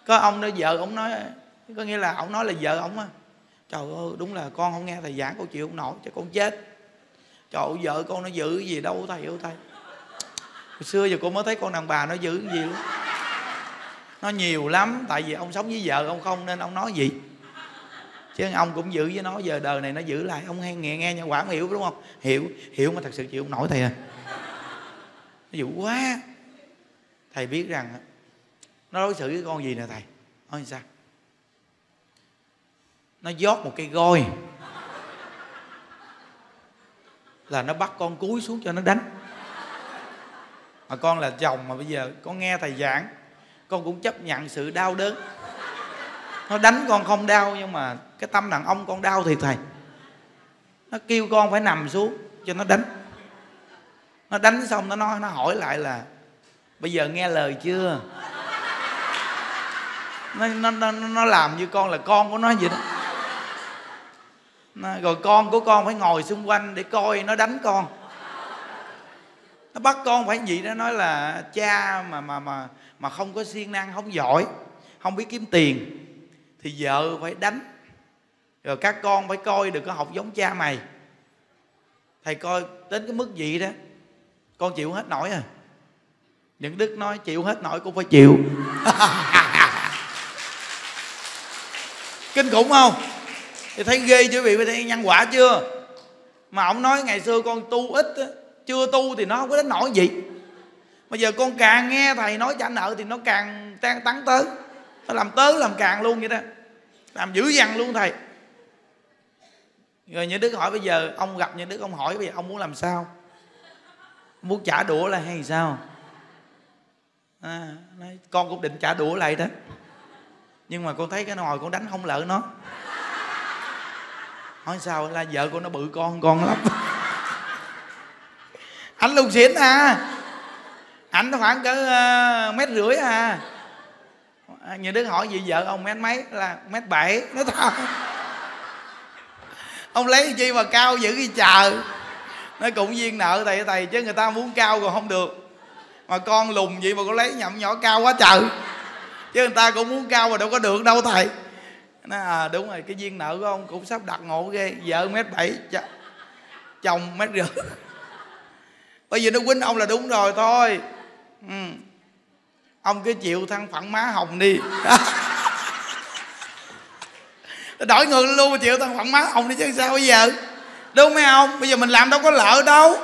Có ông đó vợ ông nói, có nghĩa là ông nói là vợ ông á, trời ơi đúng là con không nghe thầy giảng con chịu không nổi cho con chết. Trời ơi vợ con nó dữ gì đâu thầy ơi thầy. Hồi xưa giờ con mới thấy con đàn bà nó dữ gì luôn. Nó nhiều lắm, tại vì ông sống với vợ ông không nên ông nói gì. Chứ ông cũng giữ với nó, giờ đời này nó giữ lại. Ông hay nghe Nhân Quả ông hiểu đúng không? Hiểu mà thật sự chịu không nổi thầy à. Nó dữ quá. Thầy biết rằng nó đối xử với con gì nè thầy. Nói sao? Nó dót một cây gôi là nó bắt con cúi xuống cho nó đánh. Mà con là chồng mà bây giờ con nghe thầy giảng, con cũng chấp nhận sự đau đớn. Nó đánh con không đau, nhưng mà cái tâm đàn ông con đau thì thầy. Nó kêu con phải nằm xuống cho nó đánh. Nó đánh xong nó nói, nó hỏi lại là bây giờ nghe lời chưa? Nó làm như con là con của nó vậy đó. Rồi con của con phải ngồi xung quanh để coi nó đánh con. Nó bắt con phải gì đó, nói là cha mà không có siêng năng, không giỏi, không biết kiếm tiền thì vợ phải đánh. Rồi các con phải coi đừng có học giống cha mày. Thầy coi đến cái mức gì đó con chịu hết nổi à. Những Đức nói chịu hết nổi cũng phải chịu. Kinh khủng không? Thì thấy ghê chứ quý vị, thấy nhân quả chưa? Mà ông nói ngày xưa con tu ít á, chưa tu thì nó không có đến nổi gì. Bây giờ con càng nghe thầy nói trả nợ thì nó càng tắn tới. Nó làm tới làm càng luôn vậy đó. Làm dữ dằn luôn thầy. Rồi Nhân Đức hỏi bây giờ ông gặp Nhân Đức, ông hỏi bây giờ ông muốn làm sao? Muốn trả đũa lại hay sao? Nói, con cũng định trả đũa lại đó, nhưng mà con thấy cái nồi con đánh không lỡ nó. Hỏi sao? Là vợ con nó bự con lắm. Anh lùn xỉn à, anh nó khoảng cỡ 1,5 mét à. Nhân Đức hỏi gì vợ ông mét mấy? Là 1,7 m. Nó sao? Ông lấy chi mà cao dữ cái chờ. Nói cũng duyên nợ thầy chứ người ta muốn cao còn không được. Mà con lùn vậy mà con lấy nhậm nhỏ cao quá trời. Chứ người ta cũng muốn cao mà đâu có được đâu thầy. Nói đúng rồi, cái duyên nợ của ông cũng sắp đặt ngộ ghê. Vợ 1,7 m, chồng 1,5 m. Bây giờ nó quýnh ông là đúng rồi thôi. Ông cứ chịu thân phận má hồng đi. Đổi người luôn mà chịu thân phận má hồng đi chứ sao bây giờ. Đúng mấy ông? Bây giờ mình làm đâu có lỡ đâu.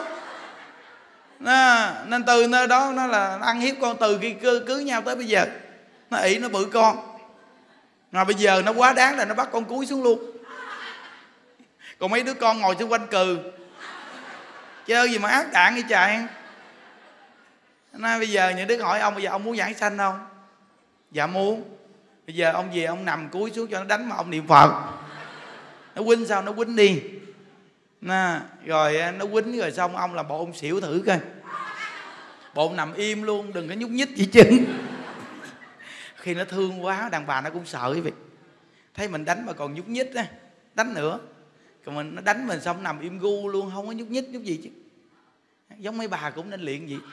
Nên từ nơi đó nó là ăn hiếp con, từ khi cưới nhau tới bây giờ nó ỷ nó bự con. Mà bây giờ nó quá đáng là nó bắt con cúi xuống luôn. Còn mấy đứa con ngồi xung quanh cừ. Chơi gì mà ác đạn vậy trời. Nói bây giờ những đứa hỏi ông bây giờ ông muốn giảng sanh không? Dạ muốn. Bây giờ ông về ông nằm cúi xuống cho nó đánh mà ông niệm Phật. Nó quýnh sao nó quýnh đi. Rồi nó quýnh rồi xong ông làm bộ ông xỉu thử coi. Bộ ông nằm im luôn, đừng có nhúc nhích gì chứ. Khi nó thương quá, đàn bà nó cũng sợ quý vị. Thấy mình đánh mà còn nhúc nhích á, đánh nữa. Còn nó đánh mình xong nằm im gu luôn, không có nhúc nhích nhúc gì chứ. Giống mấy bà cũng nên luyện vậy.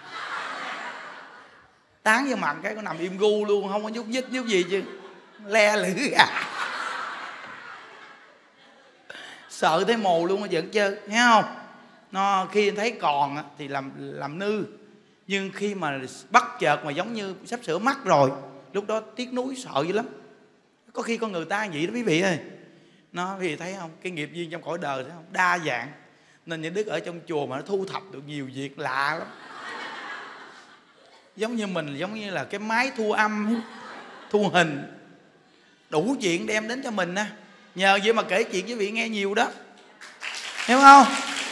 Tán vô mặt cái con nằm im gu luôn, không có nhúc nhích nhúc gì chứ. Le lử à. Sợ thấy mồ luôn mà vẫn chơi, thấy không? Nó khi thấy còn thì làm nư. Nhưng khi mà bắt chợt mà giống như sắp sửa mắc rồi, lúc đó tiếc nuối sợ dữ lắm. Có khi con người ta vậy đó quý vị ơi. Nó vì thấy không, cái nghiệp duyên trong cõi đời thấy không? Đa dạng. Nên những Đức ở trong chùa mà nó thu thập được nhiều việc lạ lắm. Giống như mình, giống như là cái máy thu âm, thu hình, đủ chuyện đem đến cho mình á. Nhờ vậy mà kể chuyện với vị nghe nhiều đó. Hiểu không?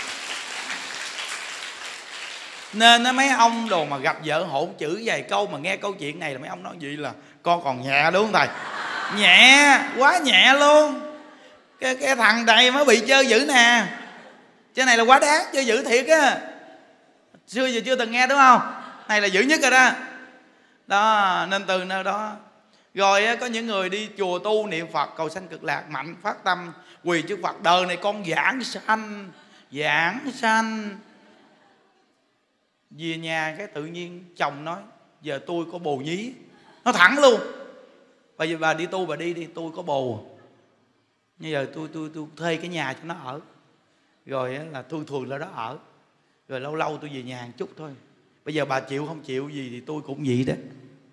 Nên mấy ông đồ mà gặp vợ hỗn chữ vài câu mà nghe câu chuyện này là mấy ông nói vậy là con còn nhẹ đúng không thầy? Nhẹ, quá nhẹ luôn. Cái thằng này mới bị chơi dữ nè. Cái này là quá đáng, chơi dữ thiệt á. Xưa giờ chưa từng nghe đúng không? Này là dữ nhất rồi đó. Đó, nên từ nơi đó. Rồi có những người đi chùa tu niệm Phật cầu sanh cực lạc, mạnh phát tâm quỳ trước Phật. Đời này con giảng sanh. Về nhà cái tự nhiên chồng nói giờ tôi có bồ nhí. Nó thẳng luôn. Bây giờ bà đi tu bà đi tôi có bồ. Bây giờ tôi thuê cái nhà cho nó ở. Rồi là tôi thường là đó ở. Rồi lâu lâu tôi về nhà một chút thôi. Bây giờ bà chịu không chịu gì thì tôi cũng vậy đó.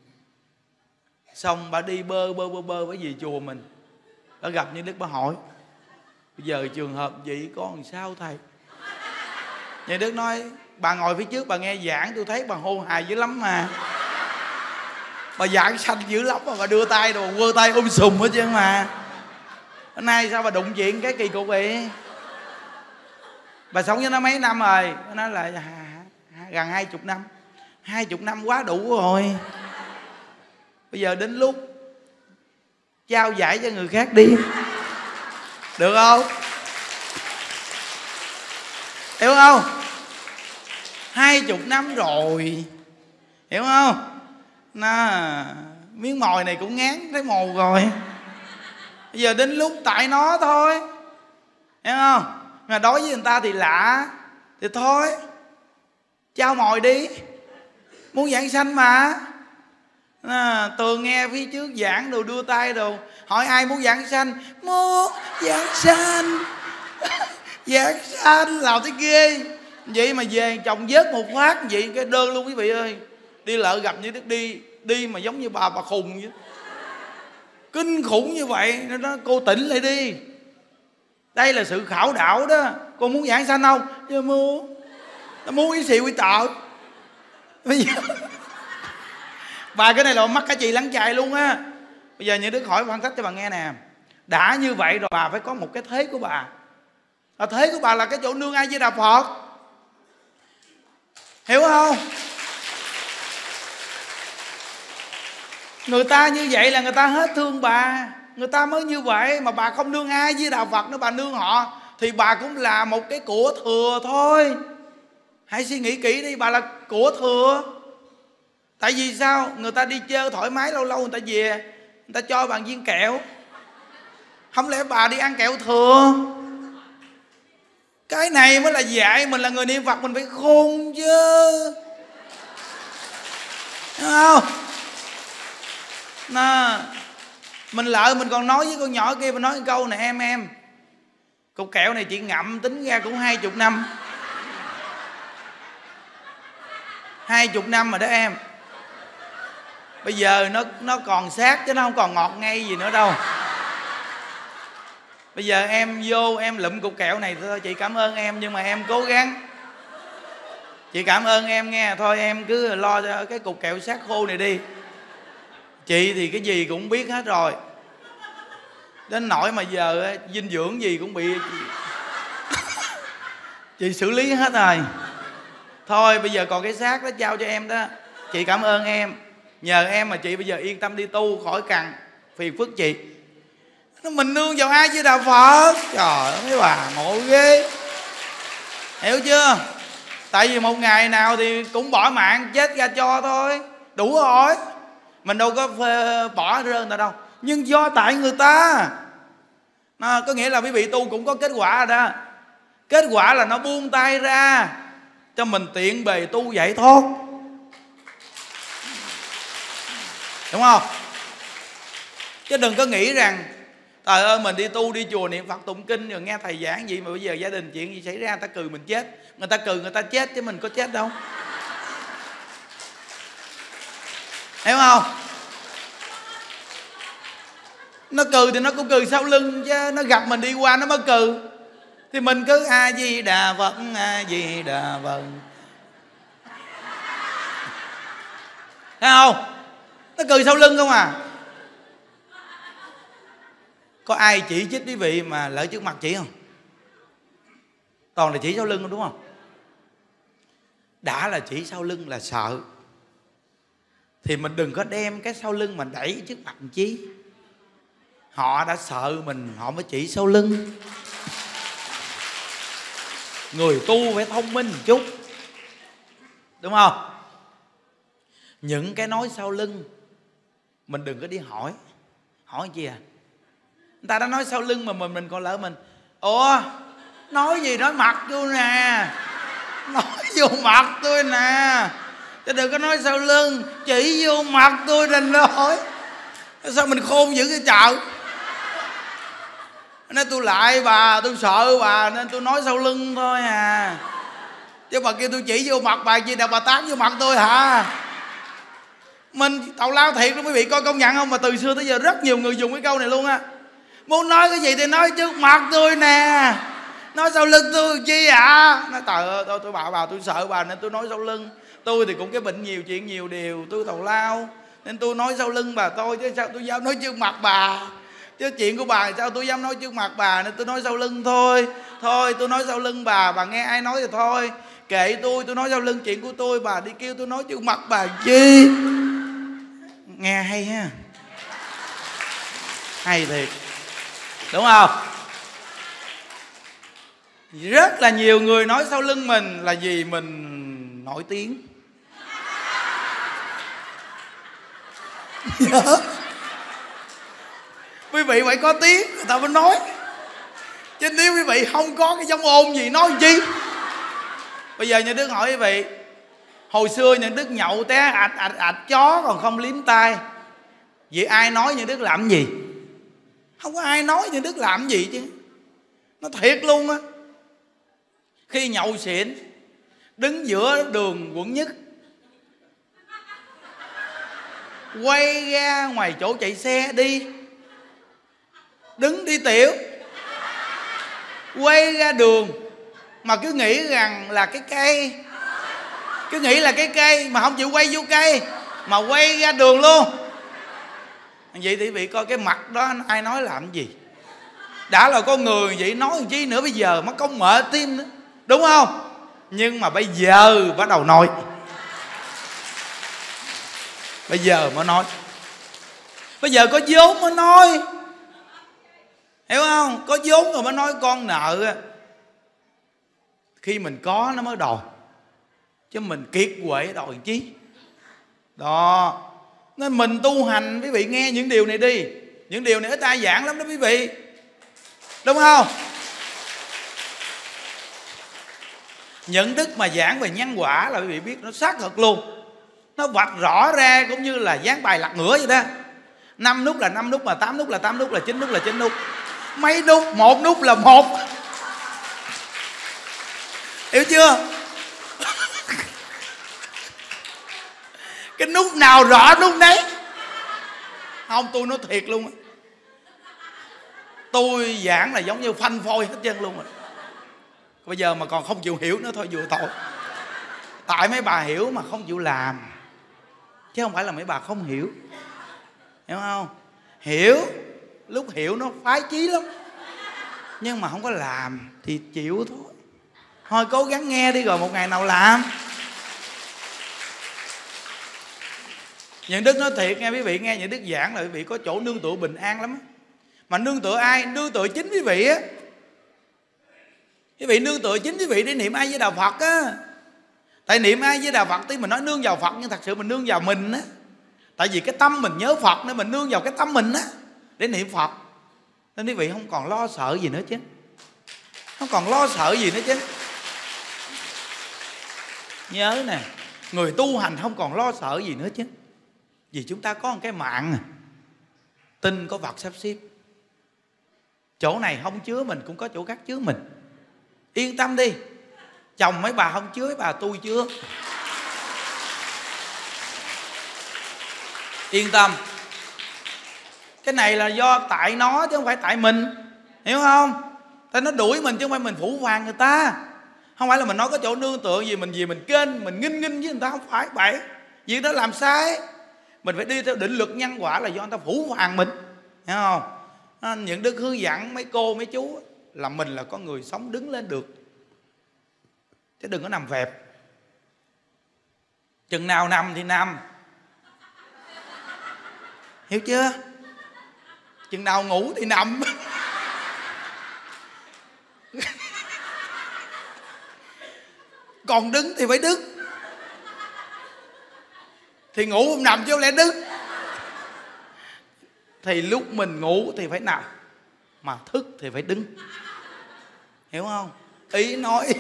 Xong bà đi bơ bà về chùa mình. Bà gặp Như Đức bà hỏi: bây giờ trường hợp vậy con làm sao thầy? Như Đức nói: bà ngồi phía trước bà nghe giảng, tôi thấy bà hô hài dữ lắm mà. Bà giảng sanh dữ lắm mà bà đưa tay rồi quơ tay sùm hết trơn mà. Hôm nay sao bà đụng chuyện cái kỳ cục vậy? Bà sống với nó mấy năm rồi? Nó là gần 20 năm. 20 năm quá đủ rồi. Bây giờ đến lúc trao giải cho người khác đi, được không? Hiểu không? 20 năm rồi, hiểu không? Miếng mồi này cũng ngán thấy mồ rồi. Bây giờ đến lúc tại nó thôi, hiểu không? Mà đối với người ta thì lạ thì thôi, trao mồi đi. Muốn giảng sanh mà. Tường nghe phía trước giảng đồ đưa tay đồ, hỏi ai muốn giảng sanh? Muốn giảng sanh. Giảng sanh làm thế ghê. Vậy mà về chồng vớt một phát vậy cái đơn luôn quý vị ơi. Đi lợ gặp Như Đức đi mà giống như bà khùng vậy. Kinh khủng như vậy. Nó cô tỉnh lại đi. Đây là sự khảo đạo đó. Con muốn giảng sanh không? Dạ muốn. Nó muốn ý xì quy tợ. Bây giờ bà cái này là mắc cả chị lắng chài luôn á. Bây giờ Như Đức hỏi phân tích cho bà nghe nè. Đã như vậy rồi bà phải có một cái thế của bà. Thế của bà là cái chỗ nương A Di Đà Phật. Hiểu không? Người ta như vậy là người ta hết thương bà. Người ta mới như vậy. Mà bà không nương ai với Đạo Phật nữa, bà nương họ, thì bà cũng là một cái của thừa thôi. Hãy suy nghĩ kỹ đi, bà là của thừa. Tại vì sao? Người ta đi chơi thoải mái, lâu lâu người ta về, người ta cho bạn viên kẹo. Không lẽ bà đi ăn kẹo thừa? Cái này mới là dạy mình là người niệm Phật mình phải khôn chứ. Đúng không? Mình lỡ mình còn nói với con nhỏ kia, mình nói một câu này: em cục kẹo này chị ngậm tính ra cũng 20 năm. 20 năm rồi đó em. Bây giờ nó còn sát chứ nó không còn ngọt ngay gì nữa đâu. Bây giờ em vô em lụm cục kẹo này thôi, chị cảm ơn em, nhưng mà em cố gắng. Chị cảm ơn em nghe, thôi em cứ lo cho cái cục kẹo sát khô này đi. Chị thì cái gì cũng biết hết rồi. Đến nỗi mà giờ dinh dưỡng gì cũng bị chị xử lý hết rồi. Thôi bây giờ còn cái xác đó trao cho em đó. Chị cảm ơn em. Nhờ em mà chị bây giờ yên tâm đi tu, khỏi cần phiền phức chị. Mình nương vào ai chứ Đạo Phật. Trời ơi mấy bà ngộ ghê. Hiểu chưa? Tại vì một ngày nào thì cũng bỏ mạng chết ra cho thôi. Đủ rồi. Mình đâu có bỏ rơi người ta đâu. Nhưng do tại người ta. Có nghĩa là quý vị tu cũng có kết quả rồi đó. Kết quả là nó buông tay ra cho mình tiện bề tu vậy thôi. Đúng không? Chứ đừng có nghĩ rằng trời ơi mình đi tu đi chùa niệm Phật tụng kinh rồi nghe thầy giảng gì mà bây giờ gia đình chuyện gì xảy ra người ta cười mình chết. Người ta cười người ta chết chứ mình có chết đâu. Hiểu không? Nó cười thì nó cũng cười sau lưng chứ. Nó gặp mình đi qua nó mới cười. Thì mình cứ A Di Đà Phật, A Di Đà Phật. Thấy không? Nó cười sau lưng không à. Có ai chỉ trích quý vị mà lỡ trước mặt chỉ không? Toàn là chỉ sau lưng đúng không? Đã là chỉ sau lưng là sợ, thì mình đừng có đem cái sau lưng mình đẩy trước mặt chí. Họ đã sợ mình, họ mới chỉ sau lưng. Người tu phải thông minh một chút, đúng không? Những cái nói sau lưng mình đừng có đi hỏi. Hỏi chi à? Người ta đã nói sau lưng mà mình còn lỡ mình ủa nói gì nói mặt tôi nè, nói vô mặt tôi nè, chứ đừng có nói sau lưng. Chỉ vô mặt tôi đừng nói. Sao mình khôn dữ cái chợ. Nên tôi lại bà, tôi sợ bà nên tôi nói sau lưng thôi à. Chứ bà kêu tôi chỉ vô mặt bà chi đâu bà tán vô mặt tôi hả? Mình tào lao thiệt đó quý vị, coi công nhận không? Mà từ xưa tới giờ rất nhiều người dùng cái câu này luôn á. Muốn nói cái gì thì nói trước mặt tôi nè, nói sau lưng tôi chi ạ? Nói trời ơi, tôi bảo bà tôi sợ bà nên tôi nói sau lưng. Tôi thì cũng cái bệnh nhiều chuyện nhiều điều, tôi tào lao nên tôi nói sau lưng bà thôi, chứ sao tôi dám nói trước mặt bà. Chứ chuyện của bà sao tôi dám nói trước mặt bà, nên tôi nói sau lưng thôi. Thôi tôi nói sau lưng bà nghe ai nói thì thôi, kệ tôi nói sau lưng chuyện của tôi, bà đi kêu tôi nói trước mặt bà chi. Nghe hay ha, hay thiệt đúng không? Rất là nhiều người nói sau lưng mình là vì mình nổi tiếng. Quý vị phải có tiếng người ta mới nói, chứ nếu quý vị không có cái giống ôn gì nói chi. Bây giờ nhà Đức hỏi quý vị, hồi xưa nhà Đức nhậu té ạch chó còn không liếm tay, vậy ai nói nhà Đức làm gì? Không có ai nói nhà Đức làm gì chứ. Nó thiệt luôn á. Khi nhậu xỉn, đứng giữa đường quận Nhất, quay ra ngoài chỗ chạy xe đi, đứng đi tiểu, quay ra đường mà cứ nghĩ rằng là cái cây, cứ nghĩ là cái cây mà không chịu quay vô cây mà quay ra đường luôn. Vậy thì quý vị coi cái mặt đó ai nói làm gì? Đã là con người vậy nói làm chi nữa, bây giờ mất công mệt tim nữa, đúng không? Nhưng mà bây giờ bắt đầu nói, bây giờ mới nói, bây giờ có vốn mới nói, hiểu không? Có vốn rồi mới nói. Con nợ khi mình có nó mới đòi, chứ mình kiệt quệ đòi chí. Đó, nên mình tu hành, quý vị nghe những điều này đi. Những điều này ít ai giảng lắm đó quý vị, đúng không? Những đức mà giảng về nhân quả là quý vị biết nó xác thực luôn. Nó vạch rõ ra cũng như là dán bài lật ngửa vậy đó. 5 nút là 5 nút, mà 8 nút là 8 nút, là 9 nút là 9 nút. Mấy nút, một nút là một. Hiểu chưa? Cái nút nào rõ nút đấy. Không, tôi nói thiệt luôn á. Tôi giảng là giống như phanh phôi hết trơn luôn rồi. Bây giờ mà còn không chịu hiểu nữa thôi vừa tội. Tại mấy bà hiểu mà không chịu làm, chứ không phải là mấy bà không hiểu. Hiểu không? Hiểu, lúc hiểu nó phái chí lắm, nhưng mà không có làm thì chịu thôi. Thôi cố gắng nghe đi rồi một ngày nào làm. Những Đức nói thiệt nghe quý vị, nghe những Đức giảng là quý vị có chỗ nương tựa bình an lắm. Mà nương tựa ai? Nương tựa chính quý vị á. Quý vị nương tựa chính quý vị để niệm A Di Đà Phật á. Tại niệm A Di Đà Phật tí mình nói nương vào Phật, nhưng thật sự mình nương vào mình á. Tại vì cái tâm mình nhớ Phật nên mình nương vào cái tâm mình á để niệm Phật. Nên quý vị không còn lo sợ gì nữa chứ. Không còn lo sợ gì nữa chứ. Nhớ nè, người tu hành không còn lo sợ gì nữa chứ. Vì chúng ta có một cái mạng, tin có Phật sắp xếp. Chỗ này không chứa mình cũng có chỗ khác chứa mình. Yên tâm đi. Chồng mấy bà không chứa, mấy bà tôi chứa. Yên tâm. Cái này là do tại nó chứ không phải tại mình. Hiểu không? Tại nó đuổi mình chứ không phải mình phủ phàng người ta. Không phải là mình nói có chỗ nương tựa gì mình kênh, mình nghinh với người ta, không phải vậy. Việc đó làm sai. Mình phải đi theo định luật nhân quả là do người ta phủ phàng mình. Hiểu không? Những Đức hướng dẫn mấy cô mấy chú là mình là con người sống đứng lên được, chứ đừng có nằm vẹp. Chừng nào nằm thì nằm, hiểu chưa? Chừng nào ngủ thì nằm. Còn đứng thì phải đứng. Thì ngủ không nằm chứ không lẽ đứng. Thì lúc mình ngủ thì phải nằm, mà thức thì phải đứng. Hiểu không? Ý nói.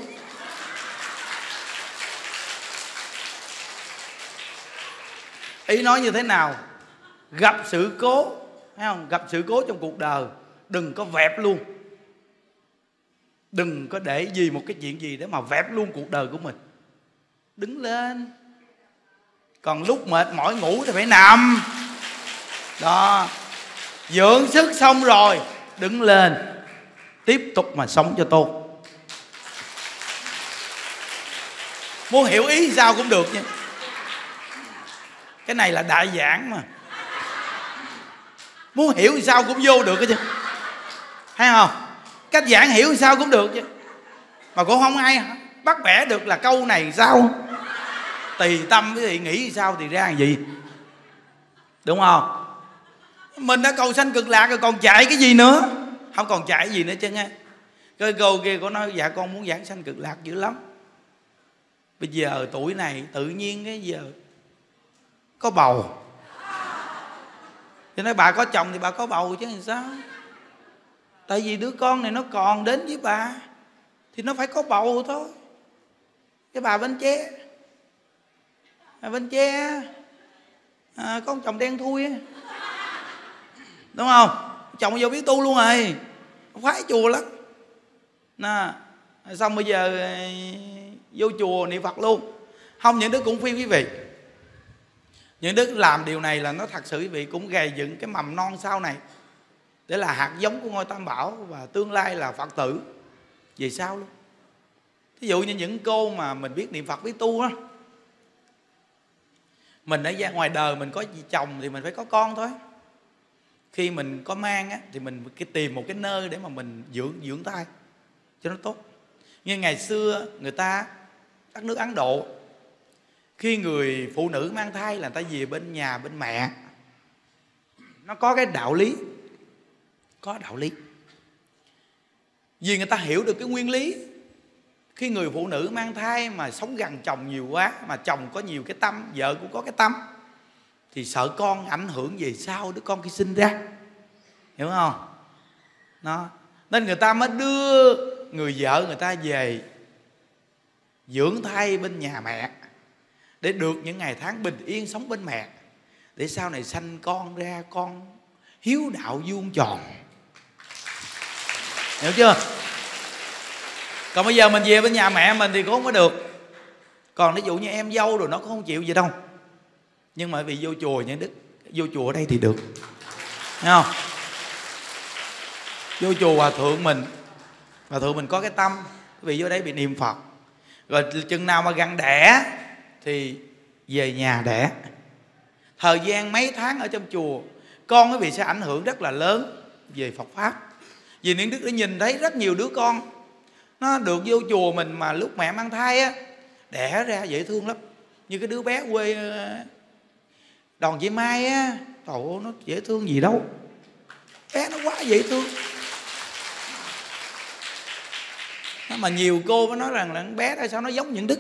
Ý nói như thế nào? gặp sự cố, thấy không? Gặp sự cố trong cuộc đời, đừng có vẹp luôn. Đừng có để gì một cái chuyện gì để mà vẹp luôn cuộc đời của mình. Đứng lên. Còn lúc mệt mỏi ngủ thì phải nằm. Đó. Dưỡng sức xong rồi đứng lên, tiếp tục mà sống cho tốt. Muốn hiểu ý sao cũng được nha. Cái này là đại giảng mà. Muốn hiểu sao cũng vô được chứ. Thấy không? Cách giảng hiểu sao cũng được chứ. Mà cũng không ai bắt bẻ được là câu này sao. Tùy tâm cái gì, nghĩ sao thì ra làm gì. Đúng không? Mình đã cầu sanh cực lạc rồi còn chạy cái gì nữa. Không còn chạy gì nữa chứ nghe. Cái cô kia cô nói dạ con muốn giảng sanh cực lạc dữ lắm. Bây giờ tuổi này tự nhiên cái giờ có bầu. Thì nói bà có chồng thì bà có bầu chứ làm sao. Tại vì đứa con này nó còn đến với bà thì nó phải có bầu thôi. Cái bà Bến Tre, Bến Tre có một chồng đen thui á, đúng không? Chồng vô biết tu luôn rồi, khoái chùa lắm nè. Xong bây giờ vô chùa niệm Phật luôn. Không, những đứa cũng khuyên quý vị, những đứa làm điều này là nó thật sự quý vị cũng gầy dựng cái mầm non sau này để là hạt giống của ngôi Tam Bảo và tương lai là Phật tử về sau luôn. Ví dụ như những cô mà mình biết niệm Phật biết tu á, mình ở ra ngoài đời mình có chồng thì mình phải có con thôi. Khi mình có mang á thì mình tìm một cái nơi để mà mình dưỡng thai cho nó tốt. Như ngày xưa người ta các nước Ấn Độ, khi người phụ nữ mang thai là người ta về bên nhà bên mẹ. Nó có cái đạo lý, có đạo lý. Vì người ta hiểu được cái nguyên lý. Khi người phụ nữ mang thai mà sống gần chồng nhiều quá, mà chồng có nhiều cái tâm, vợ cũng có cái tâm, thì sợ con ảnh hưởng về sau đứa con khi sinh ra. Hiểu không? Đó. Nên người ta mới đưa người vợ người ta về dưỡng thai bên nhà mẹ để được những ngày tháng bình yên sống bên mẹ, để sau này sanh con ra con hiếu đạo vuông tròn. Hiểu chưa? Còn bây giờ mình về bên nhà mẹ mình thì cũng không có được. Còn ví dụ như em dâu rồi nó cũng không chịu gì đâu. Nhưng mà vì vô chùa nha Đức, vô chùa ở đây thì được. Thấy không? Vô chùa hòa thượng mình có cái tâm, vì vô đây bị niệm Phật. Rồi chừng nào mà gần đẻ thì về nhà đẻ. Thời gian mấy tháng ở trong chùa, con quý vị sẽ ảnh hưởng rất là lớn về Phật Pháp. Vì những Đức đã nhìn thấy rất nhiều đứa con nó được vô chùa mình mà lúc mẹ mang thai á, đẻ ra dễ thương lắm. Như cái đứa bé quê Đòn Chị Mai á, trời ơi nó dễ thương gì đâu. Bé nó quá dễ thương. Mà nhiều cô mới nói rằng là bé đó sao nó giống những Đức.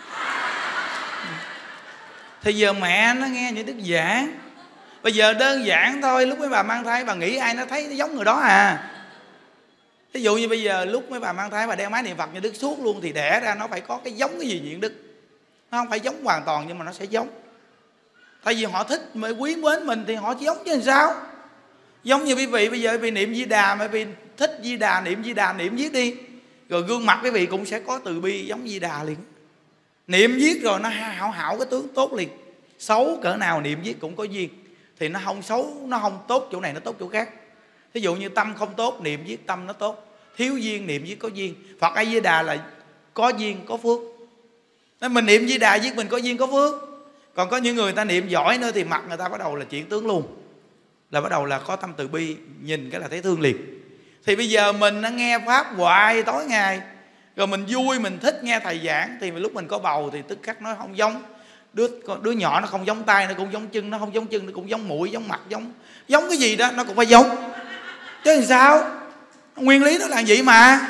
Thì giờ mẹ nó nghe những Đức giảng. Bây giờ đơn giản thôi, lúc mấy bà mang thai bà nghĩ ai nó thấy nó giống người đó à. Ví dụ như bây giờ lúc mấy bà mang thai bà đeo máy niệm Phật như Đức suốt luôn, thì đẻ ra nó phải có cái giống cái gì những Đức. Nó không phải giống hoàn toàn nhưng mà nó sẽ giống. Tại vì họ thích mà quý mến mình thì họ chỉ giống chứ làm sao. Giống như quý vị bây giờ quý vị niệm Di Đà, mà quý vị thích Di Đà niệm viết đi. Rồi gương mặt quý vị cũng sẽ có từ bi giống Di Đà liền. Niệm viết rồi nó hảo cái tướng tốt liền. Xấu cỡ nào niệm viết cũng có duyên. Thì nó không xấu, nó không tốt chỗ này, nó tốt chỗ khác. Ví dụ như tâm không tốt, niệm viết tâm nó tốt. Thiếu duyên, niệm viết có duyên. Phật A Di Đà là có duyên, có phước. Nên mình niệm Di Đà viết mình có duyên, có phước. Còn có những người ta niệm giỏi nữa thì mặt người ta bắt đầu là chuyển tướng luôn. Là bắt đầu là có tâm từ bi, nhìn cái là thấy thương liền. Thì bây giờ mình nó nghe Pháp hoài tối ngày, rồi mình vui, mình thích nghe thầy giảng, thì lúc mình có bầu thì tức khắc nó không giống. Đứa nhỏ nó không giống tay, nó cũng giống chân, nó không giống chân, nó cũng giống mũi, giống mặt, giống cái gì đó nó cũng phải giống. Chứ làm sao? Nguyên lý nó là vậy mà.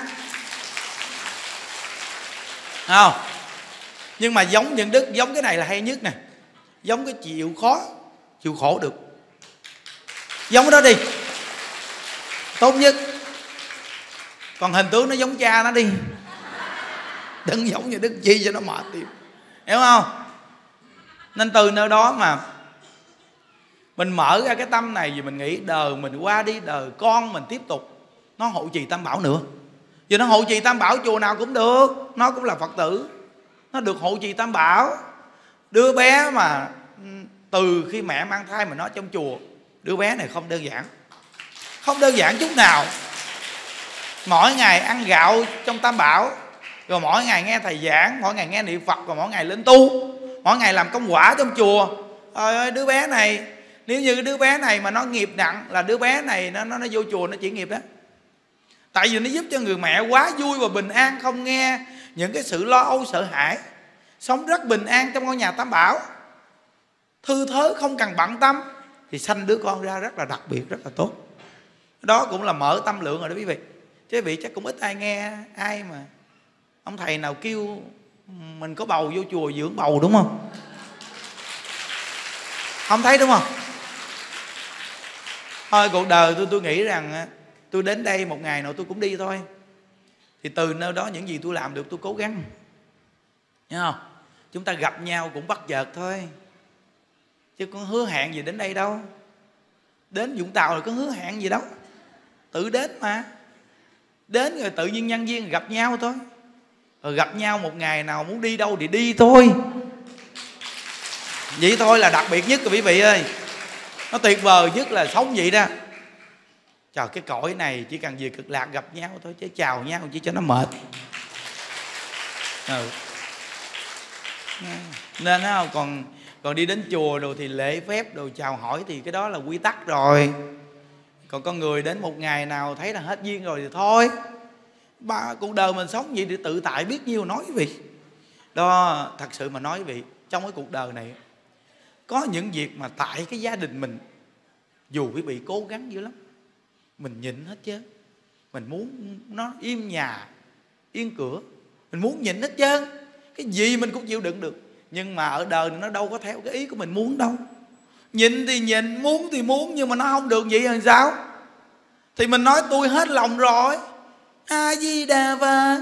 Không? Nhưng mà giống những Đức, giống cái này là hay nhất nè. Giống cái chịu khổ được. Giống cái đó đi, tốt nhất. Còn hình tướng nó giống cha nó đi, đừng giống như Đức chi cho nó mệt tìm. Hiểu không? Nên từ nơi đó mà Mình mở ra cái tâm này vì mình nghĩ đời mình qua đi, đời con mình tiếp tục nó hộ trì tam bảo nữa. Vì nó hộ trì tam bảo chùa nào cũng được, nó cũng là Phật tử, nó được hộ trì tam bảo. Đứa bé mà từ khi mẹ mang thai mà nó trong chùa, đứa bé này không đơn giản, không đơn giản chút nào. Mỗi ngày ăn gạo trong tam bảo, rồi mỗi ngày nghe thầy giảng, mỗi ngày nghe niệm Phật, rồi mỗi ngày lên tu, mỗi ngày làm công quả trong chùa. Trời ơi, đứa bé này, nếu như đứa bé này mà nó nghiệp nặng là đứa bé này nó vô chùa nó chỉ nghiệp đó. Tại vì nó giúp cho người mẹ quá vui và bình an, không nghe những cái sự lo âu sợ hãi, sống rất bình an trong ngôi nhà tam bảo, thư thớ không cần bận tâm, thì sanh đứa con ra rất là đặc biệt, rất là tốt. Đó cũng là mở tâm lượng rồi đó quý vị. Chứ quý vị chắc cũng ít ai nghe ai mà ông thầy nào kêu mình có bầu vô chùa dưỡng bầu, đúng không? Không thấy đúng không? Thôi cuộc đời tôi nghĩ rằng tôi đến đây một ngày nào tôi cũng đi thôi. Thì từ nơi đó những gì tôi làm được tôi cố gắng. Thấy không? Chúng ta gặp nhau cũng bất chợt thôi, chứ có hứa hẹn gì đến đây đâu. Đến Vũng Tàu là có hứa hẹn gì đâu, tự đến mà. Đến rồi tự nhiên nhân duyên gặp nhau thôi. Rồi gặp nhau một ngày nào muốn đi đâu thì đi thôi. Vậy thôi là đặc biệt nhất rồi quý vị ơi. Nó tuyệt vời nhất là sống vậy đó. Trời, cái cõi này chỉ cần về Cực Lạc gặp nhau thôi, chứ chào nhau chỉ cho nó mệt. Nên không, còn đi đến chùa rồi thì lễ phép rồi chào hỏi thì cái đó là quy tắc rồi. Còn con người đến một ngày nào thấy là hết duyên rồi thì thôi. Cuộc đời mình sống vậy để tự tại biết nhiêu nói quý vị. Đó, thật sự mà nói quý vị, trong cái cuộc đời này có những việc mà tại cái gia đình mình, dù quý vị cố gắng dữ lắm, mình nhịn hết trơn. Mình muốn nó im nhà, yên cửa, mình muốn nhịn hết trơn. Cái gì mình cũng chịu đựng được. Nhưng mà ở đời nó đâu có theo cái ý của mình muốn đâu. Nhịn thì nhịn, muốn thì muốn, nhưng mà nó không được vậy làm sao? Thì mình nói tôi hết lòng rồi, A Di Đà Phật.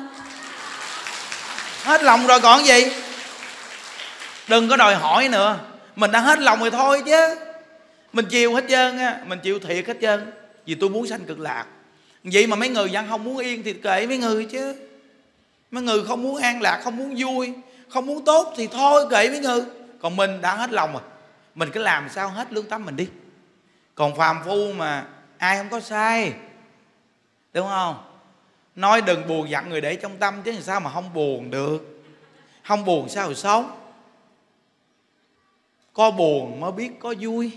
Hết lòng rồi còn gì. Đừng có đòi hỏi nữa. Mình đã hết lòng rồi thôi chứ. Mình chịu hết trơn á, mình chịu thiệt hết trơn. Vì tôi muốn sanh Cực Lạc. Vậy mà mấy người vẫn không muốn yên thì kệ mấy người chứ. Mấy người không muốn an lạc, không muốn vui, không muốn tốt thì thôi kệ mấy người. Còn mình đã hết lòng rồi, mình cứ làm sao hết lương tâm mình đi. Còn phàm phu mà ai không có sai, đúng không? Nói đừng buồn giận người để trong tâm, chứ sao mà không buồn được. Không buồn sao rồi sống. Có buồn mới biết có vui.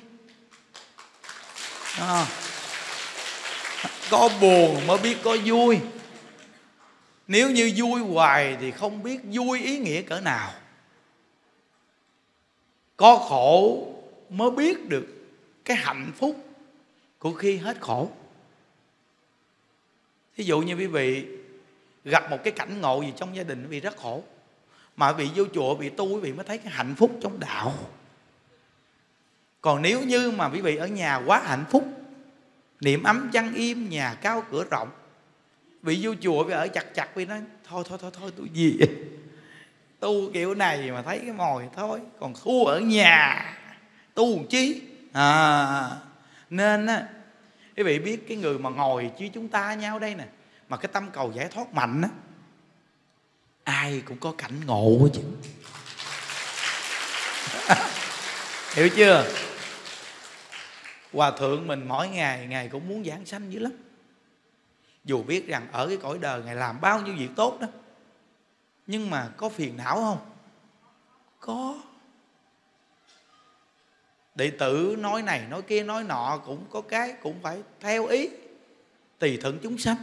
Có buồn mới biết có vui. Nếu như vui hoài thì không biết vui ý nghĩa cỡ nào. Có khổ mới biết được cái hạnh phúc của khi hết khổ. Thí dụ như quý vị gặp một cái cảnh ngộ gì trong gia đình, quý vị rất khổ, mà quý vị vô chùa, quý vị tu, quý vị mới thấy cái hạnh phúc trong đạo. Còn nếu như mà quý vị ở nhà quá hạnh phúc, niệm ấm chăn im, nhà cao cửa rộng, vị vô chùa vì ở chặt chặt, vì nói thôi tôi gì tu kiểu này mà thấy cái mồi thôi, còn khu ở nhà tu làm chi. Nên á, quý vị biết cái người mà ngồi chứ chúng ta nhau đây nè, mà cái tâm cầu giải thoát mạnh á, ai cũng có cảnh ngộ chứ. Hiểu chưa? Hòa thượng mình mỗi ngày ngày cũng muốn giảng sanh dữ lắm. Dù biết rằng ở cái cõi đời Ngài làm bao nhiêu việc tốt đó, nhưng mà có phiền não không? Có. Đệ tử nói này nói kia nói nọ, cũng có cái cũng phải theo ý, tùy thuận chúng sanh.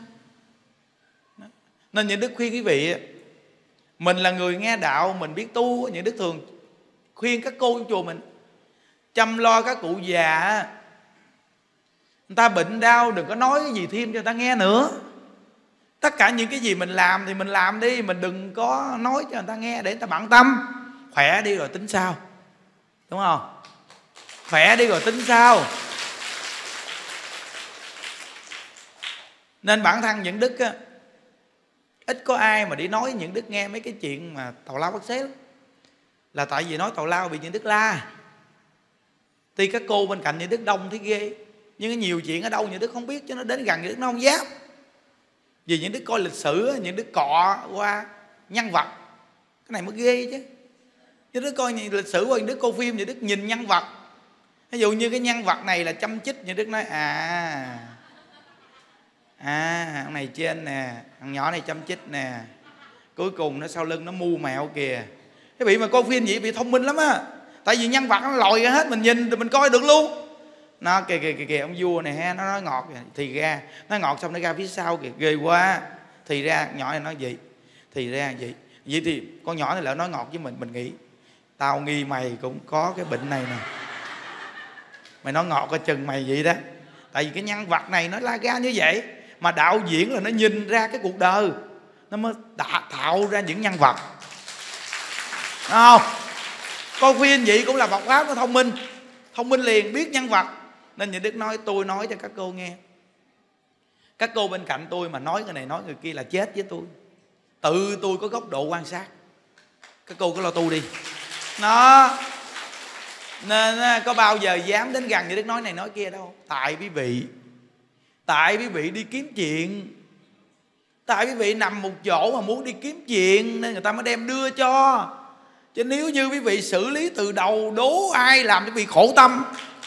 Nên những đức khuyên quý vị, mình là người nghe đạo, mình biết tu, những đức thường khuyên các cô trong chùa mình chăm lo các cụ già. Người ta bệnh đau đừng có nói cái gì thêm cho người ta nghe nữa. Tất cả những cái gì mình làm thì mình làm đi, mình đừng có nói cho người ta nghe để người ta bận tâm. Khỏe đi rồi tính sau, đúng không? Khỏe đi rồi tính sau. Nên bản thân những đức á, ít có ai mà đi nói những đức nghe mấy cái chuyện mà tào lao bắt xé lắm. Là tại vì nói tào lao bị những đức la. Thì các cô bên cạnh Những Đức đông thấy ghê, nhưng có nhiều chuyện ở đâu Những Đức không biết, cho nó đến gần Những Đức nó không dám. Vì Những Đức coi lịch sử, Những Đức cọ qua nhân vật, cái này mới ghê chứ. Những Đức coi lịch sử qua Những Đức coi phim, Những Đức nhìn nhân vật. Ví dụ như cái nhân vật này là chăm chích, Những Đức nói thằng này trên nè, thằng nhỏ này chăm chích nè, cuối cùng nó sau lưng nó mưu mẹo kìa. Cái vị mà coi phim vậy bị thông minh lắm á, tại vì nhân vật nó lòi ra hết, mình nhìn thì mình coi được luôn. Nó kìa ông vua này ha, nó nói ngọt kìa, thì ra nó ngọt xong nó ra phía sau kìa, ghê quá. Thì ra nhỏ này nói vậy, thì ra vậy thì con nhỏ này lỡ nói ngọt với mình nghĩ tao nghi mày cũng có cái bệnh này nè, mày nói ngọt coi chừng mày vậy đó. Tại vì cái nhân vật này nó la ga như vậy, mà đạo diễn là nó nhìn ra cái cuộc đời, nó mới tạo ra những nhân vật. Đúng không? Coi phim vậy cũng là Phật pháp, nó thông minh liền, biết nhân vật. Nên Những Đức nói, tôi nói cho các cô nghe, các cô bên cạnh tôi mà nói người này nói người kia là chết với tôi. Tự tôi có góc độ quan sát, các cô cứ lo tu đi. Nó nên có bao giờ dám đến gần Những Đức nói này nói kia đâu. Tại quý vị đi kiếm chuyện, tại quý vị nằm một chỗ mà muốn đi kiếm chuyện nên người ta mới đem đưa cho. Chứ nếu như quý vị xử lý từ đầu, đố ai làm cho quý vị khổ tâm.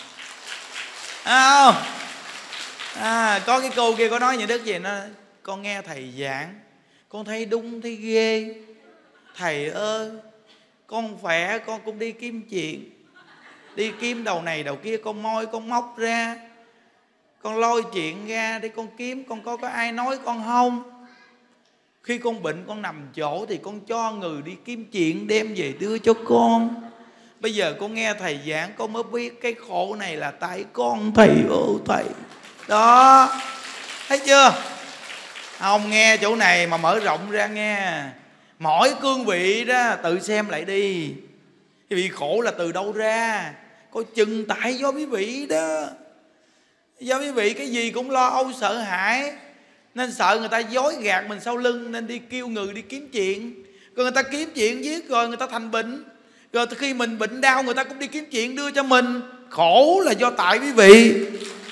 Có cái cô kia có nói Những Đức gì, nó con nghe thầy giảng, con thấy đúng thấy ghê. Thầy ơi, con khỏe con cũng đi kiếm chuyện, đi kiếm đầu này đầu kia, con moi con móc ra, con lôi chuyện ra để con kiếm, con có ai nói con không? Khi con bệnh con nằm chỗ thì con cho người đi kiếm chuyện đem về đưa cho con. Bây giờ con nghe thầy giảng con mới biết cái khổ này là tại con thầy ơi thầy. Đó, thấy chưa? Không nghe chỗ này mà mở rộng ra nghe. Mỗi cương vị đó tự xem lại đi, cái vị khổ là từ đâu ra. Coi chừng tại do quý vị đó. Do quý vị cái gì cũng lo âu sợ hãi, nên sợ người ta dối gạt mình sau lưng, nên đi kêu người đi kiếm chuyện. Rồi người ta kiếm chuyện giết rồi người ta thành bệnh. Rồi khi mình bệnh đau người ta cũng đi kiếm chuyện đưa cho mình. Khổ là do tại quý vị.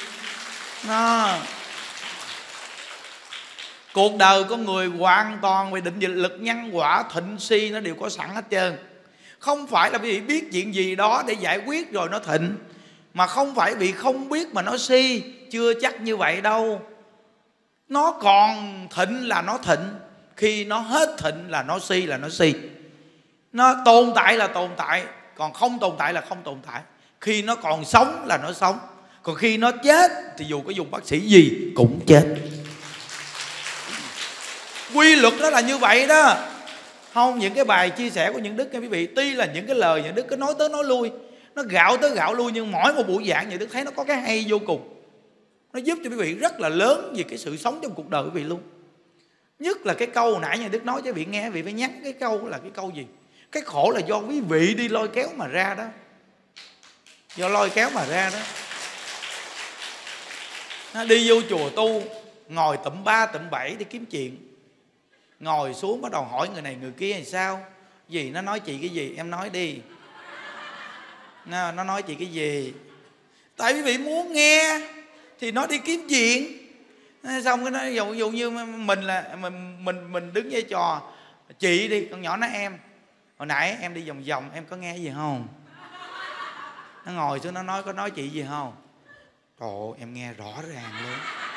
Cuộc đời con người hoàn toàn về định lực nhân quả thịnh si nó đều có sẵn hết trơn. Không phải là quý vị biết chuyện gì đó để giải quyết rồi nó thịnh, mà không phải vì không biết mà nó si. Chưa chắc như vậy đâu. Nó còn thịnh là nó thịnh, khi nó hết thịnh là nó si là nó si. Nó tồn tại là tồn tại, còn không tồn tại là không tồn tại. Khi nó còn sống là nó sống, còn khi nó chết thì dù có dùng bác sĩ gì cũng chết. Quy luật đó là như vậy đó. Không, những cái bài chia sẻ của Những Đức quý vị, tuy là những cái lời Những Đức cứ nói tới nói lui, nó gạo tới gạo lui, nhưng mỗi một buổi giảng Những Đức thấy nó có cái hay vô cùng. Nó giúp cho quý vị rất là lớn về cái sự sống trong cuộc đời quý vị luôn. Nhất là cái câu nãy Những Đức nói cho quý vị nghe, quý vị phải nhắn cái câu là cái câu gì? Cái khổ là do quý vị đi lôi kéo mà ra đó. Do lôi kéo mà ra đó. Nó đi vô chùa tu, ngồi tụm 3 tụm 7 đi kiếm chuyện. Ngồi xuống bắt đầu hỏi người này người kia là sao? Gì nó nói chị cái gì? Em nói đi. Nó nói chị cái gì? Tại quý vị muốn nghe thì nó đi kiếm chuyện. Xong cái nói dụ như mình là mình đứng với trò chị đi, con nhỏ nói em hồi nãy em đi vòng vòng em có nghe gì không? Nó ngồi xuống nó nói có nói chị gì không? Trời ơi, em nghe rõ ràng luôn.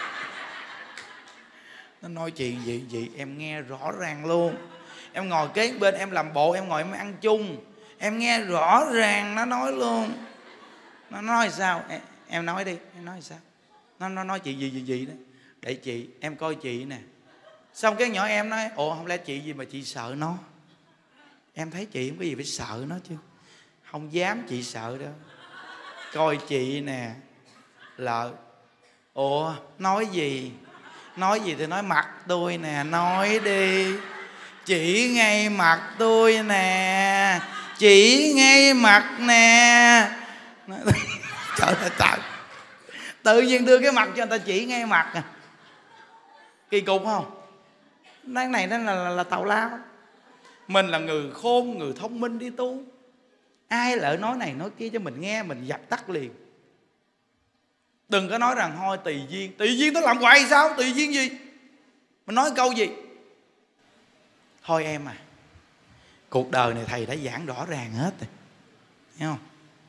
Nó nói chuyện gì em nghe rõ ràng luôn. Em ngồi kế bên em làm bộ em ngồi em ăn chung, em nghe rõ ràng nó nói luôn. Nó nói sao? Em nói đi, em nói sao? Nó nói chị gì đó. Để chị, em coi chị nè. Xong cái nhỏ em nói ồ không lẽ chị gì mà chị sợ nó? Em thấy chị không có gì phải sợ nó chứ. Không dám chị sợ đâu. Coi chị nè. Lợ. Ủa nói gì? Nói gì thì nói mặt tôi nè. Nói đi. Chỉ ngay mặt tôi nè. Chỉ ngay mặt nè. Trời ơi trời. Tự nhiên đưa cái mặt cho người ta chỉ ngay mặt à. Kỳ cục không? Cái này nó là tào lao. Mình là người khôn, người thông minh đi tu. Ai lỡ nói này nói kia cho mình nghe, mình dập tắt liền. Đừng có nói rằng thôi tùy duyên. Tùy duyên nó làm hoài sao? Tùy duyên gì? Mình nói câu gì? Thôi em à, cuộc đời này thầy đã giảng rõ ràng hết rồi, thấy không?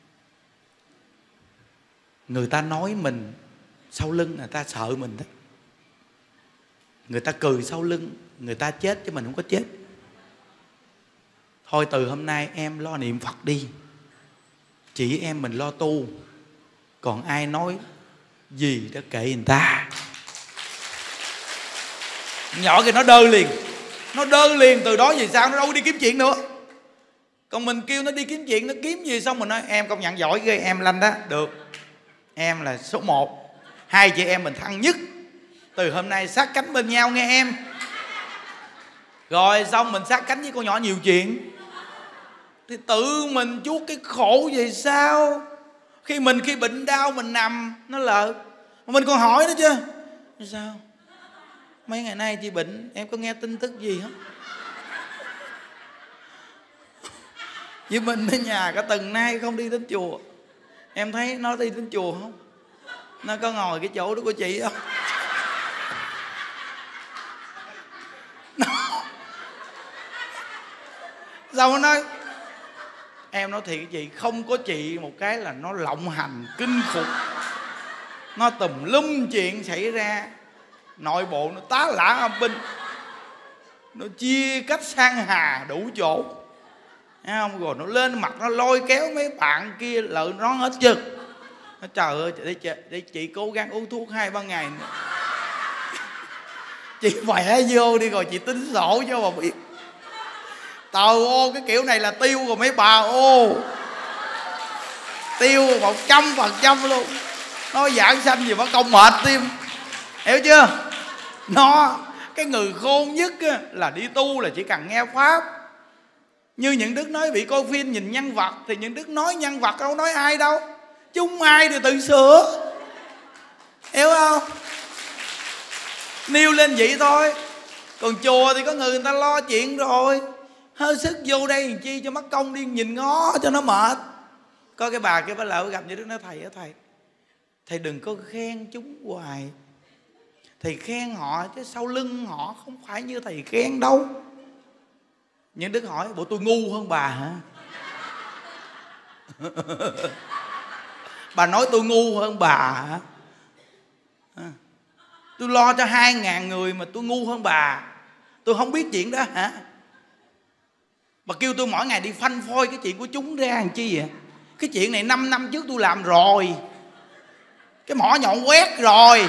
Người ta nói mình sau lưng, người ta sợ mình đó. Người ta cười sau lưng, người ta chết chứ mình không có chết. Thôi từ hôm nay em lo niệm Phật đi, chỉ em mình lo tu. Còn ai nói gì đó kệ người ta. Nhỏ kìa nó đơ liền. Nó đơ liền, từ đó về sau nó đâu đi kiếm chuyện nữa. Còn mình kêu nó đi kiếm chuyện, nó kiếm gì xong mình nói em công nhận giỏi ghê, em Lanh đó. Được, em là số 1. Hai chị em mình thân nhất. Từ hôm nay sát cánh bên nhau nghe em. Rồi xong mình sát cánh với con nhỏ nhiều chuyện. Thì tự mình chuốc cái khổ về sao? Khi bệnh đau mình nằm nó lợ, mà mình còn hỏi nó chứ. Sao? Mấy ngày nay chị bệnh, em có nghe tin tức gì không? Với mình ở nhà cả tuần nay không đi đến chùa. Em thấy nó đi đến chùa không? Nó có ngồi cái chỗ đó của chị không? Sao nó nói? Em nói thiệt chị, không có chị một cái là nó lộng hành kinh khủng. Nó tùm lum chuyện xảy ra. Nội bộ nó tá lả âm binh. Nó chia cách sang hà đủ chỗ, thấy không? Rồi nó lên mặt nó lôi kéo mấy bạn kia lợi nó hết trơn. Nó trời ơi, để chị cố gắng uống thuốc 2-3 ngày nữa. Chị khỏe vô đi rồi chị tính sổ cho bà biết. Trời ô, cái kiểu này là tiêu rồi mấy bà ô. Tiêu 100% luôn. Nó giảng sanh gì mà công mệt tim. Hiểu chưa? Nó, cái người khôn nhất là đi tu là chỉ cần nghe Pháp. Như những Đức nói bị coi phim nhìn nhân vật, thì những Đức nói nhân vật đâu nói ai đâu. Chứ không ai thì tự sửa. Hiểu không? Nêu lên vậy thôi. Còn chùa thì có người ta lo chuyện rồi. Hơi sức vô đây làm chi cho mất công đi nhìn ngó cho nó mệt. Có cái bà kia bà lỡ gặp như Đức nói thầy á thầy đừng có khen chúng hoài. Thầy khen họ chứ sau lưng họ không phải như thầy khen đâu. Nhưng Đức hỏi bộ tôi ngu hơn bà hả? Bà nói tôi ngu hơn bà hả? Tôi lo cho 2.000 người mà tôi ngu hơn bà. Tôi không biết chuyện đó hả? Bà kêu tôi mỗi ngày đi phanh phôi cái chuyện của chúng ra làm chi vậy? Cái chuyện này 5 năm trước tôi làm rồi. Cái mỏ nhọn quét rồi.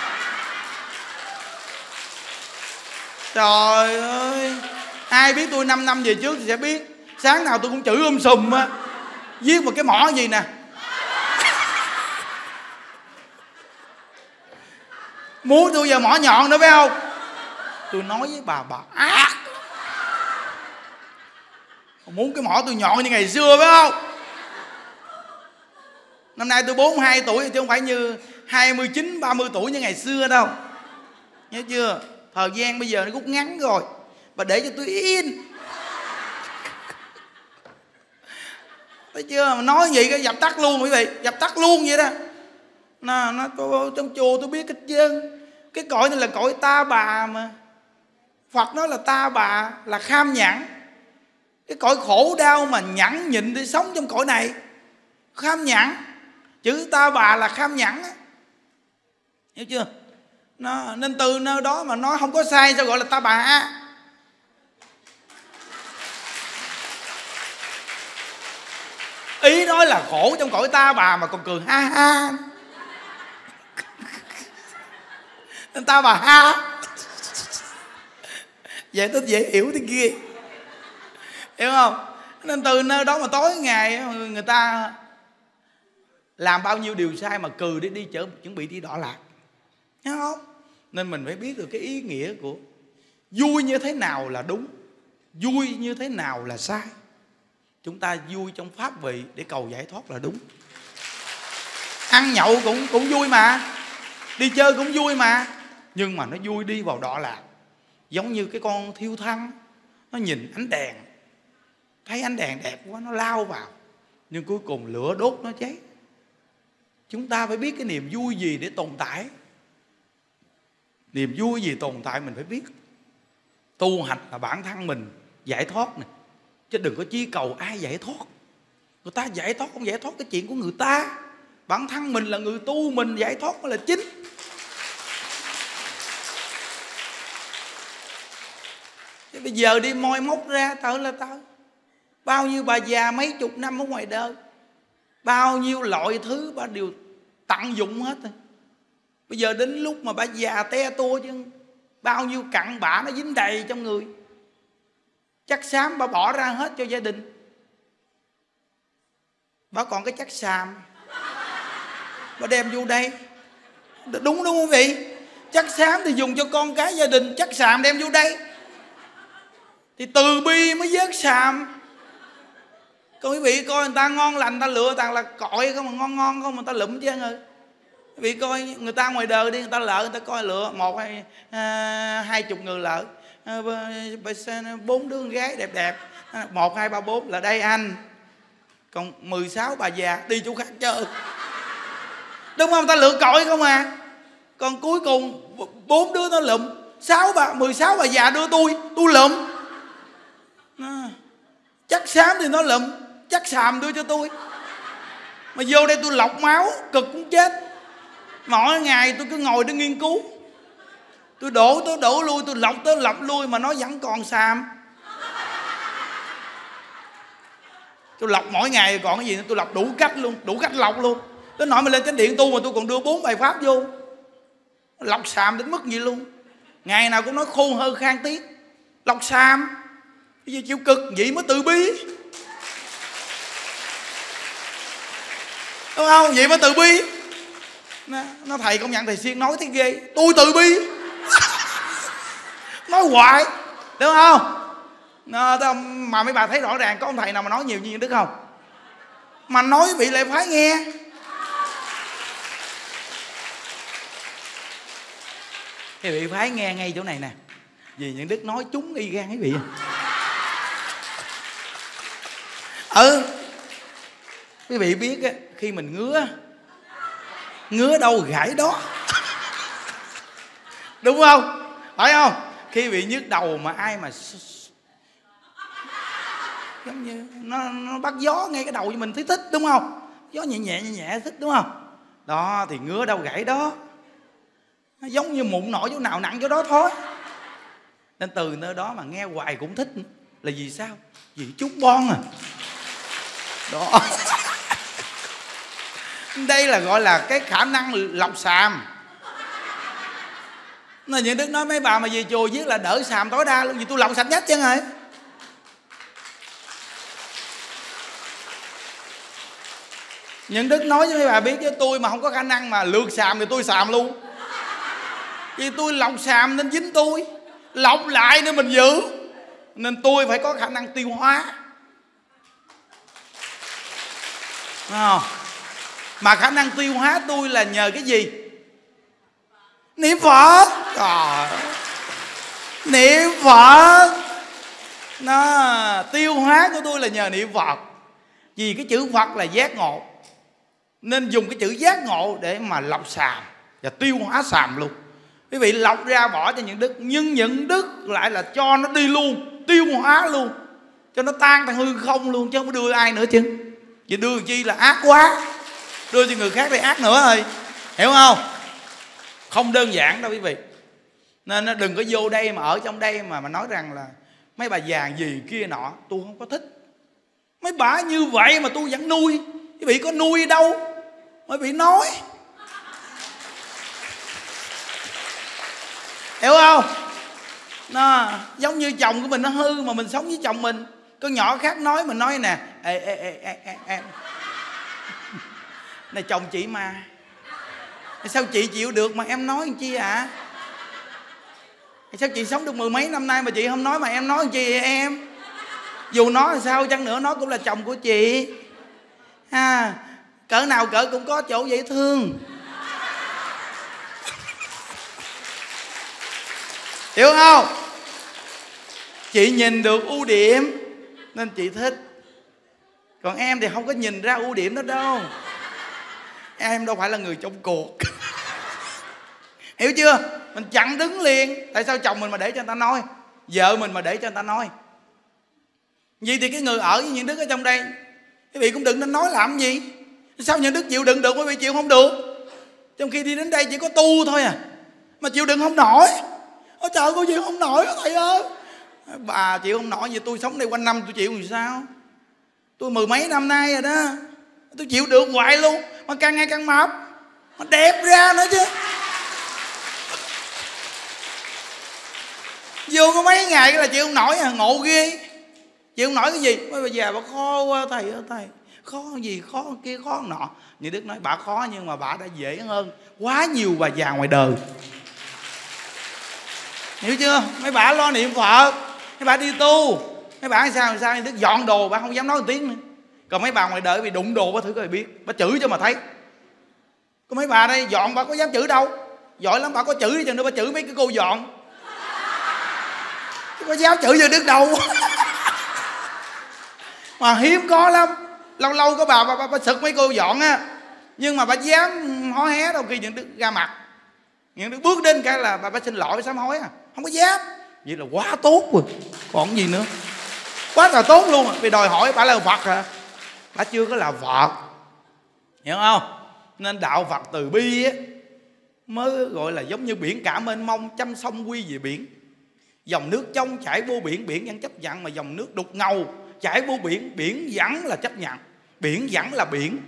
Trời ơi, ai biết tôi 5 năm về trước thì sẽ biết. Sáng nào tôi cũng chửi sùm á. Viết một cái mỏ gì nè. Muốn tôi giờ mỏ nhọn nữa phải không? Tôi nói với bà ác. Muốn cái mỏ tôi nhọn như ngày xưa phải không? Năm nay tôi 42 tuổi chứ không phải như 29, 30 tuổi như ngày xưa đâu. Nhớ chưa? Thời gian bây giờ nó rút ngắn rồi. Bà để cho tôi yên. Thấy chưa? Mà nói vậy cái dập tắt luôn quý vị. Dập tắt luôn vậy đó. Nó trong chùa tôi biết hết trơn. Cái cõi này là cõi ta bà mà. Phật nói là ta bà là kham nhẫn. Cái cõi khổ đau mà nhẫn nhịn để sống trong cõi này. Kham nhẫn. Chữ ta bà là kham nhẫn á. Hiểu chưa? Nên từ nơi đó mà nó không có sai sao gọi là ta bà. Ý nói là khổ trong cõi ta bà mà còn cười ha ha. Nên ta bà ha. Vậy tôi dễ hiểu thế kia. Hiểu không? Nên từ nơi đó mà tối ngày người ta làm bao nhiêu điều sai mà cười để đi chuẩn bị đi đọa lạc. Thấy không? Nên mình phải biết được cái ý nghĩa của vui như thế nào là đúng, vui như thế nào là sai. Chúng ta vui trong pháp vị để cầu giải thoát là đúng. Ăn nhậu cũng vui mà, đi chơi cũng vui mà. Nhưng mà nó vui đi vào đọa lạc. Giống như cái con thiêu thân, nó nhìn ánh đèn, thấy ánh đèn đẹp quá nó lao vào, nhưng cuối cùng lửa đốt nó cháy. Chúng ta phải biết cái niềm vui gì để tồn tại. Niềm vui gì tồn tại mình phải biết. Tu hành là bản thân mình giải thoát nè, chứ đừng có chí cầu ai giải thoát. Người ta giải thoát không giải thoát cái chuyện của người ta. Bản thân mình là người tu, mình giải thoát mới là chính. Thế bây giờ đi moi móc ra là bao nhiêu bà già mấy chục năm ở ngoài đời, bao nhiêu loại thứ bà đều tận dụng hết rồi. Bây giờ đến lúc mà bà già te tua chứ, bao nhiêu cặn bã nó dính đầy trong người, chất xám bà bỏ ra hết cho gia đình. Bà còn cái chất xàm bà đem vô đây. Đúng không quý vị? Chất xám thì dùng cho con cái gia đình, chất xàm đem vô đây. Thì từ bi mới vớt xàm. Còn quý vị coi người ta ngon lành, người ta lựa toàn là cội không, mà ngon không, mà người ta lụm chứ rồi. Quý vị coi người ta ngoài đời đi, người ta lỡ, người ta coi lựa 1 hay 20 người lỡ, 4 đứa con gái đẹp đẹp, 1, 2, 3, 4 là đây anh. Còn 16 bà già đi chỗ khác chơi. Đúng không? Ta lựa cội không à. Còn cuối cùng 4 đứa nó lụm, 16 bà già đưa tôi lụm. Chắc xám thì nó lụm, chắc xàm đưa cho tôi. Mà vô đây tôi lọc máu cực cũng chết. Mỗi ngày tôi cứ ngồi để nghiên cứu, tôi đổ lui, tôi lọc tới lọc lui mà nó vẫn còn xàm. Tôi lọc mỗi ngày còn cái gì nữa, tôi lọc đủ cách luôn, đủ cách lọc luôn. Tới nỗi mà lên chánh điện tu mà tôi còn đưa 4 bài pháp vô. Lọc xàm đến mức gì luôn. Ngày nào cũng nói khôn hơn khang tiếng. Lọc xàm. Cái gì chịu cực vậy mới từ bi. Đúng không? Vậy mới từ bi. Nó thầy công nhận thầy Xuyên nói thấy ghê. Tôi từ bi. Nói hoài. Đúng không? Mà mấy bà thấy rõ ràng có ông thầy nào mà nói nhiều như Đức không? Mà nói vị lại phải nghe. Cái vị phải nghe ngay chỗ này nè. Vì những Đức nói trúng y gan cái vị. Quý vị biết á, khi mình ngứa đâu gãi đó. Đúng không? Phải không? Khi bị nhức đầu mà ai mà giống như nó bắt gió ngay cái đầu cho mình thấy thích, đúng không? Gió nhẹ nhẹ thích, đúng không? Đó thì ngứa đâu gãy đó. Nó giống như mụn nổi chỗ nào nặng chỗ đó thôi. Nên từ nơi đó mà nghe hoài cũng thích. Là vì sao? Vì chút bon à. Đó. Đây là gọi là cái khả năng lọc xàm. Nên những Đức nói mấy bà mà về chùa viết là đỡ xàm tối đa luôn. Vì tôi lọc sạch nhất chứ rồi. Những Đức nói với mấy bà biết chứ tôi mà không có khả năng mà lược xàm thì tôi xàm luôn. Vì tôi lọc xàm nên dính tôi. Lọc lại nên mình giữ. Nên tôi phải có khả năng tiêu hóa. Đúng không? Mà khả năng tiêu hóa tôi là nhờ cái gì? Niệm Phật. Trời, niệm Phật. Nó tiêu hóa của tôi là nhờ niệm Phật. Vì cái chữ Phật là giác ngộ, nên dùng cái chữ giác ngộ để mà lọc xàm và tiêu hóa xàm luôn. Quý vị lọc ra bỏ cho những Đức, nhưng những Đức lại là cho nó đi luôn, tiêu hóa luôn, cho nó tan thành hư không luôn, chứ không có đưa ai nữa chứ. Vì đưa chi là ác quá, đưa cho người khác thì ác nữa rồi. Hiểu không? Không đơn giản đâu quý vị. Nên nó đừng có vô đây mà ở trong đây mà nói rằng là mấy bà già gì kia nọ, tôi không có thích. Mấy bà như vậy mà tôi vẫn nuôi. Quý vị có nuôi đâu mới bị nói. Hiểu không? Nó giống như chồng của mình nó hư mà mình sống với chồng mình. Con nhỏ khác nói mình nói nè, ê. Này chồng chị mà. Sao chị chịu được mà em nói làm chi ạ? Sao chị sống được 10 mấy năm nay mà chị không nói mà em nói làm chi vậy em? Dù nó là sao chăng nữa nó cũng là chồng của chị. Cỡ nào cỡ cũng có chỗ dễ thương. Hiểu không? Chị nhìn được ưu điểm nên chị thích. Còn em thì không có nhìn ra ưu điểm đó đâu. Em đâu phải là người trong cuộc. Hiểu chưa? Mình chặn đứng liền. Tại sao chồng mình mà để cho người ta nói, vợ mình mà để cho người ta nói? Vậy thì cái người ở với những đức ở trong đây, quý vị cũng đừng nên nói làm gì. Sao những đức chịu đựng được, quý vị chịu không được? Trong khi đi đến đây chỉ có tu thôi à, mà chịu đựng không nổi. Ôi trời, cô chịu không nổi thầy ơi. Bà chịu không nổi gì, tôi sống đây quanh năm tôi chịu làm sao? Tôi 10 mấy năm nay rồi đó, tôi chịu được hoài luôn. Mà càng ngày càng mập, mà đẹp ra nữa chứ. Vô có mấy ngày cái là chịu không nổi à, ngộ ghê. Chịu không nổi cái gì? Bây giờ bà khó quá thầy ơi thầy. Khó gì, khó kia, khó nọ. Như Đức nói bà khó nhưng mà bà đã dễ hơn quá nhiều bà già ngoài đời. Hiểu chưa? Mấy bà lo niệm Phật, mấy bà đi tu, mấy bà sao Như Đức dọn đồ bà không dám nói một tiếng nữa. Còn mấy bà ngoài đời bị đụng đồ bà thử coi biết, bà chửi cho mà thấy. Có mấy bà đây dọn bà có dám chửi đâu. Giỏi lắm bà có chửi đi chừng nữa bà chửi mấy cái cô dọn. Có dám chửi cho Đức đâu. Mà hiếm có lắm. Lâu lâu có bà sực mấy cô dọn á, nhưng mà bà dám hó hé đâu. Khi những Đức ra mặt, những Đức bước đến cái là bà xin lỗi sám hối à, không có dám. Vậy là quá tốt rồi, còn gì nữa. Quá là tốt luôn. Vì đòi hỏi bà là Phật hả? Bà chưa có là Phật, hiểu không? Nên đạo Phật từ bi á mới gọi là giống như biển cả mênh mông, trăm sông quy về biển. Dòng nước trong chảy vô biển, biển vẫn chấp nhận. Mà dòng nước đục ngầu chảy vô biển, biển vẫn là chấp nhận. Biển vẫn là biển,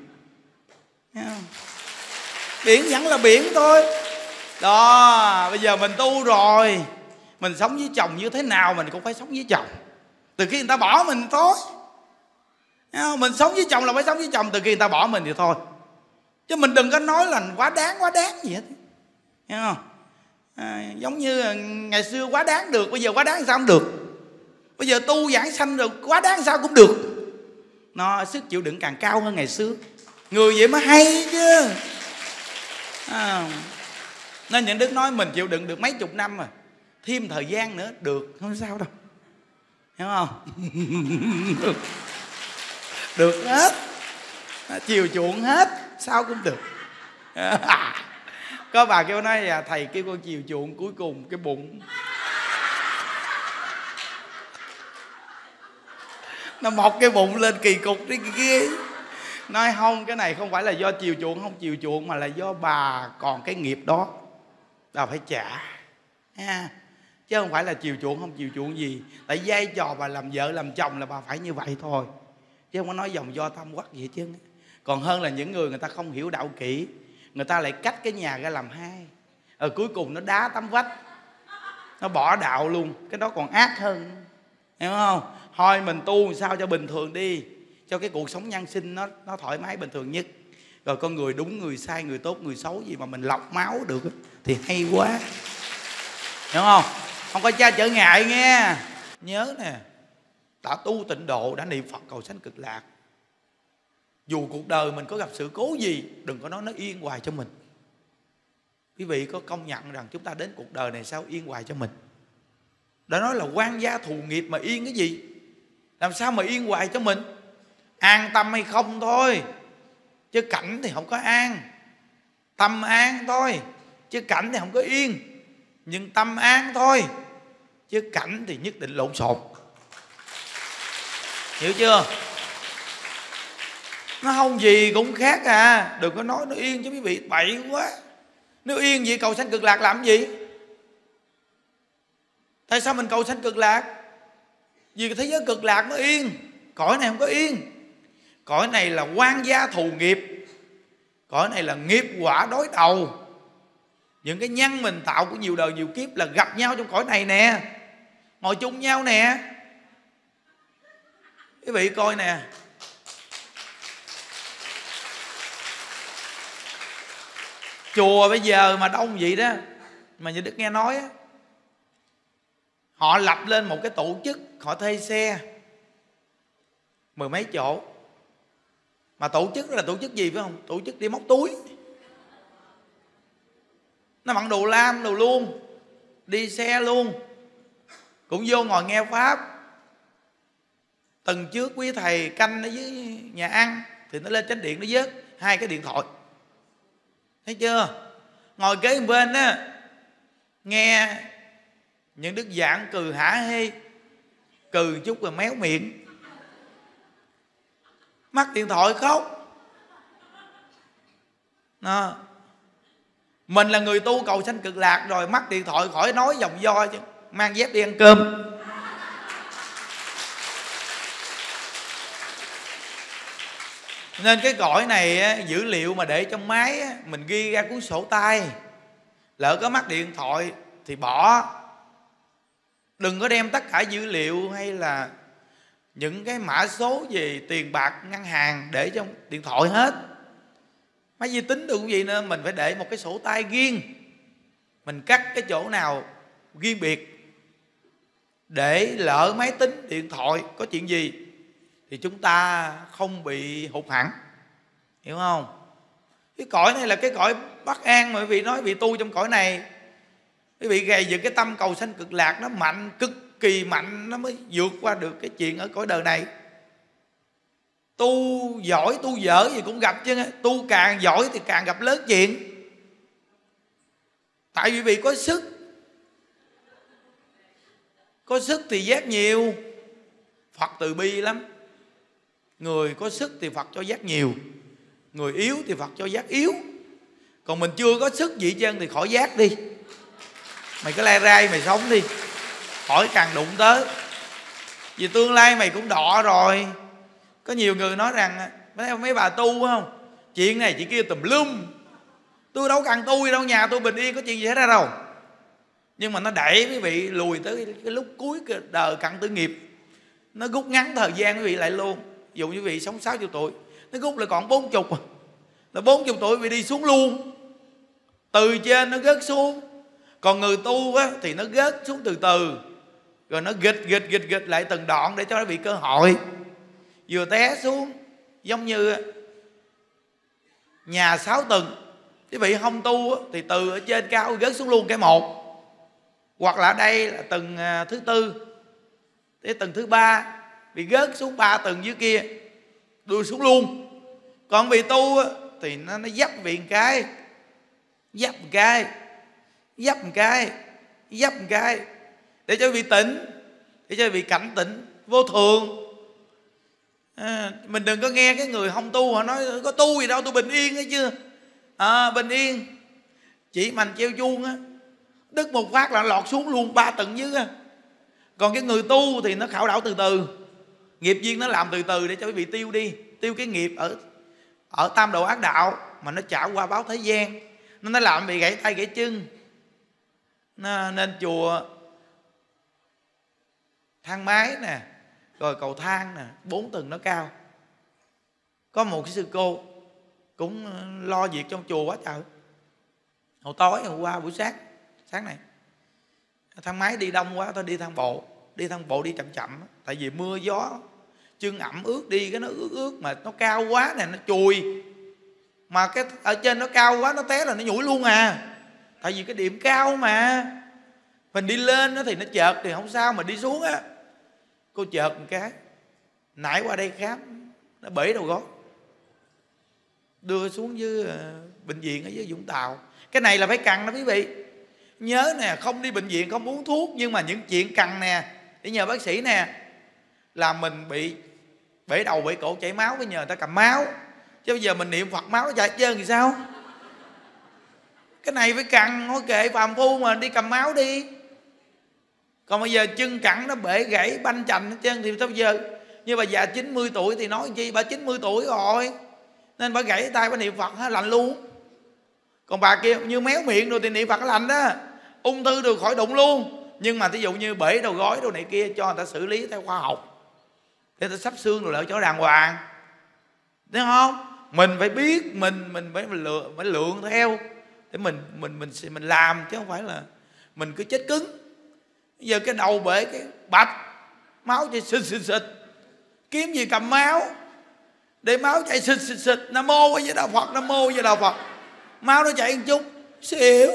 biển vẫn là biển thôi. Đó, bây giờ mình tu rồi, mình sống với chồng như thế nào mình cũng phải sống với chồng. Từ khi người ta bỏ mình thôi, mình sống với chồng là phải sống với chồng. Từ khi người ta bỏ mình thì thôi. Chứ mình đừng có nói là quá đáng gì hết, hiểu không? Giống như ngày xưa quá đáng được, bây giờ quá đáng sao không được. Bây giờ tu giảng sanh rồi quá đáng sao cũng được. Nó sức chịu đựng càng cao hơn ngày xưa. Người vậy mới hay chứ. Nên những Đức nói mình chịu đựng được mấy chục năm rồi, thêm thời gian nữa được, không sao đâu, hiểu không? Được hết, chiều chuộng hết, sao cũng được. Có bà kêu nói thầy kêu con chiều chuộng, cuối cùng cái bụng nó mọc cái bụng lên kỳ cục đi kia. Nói không, cái này không phải là do chiều chuộng không chiều chuộng, mà là do bà còn cái nghiệp đó, bà phải trả ha. Chứ không phải là chiều chuộng không chiều chuộng gì. Tại vai trò bà làm vợ làm chồng là bà phải như vậy thôi, chứ không có nói dòng do tâm quắc gì hết chứ. Còn hơn là những người ta không hiểu đạo kỹ, người ta lại cách cái nhà ra làm hai, rồi cuối cùng nó đá tấm vách, nó bỏ đạo luôn. Cái đó còn ác hơn, hiểu không? Thôi mình tu sao cho bình thường đi, cho cái cuộc sống nhân sinh nó thoải mái bình thường nhất. Rồi con người đúng người sai, người tốt người xấu gì mà mình lọc máu được thì hay quá, hiểu không? Không có cha trở ngại nghe. Nhớ nè, đã tu tịnh độ, đã niệm Phật cầu sanh cực lạc, dù cuộc đời mình có gặp sự cố gì, đừng có nói nó yên hoài cho mình. Quý vị có công nhận rằng chúng ta đến cuộc đời này sao yên hoài cho mình? Đã nói là quan gia thù nghiệp mà yên cái gì? Làm sao mà yên hoài cho mình? An tâm hay không thôi, chứ cảnh thì không có an. Tâm an thôi, chứ cảnh thì không có yên. Nhưng tâm an thôi, chứ cảnh thì nhất định lộn xộn. Hiểu chưa? Nó không gì cũng khác à. Đừng có nói nó yên chứ quý vị, bậy quá. Nếu yên vậy cầu sanh cực lạc làm gì? Tại sao mình cầu sanh cực lạc? Vì thế giới cực lạc nó yên, cõi này không có yên. Cõi này là quan gia thù nghiệp, cõi này là nghiệp quả đối đầu. Những cái nhân mình tạo của nhiều đời nhiều kiếp là gặp nhau trong cõi này nè, ngồi chung nhau nè. Quý vị coi nè, chùa bây giờ mà đông vậy đó, mà như Đức nghe nói á, họ lập lên một cái tổ chức, họ thuê xe 10 mấy chỗ. Mà tổ chức đó là tổ chức gì phải không? Tổ chức đi móc túi. Nó mặc đồ lam đồ luôn, đi xe luôn, cũng vô ngồi nghe pháp. Tuần trước quý thầy canh ở dưới nhà ăn thì nó lên chánh điện nó vớt 2 cái điện thoại. Thấy chưa? Ngồi kế bên á, nghe những đức giảng cừ hả hê, cừ chút rồi méo miệng, mắc điện thoại khóc. Đó. Mình là người tu cầu sanh cực lạc rồi, mắc điện thoại khỏi nói vòng vo chứ, mang dép đi ăn cơm. Nên cái cõi này dữ liệu mà để trong máy mình ghi ra cuốn sổ tay, lỡ có mắc điện thoại thì bỏ. Đừng có đem tất cả dữ liệu hay là những cái mã số về tiền bạc ngân hàng để trong điện thoại hết. Máy vi tính được gì nữa, mình phải để một cái sổ tay riêng. Mình cắt cái chỗ nào riêng biệt, để lỡ máy tính điện thoại có chuyện gì thì chúng ta không bị hụt hẫng. Hiểu không? Cái cõi này là cái cõi bất an mà quý vị nói vị tu trong cõi này, quý vị gầy dựng cái tâm cầu sanh cực lạc nó mạnh, cực kỳ mạnh, nó mới vượt qua được cái chuyện ở cõi đời này. Tu giỏi tu dở gì cũng gặp chứ, tu càng giỏi thì càng gặp lớn chuyện. Tại vì quý vị có sức, có sức thì giác nhiều. Phật từ bi lắm. Người có sức thì Phật cho giác nhiều, người yếu thì Phật cho giác yếu. Còn mình chưa có sức gì chân thì khỏi giác đi. Mày cứ lai rai mày sống đi, khỏi càng đụng tới. Vì tương lai mày cũng đọ rồi. Có nhiều người nói rằng mấy bà tu không, chuyện này chuyện kia tùm lum, tôi đâu cần tu gì đâu, nhà tôi bình yên có chuyện gì hết ra đâu. Nhưng mà nó đẩy quý vị lùi tới cái lúc cuối đời cận tử nghiệp. Nó rút ngắn thời gian quý vị lại luôn. Ví dụ như quý vị sống 60 tuổi, nó rút lại còn 40, là 40 tuổi quý vị đi xuống luôn. Từ trên nó rớt xuống. Còn người tu á, thì nó rớt xuống từ từ, rồi nó gịch lại từng đoạn để cho nó bị cơ hội. Vừa té xuống giống như nhà 6 tầng, quý vị không tu á, thì từ ở trên cao rớt xuống luôn cái một. Hoặc là đây là tầng thứ 4, tới tầng thứ 3 bị rớt xuống 3 tầng dưới kia, đưa xuống luôn. Còn bị tu á, thì nó dấp vị một cái, dấp một cái, dấp một cái, dấp một cái, để cho vị tỉnh, để cho vị cảnh tỉnh vô thường. Mình đừng có nghe cái người không tu họ nói có tu gì đâu, tôi bình yên ấy chưa. Bình yên chỉ mành treo chuông á, đứt một phát là lọt xuống luôn 3 tầng dưới á. Còn cái người tu thì nó khảo đảo từ từ, nghiệp duyên nó làm từ từ để cho quý vị tiêu đi, tiêu cái nghiệp ở tam độ ác đạo mà nó trả qua báo thế gian, nó làm bị gãy tay gãy chân. Nên chùa thang máy nè, rồi cầu thang nè, 4 tầng nó cao. Có một cái sư cô cũng lo việc trong chùa quá trời. Hồi tối hôm qua buổi sáng này thang máy đi đông quá, tôi đi thang bộ đi chậm chậm, tại vì mưa gió chân ẩm ướt đi, cái nó ướt mà nó cao quá nè, nó chùi, mà cái ở trên nó cao quá nó té là nó nhủi luôn à. Tại vì cái điểm cao mà mình đi lên thì nó chợt thì không sao, mà đi xuống á cô chợt một cái, nãy qua đây khám nó bể đầu gối, đưa xuống dưới bệnh viện ở dưới Vũng Tàu. Cái này là phải cần đó quý vị nhớ nè, không đi bệnh viện không uống thuốc, nhưng mà những chuyện cần nè để nhờ bác sĩ nè, là mình bị bể đầu bể cổ chảy máu phải nhờ người ta cầm máu, chứ bây giờ mình niệm Phật máu nó chảy hết trơn thì sao. Cái này phải cần, nói kệ phàm phu mà đi cầm máu đi. Còn bây giờ chân cẳng nó bể gãy banh chành hết trơn thì sao bây giờ. Như bà già 90 tuổi thì nói chi, bà 90 tuổi rồi nên bà gãy tay bà niệm Phật hết lành luôn. Còn bà kia như méo miệng rồi thì niệm Phật lành đó, ung thư được khỏi đụng luôn. Nhưng mà ví dụ như bể đầu gối đồ này kia cho người ta xử lý theo khoa học, để ta sắp xương rồi lại cho đàng hoàng, thấy không? Mình phải biết, mình phải lượng theo để mình làm, chứ không phải là mình cứ chết cứng. Bây giờ cái đầu bể cái bạch máu chảy xịt, kiếm gì cầm máu để máu chảy xịt. Nam mô với đạo Phật, nam mô với đạo Phật, máu nó chảy một chút xỉu.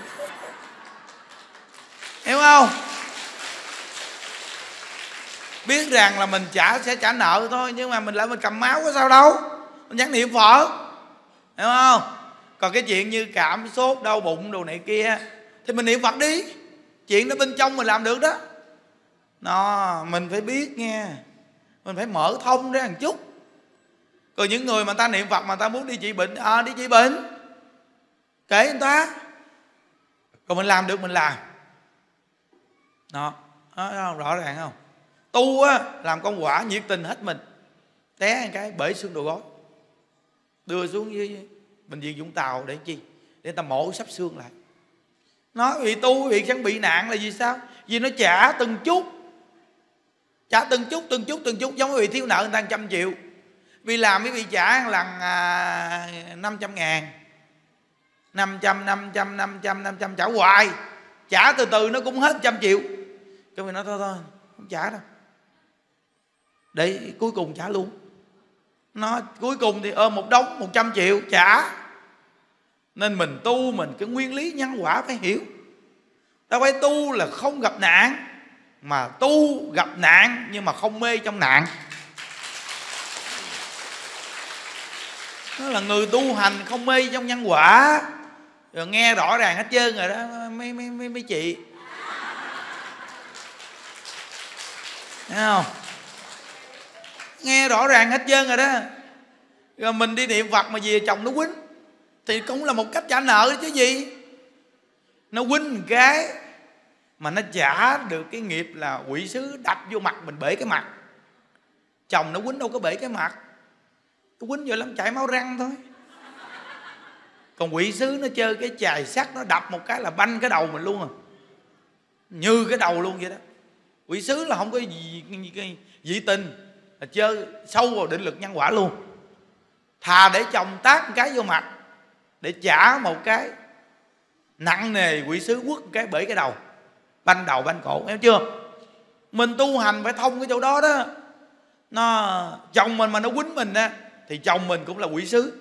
Hiểu không? biết rằng là mình sẽ trả nợ thôi, nhưng mà mình lại mình cầm máu có sao đâu, mình vẫn niệm Phật, hiểu không? Còn cái chuyện như cảm sốt đau bụng đồ này kia thì mình niệm Phật đi, chuyện đó bên trong mình làm được đó. Mình phải biết nghe, mình phải mở thông ra một chút. Còn những người mà ta niệm Phật mà ta muốn đi trị bệnh, đi trị bệnh, kể người ta. Còn mình làm được mình làm. Đó, rõ ràng không? Tu á, làm công quả nhiệt tình hết mình. Té một cái bể xương đầu gối, đưa xuống dưới bệnh viện Vũng Tàu để chi? Để ta mổ sắp xương lại. Nó bị tu, bị chẳng bị nạn là vì sao? Vì nó trả từng chút. Trả từng chút, giống như bị thiếu nợ người ta 100 triệu. Vì làm mới bị trả lần 500 ngàn, 500 trả hoài. Trả từ từ nó cũng hết 100 triệu. Cái mình nói thôi không trả đâu, để cuối cùng trả luôn. Nó cuối cùng thì ôm một đống 100 triệu trả. Nên mình tu, mình cái nguyên lý nhân quả phải hiểu. Đâu phải tu là không gặp nạn, mà tu gặp nạn nhưng mà không mê trong nạn. Nó là người tu hành không mê trong nhân quả. Rồi nghe rõ ràng hết trơn rồi đó mấy chị, thấy không? Nghe rõ ràng hết trơn rồi đó. Rồi mình đi niệm Phật mà về chồng nó quýnh thì cũng là một cách trả nợ chứ gì. Nó quýnh một cái mà nó trả được cái nghiệp là quỷ sứ đập vô mặt mình bể cái mặt. Chồng nó quýnh đâu có bể cái mặt, nó quýnh vô lắm chảy máu răng thôi. Còn quỷ sứ nó chơi cái chài sắt, nó đập một cái là banh cái đầu mình luôn à, như cái đầu luôn vậy đó. Quỷ sứ là không có gì dị tình, là chơi sâu vào định lực nhân quả luôn. Thà để chồng tát một cái vô mặt để trả một cái nặng nề, quỷ sứ quất một cái bể cái đầu, banh đầu banh cổ, hiểu chưa? Mình tu hành phải thông cái chỗ đó đó. Chồng mình mà nó quýnh mình á thì chồng mình cũng là quỷ sứ.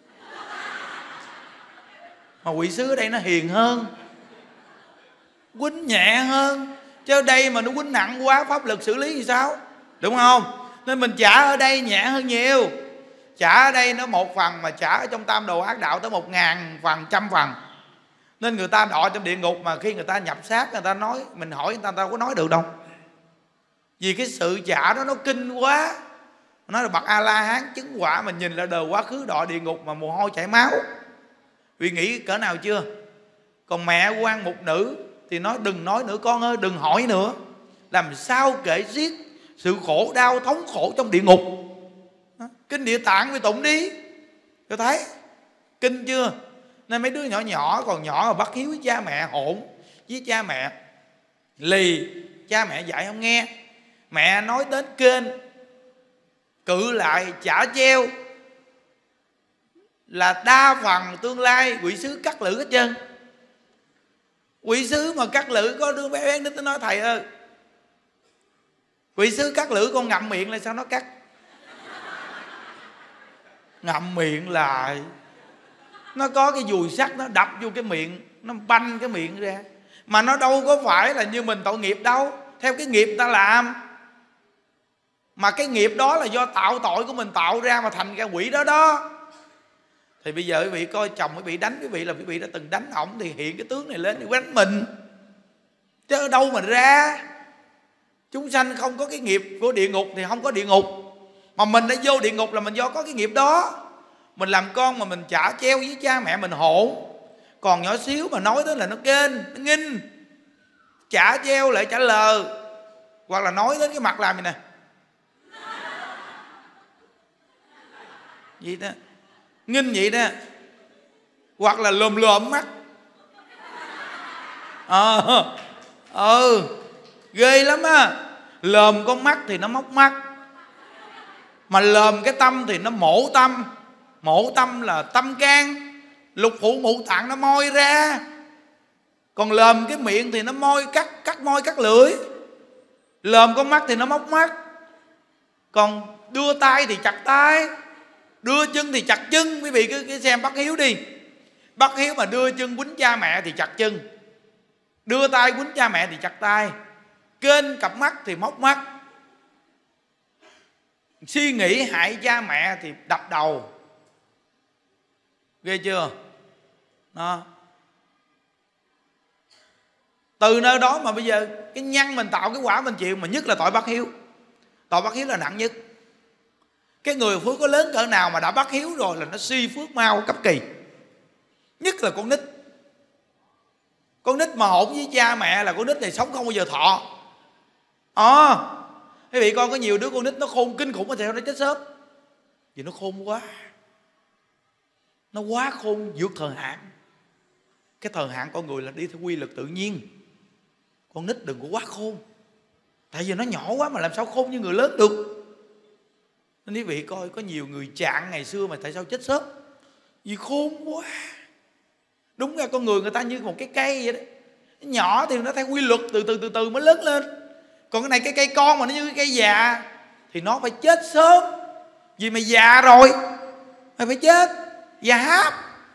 Mà quỷ sứ ở đây nó hiền hơn, quýnh nhẹ hơn. Chứ ở đây mà nó quýnh nặng quá, pháp lực xử lý thì sao, đúng không? Nên mình trả ở đây nhẹ hơn nhiều. Trả ở đây nó một phần, mà trả ở trong tam đồ ác đạo tới 1000 phần, 100 phần. Nên người ta đọa trong địa ngục mà khi người ta nhập xác, người ta nói, mình hỏi người ta đâu có nói được đâu. Vì cái sự trả đó nó kinh quá. Nói là bậc A-la-hán chứng quả mà nhìn là đời quá khứ đọa địa ngục mà mồ hôi chảy máu. Vì nghĩ cỡ nào chưa? Còn mẹ quan mục nữ thì nói đừng nói nữa con ơi, đừng hỏi nữa. Làm sao kể xiết sự khổ đau thống khổ trong địa ngục. Kinh Địa Tạng mới tụng đi, tôi thấy kinh chưa? Nên mấy đứa nhỏ nhỏ còn nhỏ mà bắt hiếu với cha mẹ, hỗn với cha mẹ, lì, cha mẹ dạy không nghe. Mẹ nói đến kênh cự lại chả treo là đa phần tương lai quỷ sứ cắt lưỡi hết trơn. Quỷ sứ mà cắt lưỡi, có đứa bé nó nói thầy ơi, quỷ sứ cắt lưỡi con ngậm miệng là sao nó cắt? Ngậm miệng lại, nó có cái dùi sắt nó đập vô cái miệng, nó banh cái miệng ra. Mà nó đâu có phải là như mình tội nghiệp đâu, theo cái nghiệp ta làm. Mà cái nghiệp đó là do tạo tội của mình tạo ra mà thành ra quỷ đó đó. Thì bây giờ quý vị coi chồng quý vị đánh quý vị là quý vị đã từng đánh ổng thì hiện cái tướng này lên để đánh mình. Chứ ở đâu mà ra. Chúng sanh không có cái nghiệp của địa ngục thì không có địa ngục. Mà mình đã vô địa ngục là mình do có cái nghiệp đó. Mình làm con mà mình chả treo với cha mẹ mình hỗn. Còn nhỏ xíu mà nói tới là nó kênh, nó nghinh, chả treo lại trả lờ. Hoặc là nói đến cái mặt làm này nè, vậy đó, nghinh vậy đó. Hoặc là lồm lồm mắt. Ghê lắm á. Lồm con mắt thì nó móc mắt, mà lồm cái tâm thì nó mổ tâm. Mổ tâm là tâm can, lục phủ ngũ tạng nó moi ra. Còn lồm cái miệng thì nó moi cắt môi cắt lưỡi. Lồm con mắt thì nó móc mắt. Còn đưa tay thì chặt tay, đưa chân thì chặt chân. Quý vị cứ xem Bác Hiếu đi. Bác Hiếu mà đưa chân quýnh cha mẹ thì chặt chân, đưa tay quýnh cha mẹ thì chặt tay, kênh cặp mắt thì móc mắt. suy nghĩ hại cha mẹ thì đập đầu. Ghê chưa? Đó. Từ nơi đó mà bây giờ cái nhân mình tạo, cái quả mình chịu. Mà nhất là tội bất hiếu. Tội bất hiếu là nặng nhất. Cái người phước có lớn cỡ nào mà đã bất hiếu rồi là nó suy phước mau cấp kỳ. Nhất là con nít. Con nít mà hỗn với cha mẹ là con nít này sống không bao giờ thọ. Quý vị con có nhiều đứa con nít nó khôn kinh khủng, mà theo nó chết sớm vì nó khôn quá. Nó quá khôn vượt thời hạn. Cái thời hạn con người là đi theo quy luật tự nhiên. Con nít đừng có quá khôn, tại vì nó nhỏ quá mà làm sao khôn như người lớn được. Nên quý vị coi có nhiều người Trạng ngày xưa mà tại sao chết sớm? Vì khôn quá. Đúng ra con người ta như một cái cây vậy đó. Nhỏ thì nó theo quy luật từ từ mới lớn lên. Còn cái này cái cây con mà nó như cái cây già thì nó phải chết sớm. Vì mày già rồi mày phải chết. Già háp.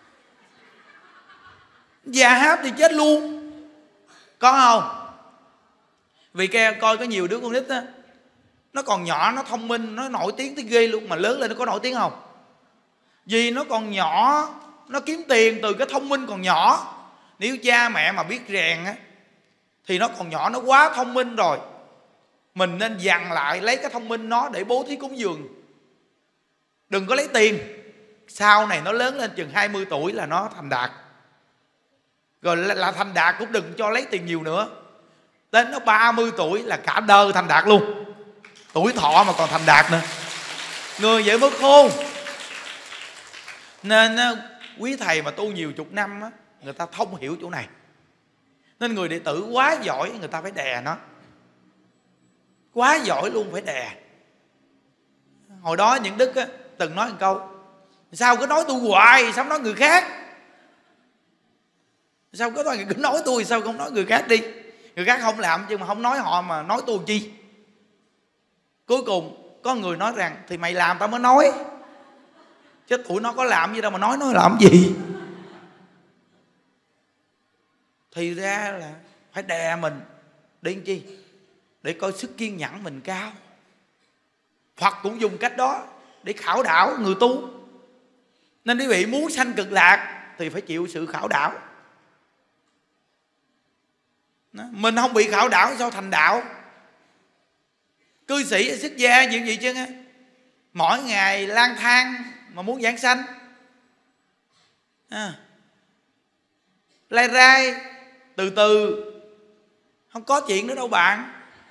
Già háp thì chết luôn. Có không? Vì coi có nhiều đứa con nít á, nó còn nhỏ, nó thông minh, nó nổi tiếng tới ghê luôn. Mà lớn lên nó có nổi tiếng không? Vì nó còn nhỏ, nó kiếm tiền từ cái thông minh còn nhỏ. Nếu cha mẹ mà biết rèn á thì nó còn nhỏ, nó quá thông minh rồi. Mình nên dằn lại lấy cái thông minh nó để bố thí cúng dường. Đừng có lấy tiền. Sau này nó lớn lên chừng 20 tuổi là nó thành đạt. Rồi là thành đạt cũng đừng cho lấy tiền nhiều nữa. Đến nó 30 tuổi là cả đời thành đạt luôn. Tuổi thọ mà còn thành đạt nữa. Người vậy mới khôn. Nên quý thầy mà tu nhiều chục năm á, người ta thông hiểu chỗ này. Nên người đệ tử quá giỏi, người ta phải đè nó. Quá giỏi luôn phải đè. Hồi đó những Đức á, từng nói một câu: sao cứ nói tôi hoài, sao nói người khác? Sao cứ nói tôi, sao không nói người khác đi? Người khác không làm chứ mà không nói họ, mà nói tôi chi? Cuối cùng có người nói rằng thì mày làm tao mới nói, chứ tụi nó có làm gì đâu mà nói làm gì. Thì ra là phải đè mình để làm chi? Để coi sức kiên nhẫn mình cao. Phật cũng dùng cách đó để khảo đảo người tu. Nên quý vị muốn sanh cực lạc thì phải chịu sự khảo đảo. Mình không bị khảo đảo sao thành đạo? Cư sĩ xuất gia gì chứ, mỗi ngày lang thang mà muốn giảng sanh, lai rai từ từ, không có chuyện nữa đâu bạn.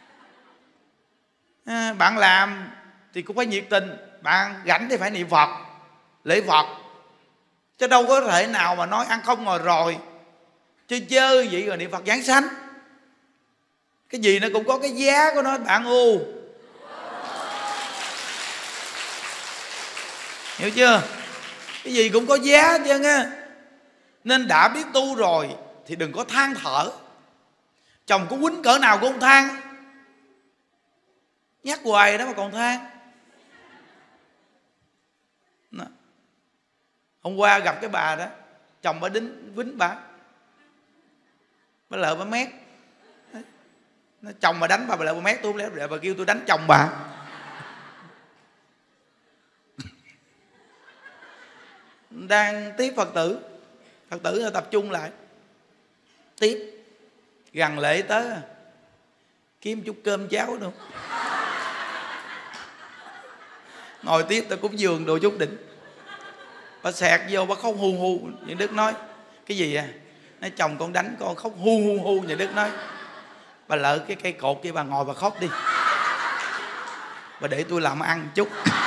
Bạn làm thì cũng phải nhiệt tình, bạn rảnh thì phải niệm Phật, lễ Phật, chứ đâu có thể nào mà nói ăn không ngồi rồi chơi vậy rồi niệm Phật giảng sanh. Cái gì nó cũng có cái giá của nó bạn u. Hiểu chưa? Cái gì cũng có giá chứ á. Nên đã biết tu rồi thì đừng có than thở. Chồng có quýnh cỡ nào cũng không than. Nhắc hoài đó mà còn than. Đó. Hôm qua gặp cái bà đó, chồng bà quýnh bà lợ bà mét. Nó chồng mà đánh bà lợ bà mét, tôi không lẽ bà kêu tôi đánh chồng bà. Đang tiếp Phật tử tập trung lại tiếp, gần lễ tới kiếm chút cơm cháo đâu, ngồi tiếp ta cúng dường đồ chút đỉnh. Bà xẹt vô bà khóc hu hu. Những Đức nói cái gì à? Nói chồng con đánh con khóc hu hu hu. Những Đức nói bà lỡ cái cây cột kia, bà ngồi bà khóc đi, bà để tôi làm ăn chút.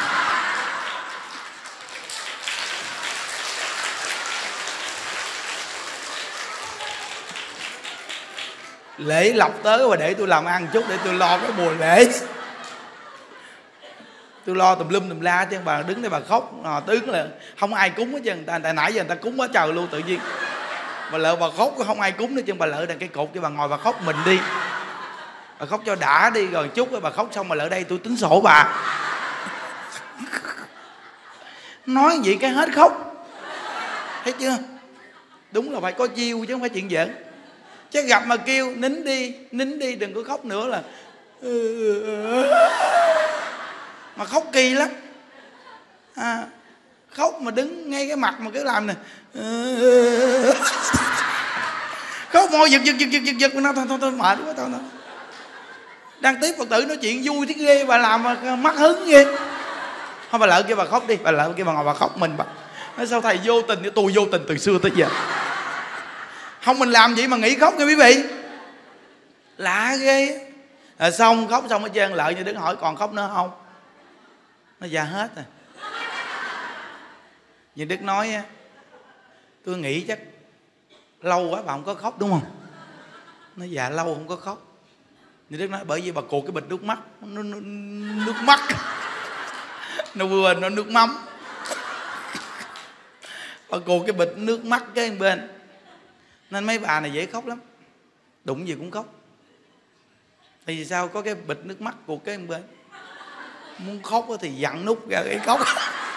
Lễ lọc tới và để tôi làm ăn chút, để tôi lo cái mùa lễ. Tôi lo tùm lum tùm la chứ bà đứng đây bà khóc. Tướng là không ai cúng hết chứ. Tại nãy giờ người ta cúng quá trời luôn. Tự nhiên bà lỡ bà khóc không ai cúng nữa chứ. Bà lỡ đằng cái cột kia bà ngồi bà khóc mình đi. Bà khóc cho đã đi, rồi chút bà khóc xong bà lỡ đây tôi tính sổ bà. Nói vậy cái hết khóc. Thấy chưa? Đúng là phải có chiêu chứ không phải chuyện giỡn. Chứ gặp mà kêu nín đi đừng có khóc nữa là mà khóc kỳ lắm. Khóc mà đứng ngay cái mặt mà cứ làm nè, khóc môi giật nó thôi mệt quá thôi. Đang tiếp Phật tử nói chuyện vui thế ghê, bà làm mà mất hứng ghê. Thôi bà lỡ kia bà khóc đi, bà lỡ kia bà ngồi bà khóc mình bà. Nói sao thầy vô tình, tôi vô tình từ xưa tới giờ. Không mình làm vậy mà nghĩ khóc nha quý vị, lạ ghê. Xong khóc xong hết trơn, lợi như đứng hỏi còn khóc nữa không, nó dạ hết rồi. Như Đức nói tôi nghĩ chắc lâu quá bà không có khóc đúng không. Nó dạ lâu không có khóc. Như Đức nói bởi vì bà cột cái bịch nước mắt, nước mắt nó vừa nó nước mắm, bà cột cái bịch nước mắt cái bên, nên mấy bà này dễ khóc lắm, đụng gì cũng khóc. Tại vì sao? Có cái bịch nước mắt cột cái bên, muốn khóc thì dặn nút ra cái khóc.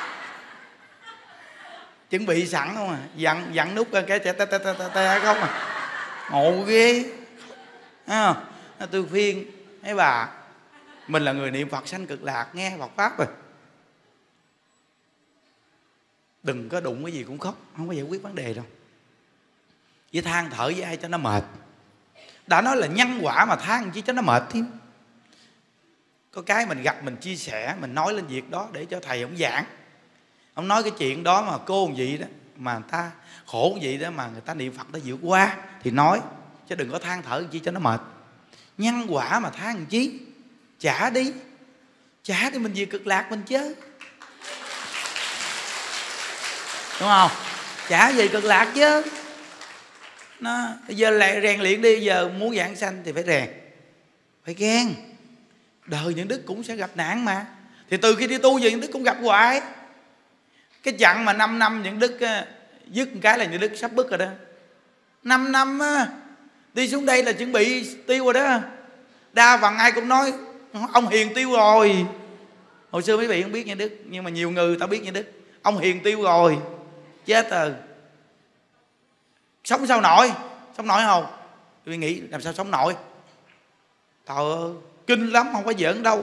Chuẩn bị sẵn không à, dặn nút ra cái te khóc à, ngộ ghê. Tôi khuyên mấy bà, mình là người niệm Phật sanh cực lạc, nghe Phật pháp rồi, đừng có đụng cái gì cũng khóc, không có giải quyết vấn đề đâu. Với than thở với ai cho nó mệt. Đã nói là nhân quả mà than chi cho nó mệt thêm. Có cái mình gặp mình chia sẻ, mình nói lên việc đó để cho thầy ông giảng. Ông nói cái chuyện đó mà cô một vị đó, mà người ta khổ một vị đó mà người ta niệm Phật đã vượt qua thì nói, chứ đừng có than thở chi cho nó mệt. Nhân quả mà than chi, trả đi mình về cực lạc mình chứ, đúng không? Trả về cực lạc chứ. Bây giờ lại rèn luyện đi, giờ muốn giảng sanh thì phải rèn, phải ghen. Đời những đức cũng sẽ gặp nạn mà. Thì từ khi đi tu về những đức cũng gặp hoài. Cái chặng mà 5 năm những đức dứt một cái là những đức sắp bứt rồi đó. 5 năm đi xuống đây là chuẩn bị tiêu rồi đó. Đa phần ai cũng nói ông Hiền tiêu rồi. Hồi xưa mấy vị không biết những đức, nhưng mà nhiều người ta biết những đức. Ông Hiền tiêu rồi, chết rồi, sống sao nổi, sống nổi không? Tôi nghĩ làm sao sống nổi. Trời ơi, kinh lắm, không có giỡn đâu.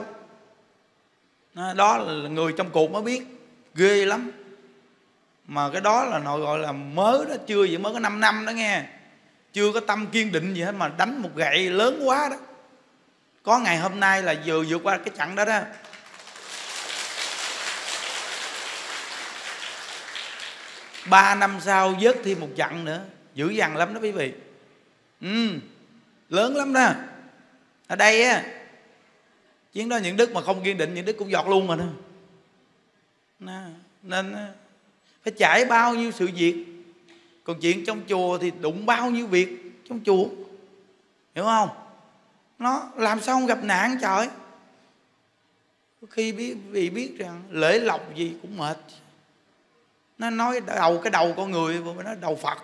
Đó là người trong cuộc mới biết, ghê lắm. Mà cái đó là nội gọi là mới đó, chưa vậy mới có 5 năm đó nghe. Chưa có tâm kiên định gì hết mà đánh một gậy lớn quá đó. Có ngày hôm nay là vừa vượt qua cái chặng đó đó. Ba năm sau vớt thêm một chặng nữa, dữ dằn lắm đó quý vị. Lớn lắm đó. Ở đây á, chuyến đó những đức mà không kiên định, những đức cũng giọt luôn rồi đó. Nên phải trải bao nhiêu sự việc. Còn chuyện trong chùa thì đụng bao nhiêu việc trong chùa, hiểu không? Nó làm sao không gặp nạn trời. Khi biết rằng lễ lộc gì cũng mệt. Nó nói cái đầu con người mà nó đầu Phật.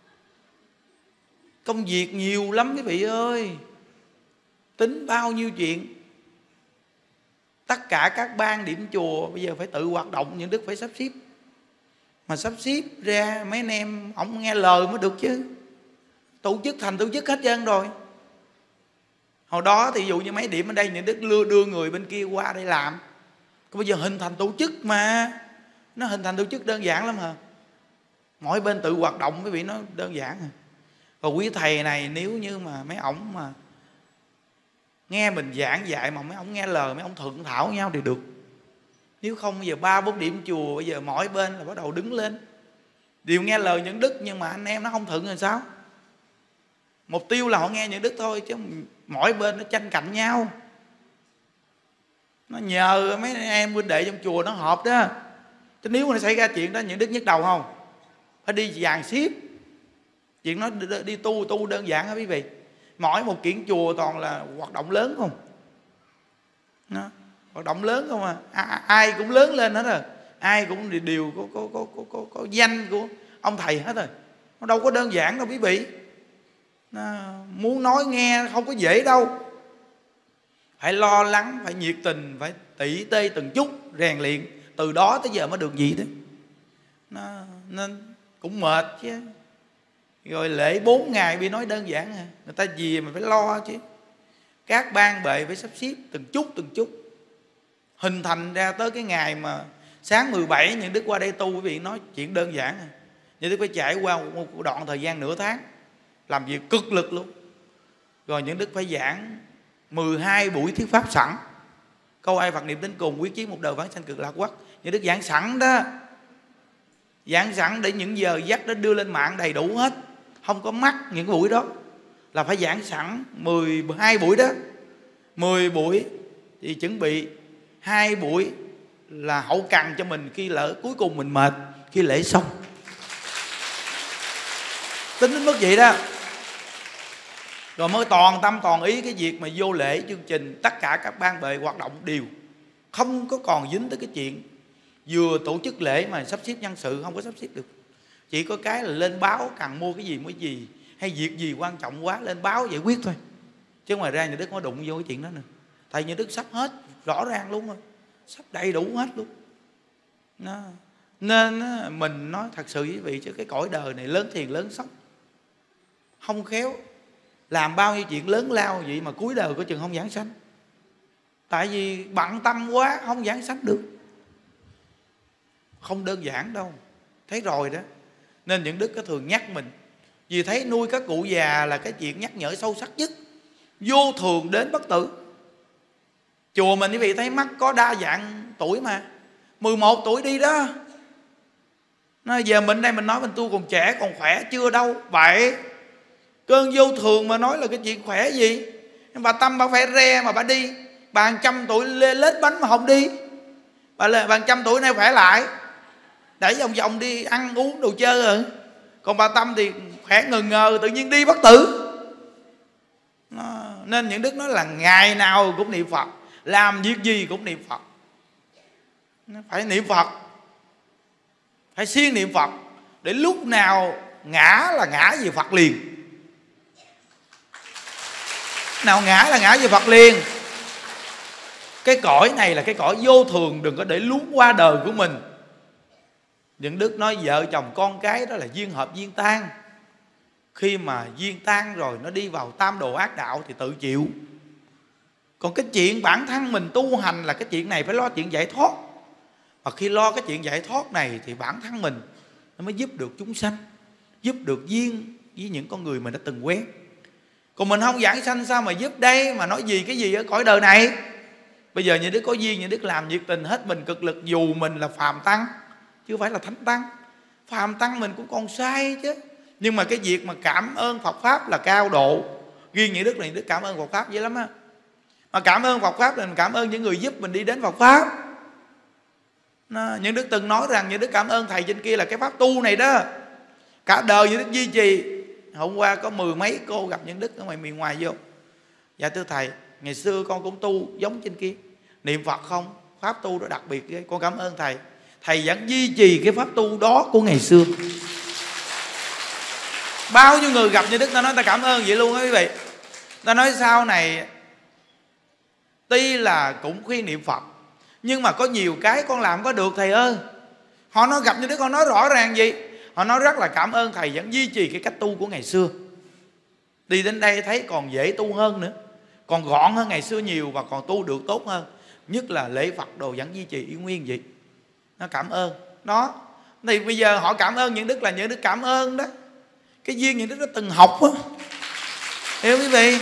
Công việc nhiều lắm quý vị ơi, tính bao nhiêu chuyện. Tất cả các ban điểm chùa bây giờ phải tự hoạt động, những đức phải sắp xếp. Mà sắp xếp ra mấy anh em ổng nghe lời mới được chứ. Tổ chức thành tổ chức hết trơn rồi. Hồi đó thì ví dụ như mấy điểm ở đây những đức đưa người bên kia qua đây làm. Còn bây giờ hình thành tổ chức mà. Nó hình thành tổ chức đơn giản lắm hả. Mỗi bên tự hoạt động quý vị, nó đơn giản hả. Và quý thầy này nếu như mà mấy ổng mà nghe mình giảng dạy mà mấy ổng nghe lời, mấy ổng thuận thảo nhau thì được. Nếu không bây giờ 3-4 điểm chùa bây giờ mỗi bên là bắt đầu đứng lên đều nghe lời những đức, nhưng mà anh em nó không thuận rồi sao? Mục tiêu là họ nghe những đức thôi, chứ mỗi bên nó tranh cạnh nhau. Nó nhờ mấy anh em huynh đệ trong chùa nó họp đó. Chứ nếu mà nó xảy ra chuyện đó những đức nhức đầu không? Phải đi dàn xếp. Chuyện nó đi tu đơn giản hả quý vị. Mỗi một kiện chùa toàn là hoạt động lớn không? Đó, hoạt động lớn không à. Ai cũng lớn lên hết rồi. Ai cũng đều có danh của ông thầy hết rồi. Nó đâu có đơn giản đâu quý vị. Nó muốn nói nghe không có dễ đâu. Phải lo lắng, phải nhiệt tình, phải tỉ tê từng chút, rèn luyện. Từ đó tới giờ mới được gì đó. Nên cũng mệt chứ. Rồi lễ 4 ngày bị nói đơn giản à. Người ta gì mà phải lo chứ. Các ban bệ phải sắp xếp từng chút. hình thành ra tới cái ngày mà sáng 17 những Đức qua đây tu. Quý vị nói chuyện đơn giản à. Những Đức phải trải qua một đoạn thời gian nửa tháng làm việc cực lực luôn. Rồi những Đức phải giảng 12 buổi thuyết pháp sẵn. Câu ai Phật niệm đến cùng, quyết chí một đời vãng sanh cực lạc quốc. Những Đức giảng sẵn đó, giảng sẵn để những giờ dắt đó đưa lên mạng đầy đủ hết, không có mắc những buổi đó. Là phải giảng sẵn 12 buổi đó. 10 buổi thì chuẩn bị 2 buổi là hậu cần cho mình khi lỡ cuối cùng mình mệt, khi lễ xong. Tính đến mức vậy đó. Rồi mới toàn tâm toàn ý cái việc mà vô lễ chương trình. Tất cả các ban bệ hoạt động đều không có còn dính tới cái chuyện vừa tổ chức lễ mà sắp xếp nhân sự, không có sắp xếp được. Chỉ có cái là lên báo cần mua cái gì mới gì, hay việc gì quan trọng quá lên báo giải quyết thôi. Chứ ngoài ra nhà Đức có đụng vô cái chuyện đó nữa. Thầy nhà Đức sắp hết rõ ràng luôn rồi, sắp đầy đủ hết luôn đó. Nên mình nói thật sự với quý vị, chứ cái cõi đời này lớn thiền lớn sốc, không khéo làm bao nhiêu chuyện lớn lao vậy mà cuối đời có chừng không giảng sanh. Tại vì bận tâm quá không giảng sanh được. Không đơn giản đâu, thấy rồi đó. Nên những Đức có thường nhắc mình, vì thấy nuôi các cụ già là cái chuyện nhắc nhở sâu sắc nhất. Vô thường đến bất tử. Chùa mình quý vị thấy mắt có đa dạng tuổi mà, 11 tuổi đi đó. Nói giờ mình đây mình nói mình tu còn trẻ còn khỏe chưa đâu. Vậy cơn vô thường mà nói là cái chuyện khỏe gì. Bà Tâm bà phải re mà bà đi. Bà 100 tuổi lết bánh mà không đi. Bà 100 tuổi nay khỏe lại, đẩy vòng vòng đi ăn uống đồ chơi rồi. Còn bà Tâm thì khỏe ngờ ngờ tự nhiên đi bất tử. Nên những Đức nói là ngày nào cũng niệm Phật, làm việc gì cũng niệm Phật. Phải niệm Phật, phải siêng niệm Phật, để lúc nào ngã là ngã về Phật liền. Nào ngã là ngã về Phật liền. Cái cõi này là cái cõi vô thường, đừng có để luống qua đời của mình. Những Đức nói vợ chồng con cái đó là duyên hợp duyên tan. Khi mà duyên tan rồi nó đi vào tam đồ ác đạo thì tự chịu. Còn cái chuyện bản thân mình tu hành là cái chuyện này phải lo chuyện giải thoát. Và khi lo cái chuyện giải thoát này thì bản thân mình nó mới giúp được chúng sanh, giúp được duyên với những con người mình đã từng quen. Còn mình không giảng sanh sao mà giúp đây, mà nói gì cái gì ở cõi đời này. Bây giờ những Đức có duyên, những Đức làm nhiệt tình hết mình cực lực, dù mình là phàm tăng chứ không phải là thánh tăng. Phàm tăng mình cũng còn sai chứ. Nhưng mà cái việc mà cảm ơn Phật Pháp là cao độ. Riêng những Đức là những Đức cảm ơn Phật Pháp dễ lắm á. Mà cảm ơn Phật Pháp là mình cảm ơn những người giúp mình đi đến Phật Pháp. Những Đức từng nói rằng những Đức cảm ơn thầy trên kia là cái pháp tu này đó, cả đời những Đức duy trì. Hôm qua có 10 mấy cô gặp những Đức ở ngoài miền ngoài vô. Dạ thưa thầy, ngày xưa con cũng tu giống trên kia, niệm Phật không, pháp tu đó đặc biệt ghê. Con cảm ơn thầy, thầy vẫn duy trì cái pháp tu đó của ngày xưa. Bao nhiêu người gặp như Đức ta nói ta cảm ơn vậy luôn á quý vị. Ta nói sau này tuy là cũng khuyên niệm Phật, nhưng mà có nhiều cái con làm có được thầy ơi. Họ nói gặp như Đức, họ nói rõ ràng gì, họ nói rất là cảm ơn thầy vẫn duy trì cái cách tu của ngày xưa. Đi đến đây thấy còn dễ tu hơn nữa, còn gọn hơn ngày xưa nhiều, và còn tu được tốt hơn. Nhất là lễ Phật đồ vẫn duy trì y nguyên vậy. Nó cảm ơn đó. Thì bây giờ họ cảm ơn những Đức là những Đức cảm ơn đó cái duyên những Đức đã từng học á. Hiểu quý vị?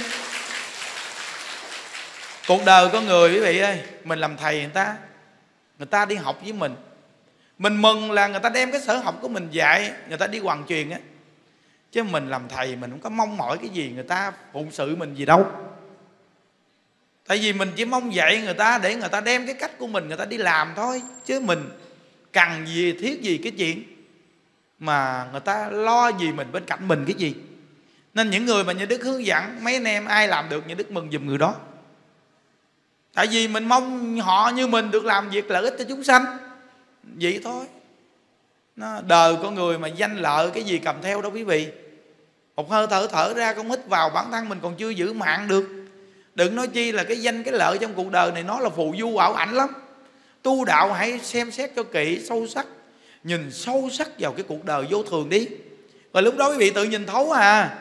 Cuộc đời con người quý vị ơi, mình làm thầy người ta đi học với mình mừng là người ta đem cái sở học của mình dạy, người ta đi hoàn truyền á. Chứ mình làm thầy mình không có mong mỏi cái gì người ta phụng sự mình gì đâu. Tại vì mình chỉ mong dạy người ta để người ta đem cái cách của mình người ta đi làm thôi. Chứ mình cần gì thiết gì cái chuyện mà người ta lo gì mình bên cạnh mình cái gì. Nên những người mà như Đức hướng dẫn, mấy anh em ai làm được như Đức mừng giùm người đó. Tại vì mình mong họ như mình được làm việc lợi ích cho chúng sanh. Vậy thôi. Đời con người mà danh lợi cái gì cầm theo đâu quý vị. Một hơi thở thở ra không hít vào, bản thân mình còn chưa giữ mạng được. Đừng nói chi là cái danh cái lợi trong cuộc đời này, nó là phù du ảo ảnh lắm. Tu đạo hãy xem xét cho kỹ, sâu sắc, nhìn sâu sắc vào cái cuộc đời vô thường đi. Và lúc đó quý vị tự nhìn thấu à.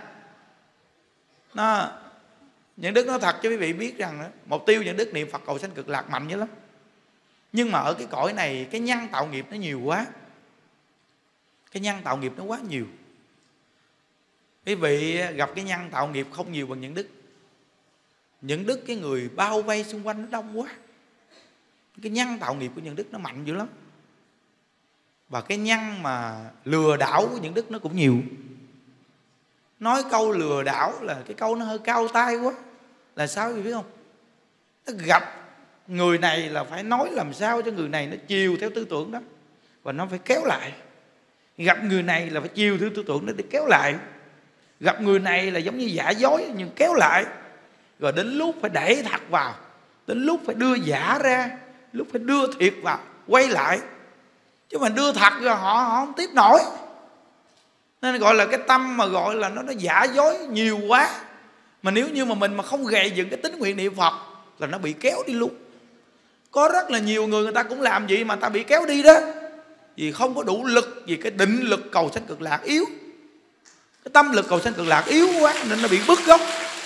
Những Đức nói thật cho quý vị biết rằng đó, mục tiêu những Đức niệm Phật cầu sanh cực lạc mạnh dữ lắm. Nhưng mà ở cái cõi này cái nhân tạo nghiệp nó nhiều quá. Cái nhân tạo nghiệp nó quá nhiều. Quý vị gặp cái nhân tạo nghiệp không nhiều bằng những đức. Những đức cái người bao vây xung quanh nó đông quá. Cái nhân tạo nghiệp của những đức nó mạnh dữ lắm. Và cái nhân mà lừa đảo của những đức nó cũng nhiều. Nói câu lừa đảo là cái câu nó hơi cao tay quá. Là sao quý vị biết không? Nó gặp người này là phải nói làm sao cho người này nó chiều theo tư tưởng đó, và nó phải kéo lại. Gặp người này là phải chiều theo tư tưởng đó để kéo lại. Gặp người này là giống như giả dối nhưng kéo lại. Rồi đến lúc phải đẩy thật vào, đến lúc phải đưa giả ra, lúc phải đưa thiệt vào, quay lại. Chứ mà đưa thật rồi họ không tiếp nổi. Nên gọi là cái tâm mà gọi là nó giả dối nhiều quá. Mà nếu như mà mình mà không gầy dựng cái tín nguyện niệm Phật là nó bị kéo đi luôn. Có rất là nhiều người ta cũng làm vậy mà ta bị kéo đi đó. Vì không có đủ lực, vì cái định lực cầu sanh cực lạc yếu. Cái tâm lực cầu sanh cực lạc yếu quá nên nó bị bứt gốc.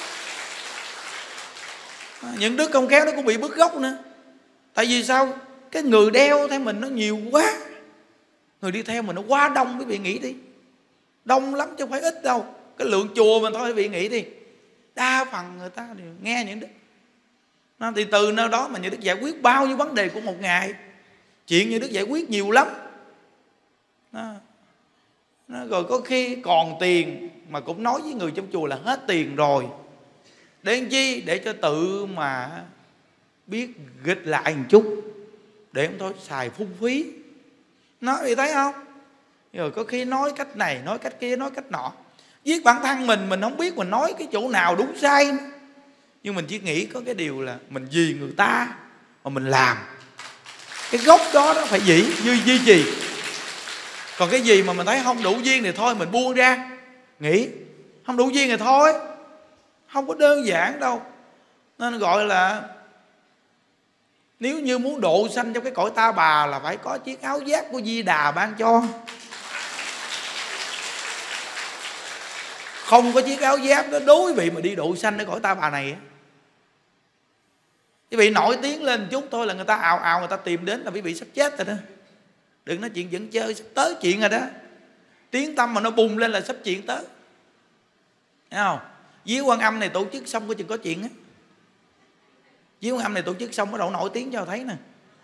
Những đứa không khéo nó cũng bị bứt gốc nữa. Tại vì sao? Cái người đeo theo mình nó nhiều quá. Người đi theo mình nó quá đông, quý vị nghĩ đi. Đông lắm chứ không phải ít đâu. Cái lượng chùa mình thôi quý vị nghĩ đi. Đa phần người ta đều nghe những đức. Thì từ nơi đó mà những đức giải quyết bao nhiêu vấn đề của một ngày. Chuyện những đức giải quyết nhiều lắm. Rồi có khi còn tiền mà cũng nói với người trong chùa là hết tiền rồi. Để làm chi? Để cho tự mà biết nghịch lại một chút, để không thôi xài phung phí. Nói thì thấy không? Rồi có khi nói cách này, nói cách kia, nói cách nọ. Giết bản thân mình không biết mình nói cái chỗ nào đúng sai nữa. Nhưng mình chỉ nghĩ có cái điều là mình vì người ta mà mình làm. Cái gốc đó nó phải duy trì. Còn cái gì mà mình thấy không đủ duyên thì thôi mình buông ra. Nghĩ không đủ duyên thì thôi. Không có đơn giản đâu. Nên gọi là nếu như muốn độ sanh trong cái cõi Ta Bà là phải có chiếc áo giáp của Di Đà ban cho. Không có chiếc áo giáp đó đối vị mà đi độ sanh ở cõi Ta Bà này. Quý vị nổi tiếng lên chút thôi là người ta ào ào người ta tìm đến là quý vị sắp chết rồi đó. Đừng nói chuyện vẫn chơi, sắp tới chuyện rồi đó. Tiếng tâm mà nó bùng lên là sắp chuyện tới. Thấy không? Viếng Quan Âm này tổ chức xong có chừng có chuyện á. Viếng Quan Âm này tổ chức xong bắt đầu nổi tiếng cho thấy nè.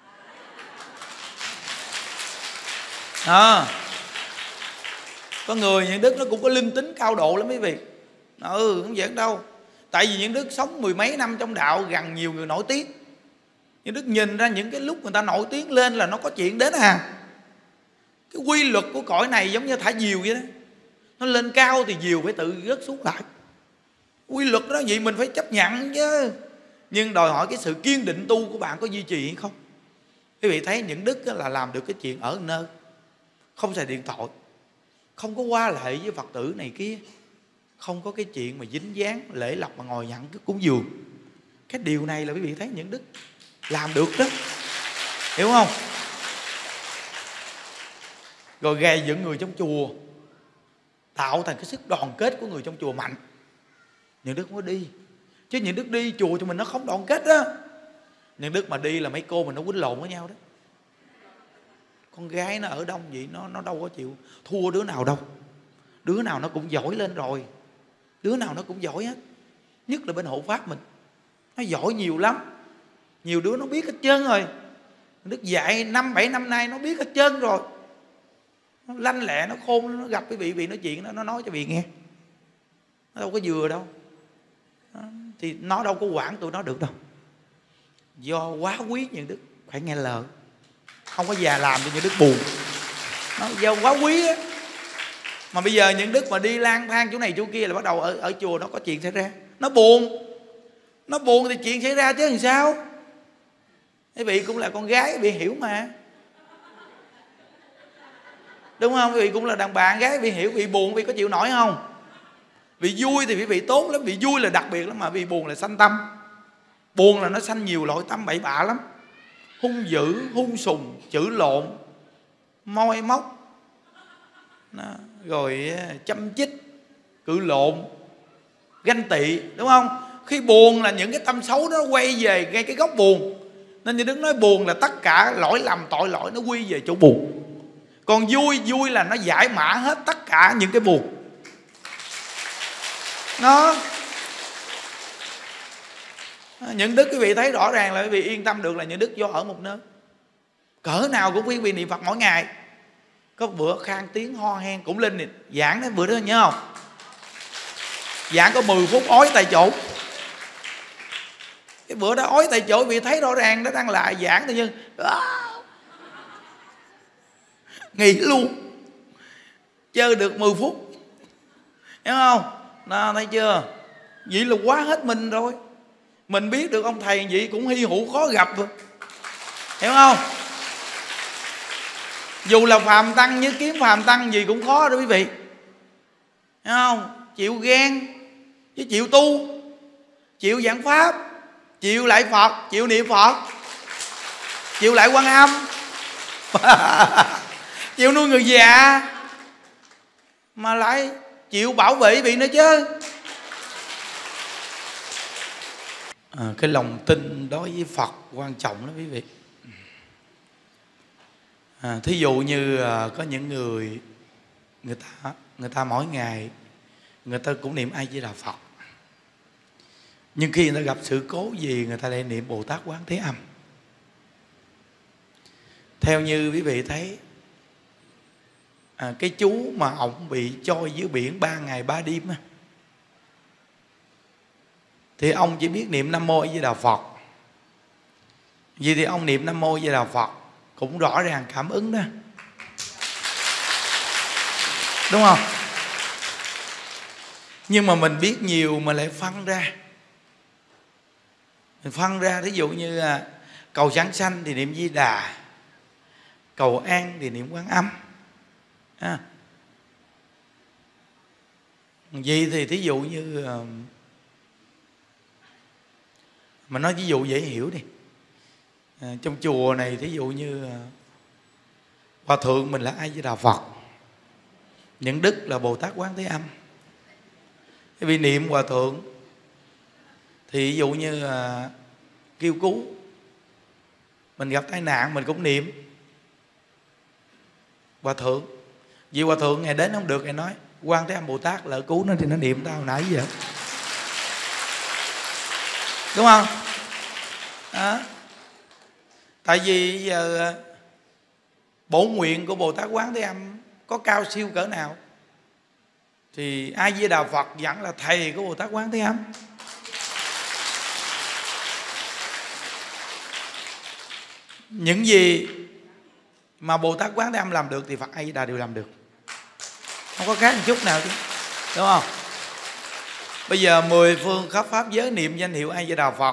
Có người những đức nó cũng có linh tính cao độ lắm quý vị. Không giỡn đâu. Tại vì những đức sống mười mấy năm trong đạo gần nhiều người nổi tiếng. Những đức nhìn ra những cái lúc người ta nổi tiếng lên là nó có chuyện đến à. Cái quy luật của cõi này giống như thả diều vậy đó. Nó lên cao thì diều phải tự rớt xuống lại. Quy luật đó vậy mình phải chấp nhận chứ. Nhưng đòi hỏi cái sự kiên định tu của bạn có duy trì hay không. Quý vị thấy những đức là làm được cái chuyện ở nơi không xài điện thoại, không có qua lệ với Phật tử này kia, không có cái chuyện mà dính dáng lễ lộc mà ngồi nhận cái cúng dường. Cái điều này là quý vị thấy những đức làm được đó. Hiểu không? Rồi gầy dựng người trong chùa, tạo thành cái sức đoàn kết của người trong chùa mạnh. Những đức không có đi. Chứ những đức đi chùa cho mình nó không đoàn kết đó. Những đức mà đi là mấy cô mình nó quýnh lộn với nhau đó. Con gái nó ở đông vậy nó đâu có chịu thua đứa nào đâu. Đứa nào nó cũng giỏi lên rồi. Đứa nào nó cũng giỏi hết. Nhất là bên hộ pháp mình, nó giỏi nhiều lắm. Nhiều đứa nó biết hết trơn rồi. Đức dạy 5-7 năm nay nó biết hết trơn rồi. Nó lanh lẹ, nó khôn, nó gặp cái vị nói chuyện nó nói cho vị nghe. Nó đâu có vừa đâu. Thì nó đâu có quản tụi nó được đâu. Do quá quý những đức phải nghe lời. Không có già làm cho những đức buồn. Nó do quá quý á. Mà bây giờ những đức mà đi lang thang chỗ này chỗ kia là bắt đầu ở chùa nó có chuyện xảy ra. Nó buồn. Nó buồn thì chuyện xảy ra chứ làm sao. Quý vị cũng là con gái, quý vị hiểu mà. Đúng không? Quý vị cũng là đàn bà gái, quý vị hiểu. Quý vị buồn, quý vị có chịu nổi không? Vì vui thì quý vị tốt lắm. Vì vui là đặc biệt lắm. Mà vì buồn là sanh tâm. Buồn là nó sanh nhiều loại tâm bậy bạ lắm. Hung dữ, hung sùng, chữ lộn, moi móc, rồi châm chích, cự lộn, ganh tị. Đúng không? Khi buồn là những cái tâm xấu nó quay về ngay cái gốc buồn. Nên như Đức nói buồn là tất cả lỗi lầm tội lỗi nó quy về chỗ buồn. Còn vui, vui là nó giải mã hết tất cả những cái buồn. Nó những đức quý vị thấy rõ ràng là quý vị yên tâm được là những đức do ở một nơi. Cỡ nào cũng quý vị niệm Phật mỗi ngày. Có bữa khang tiếng ho hen cũng lên giảng đó, bữa đó nhớ không? Giảng có 10 phút ói tại chỗ. Cái bữa đó ói tại chỗ vì thấy rõ ràng nó đang lại giảng tự nhiên nghỉ luôn, chơi được 10 phút, hiểu không? Đó, thấy chưa? Vậy là quá hết mình rồi. Mình biết được ông thầy vậy cũng hy hữu khó gặp rồi, hiểu không? Dù là phàm tăng như kiếm phàm tăng gì cũng khó đó quý vị, hiểu không? Chịu ghen chứ chịu tu, chịu giảng pháp, chịu lại Phật, chịu niệm Phật, chịu lại Quan Âm chịu nuôi người già, mà lại chịu bảo vệ vị nữa chứ. Cái lòng tin đối với Phật quan trọng lắm quý vị. Thí dụ như có những người ta mỗi ngày người ta cũng niệm A Di Đà Phật, nhưng khi người ta gặp sự cố gì người ta lại niệm Bồ Tát Quán Thế Âm. Theo như quý vị thấy, cái chú mà ông bị trôi dưới biển 3 ngày 3 đêm á, thì ông chỉ biết niệm Nam Mô A Di Đà Phật. Vì thì ông niệm Nam Mô A Di Đà Phật cũng rõ ràng cảm ứng đó, đúng không? Nhưng mà mình biết nhiều mà lại phân ra. Mình phân ra, ví dụ như cầu Giáng sanh thì niệm Di Đà, cầu an thì niệm Quán Âm. Vậy thì thí dụ như mà nói ví dụ dễ hiểu đi, trong chùa này thí dụ như Hòa Thượng mình là A Di Đà Phật, những đức là Bồ Tát Quán Thế Âm. Vì niệm Hòa Thượng thì ví dụ như kêu cứu, mình gặp tai nạn mình cũng niệm Hòa Thượng. Vì Hòa Thượng ngày đến không được, ngày nói Quan Thế Âm Bồ Tát lỡ cứu nó thì nó niệm tao nãy giờ, đúng không? Đó. Tại vì giờ bổn nguyện của Bồ Tát Quán Thế Âm có cao siêu cỡ nào thì A Di Đà Phật vẫn là thầy của Bồ Tát Quán Thế Âm. Những gì mà Bồ Tát Quán Thế Âm làm được thì Phật A Di Đà đều làm được, không có khác một chút nào chứ, đúng không? Bây giờ 10 phương khắp pháp giới niệm danh hiệu A Di Đà Phật,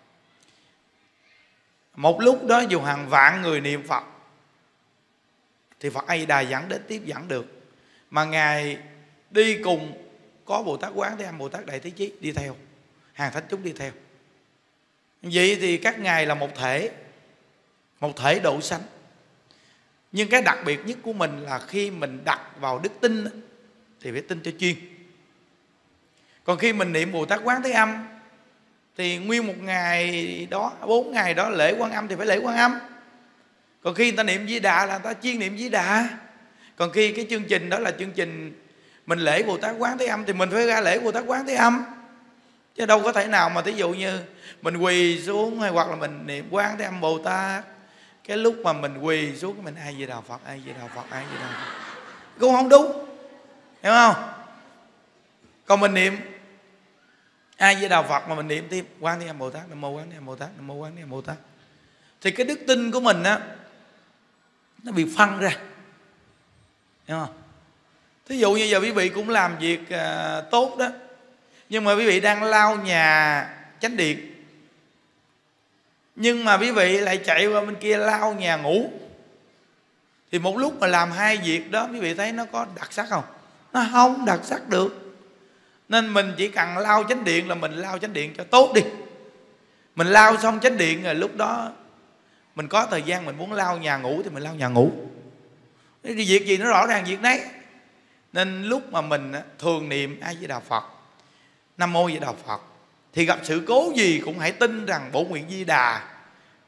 một lúc đó dù hàng vạn người niệm Phật thì Phật A Di Đà dẫn đến tiếp dẫn được. Mà Ngài đi cùng có Bồ Tát Quán Thế Âm, Bồ Tát Đại Thế Chí đi theo, hàng thánh chúng đi theo. Vậy thì các ngài là một thể độ sanh. Nhưng cái đặc biệt nhất của mình là khi mình đặt vào đức tin thì phải tin cho chuyên. Còn khi mình niệm Bồ Tát Quán Thế Âm thì nguyên một ngày đó, 4 ngày đó lễ Quan Âm thì phải lễ Quan Âm. Còn khi người ta niệm Di Đà là người ta chuyên niệm Di Đà. Còn khi cái chương trình đó là chương trình mình lễ Bồ Tát Quán Thế Âm thì mình phải ra lễ Bồ Tát Quán Thế Âm. Chứ đâu có thể nào mà thí dụ như mình quỳ xuống hay hoặc là mình niệm Quán Thế Âm Bồ Tát, cái lúc mà mình quỳ xuống mình A Di Đà Phật, A Di Đà Phật, A Di Đà Phật, cũng không đúng, hiểu không? Còn mình niệm A Di Đà Phật mà mình niệm thêm Quán Thế Âm Bồ Tát, Nam Mô Quán Thế Âm Bồ Tát, Nam Mô Quán Thế Âm Bồ Tát, thì cái đức tin của mình á nó bị phân ra, hiểu không? Thí dụ như giờ quý vị cũng làm việc tốt đó, nhưng mà quý vị đang lau nhà chánh điện, nhưng mà quý vị lại chạy qua bên kia lau nhà ngủ, thì một lúc mà làm hai việc đó quý vị thấy nó có đặc sắc không? Nó không đặc sắc được. Nên mình chỉ cần lau chánh điện là mình lau chánh điện cho tốt đi. Mình lau xong chánh điện rồi lúc đó mình có thời gian mình muốn lau nhà ngủ thì mình lau nhà ngủ. Cái việc gì nó rõ ràng việc đấy. Nên lúc mà mình thường niệm A Di Đà Phật, Nam Mô A Di Đà Phật, thì gặp sự cố gì cũng hãy tin rằng bổn nguyện Di Đà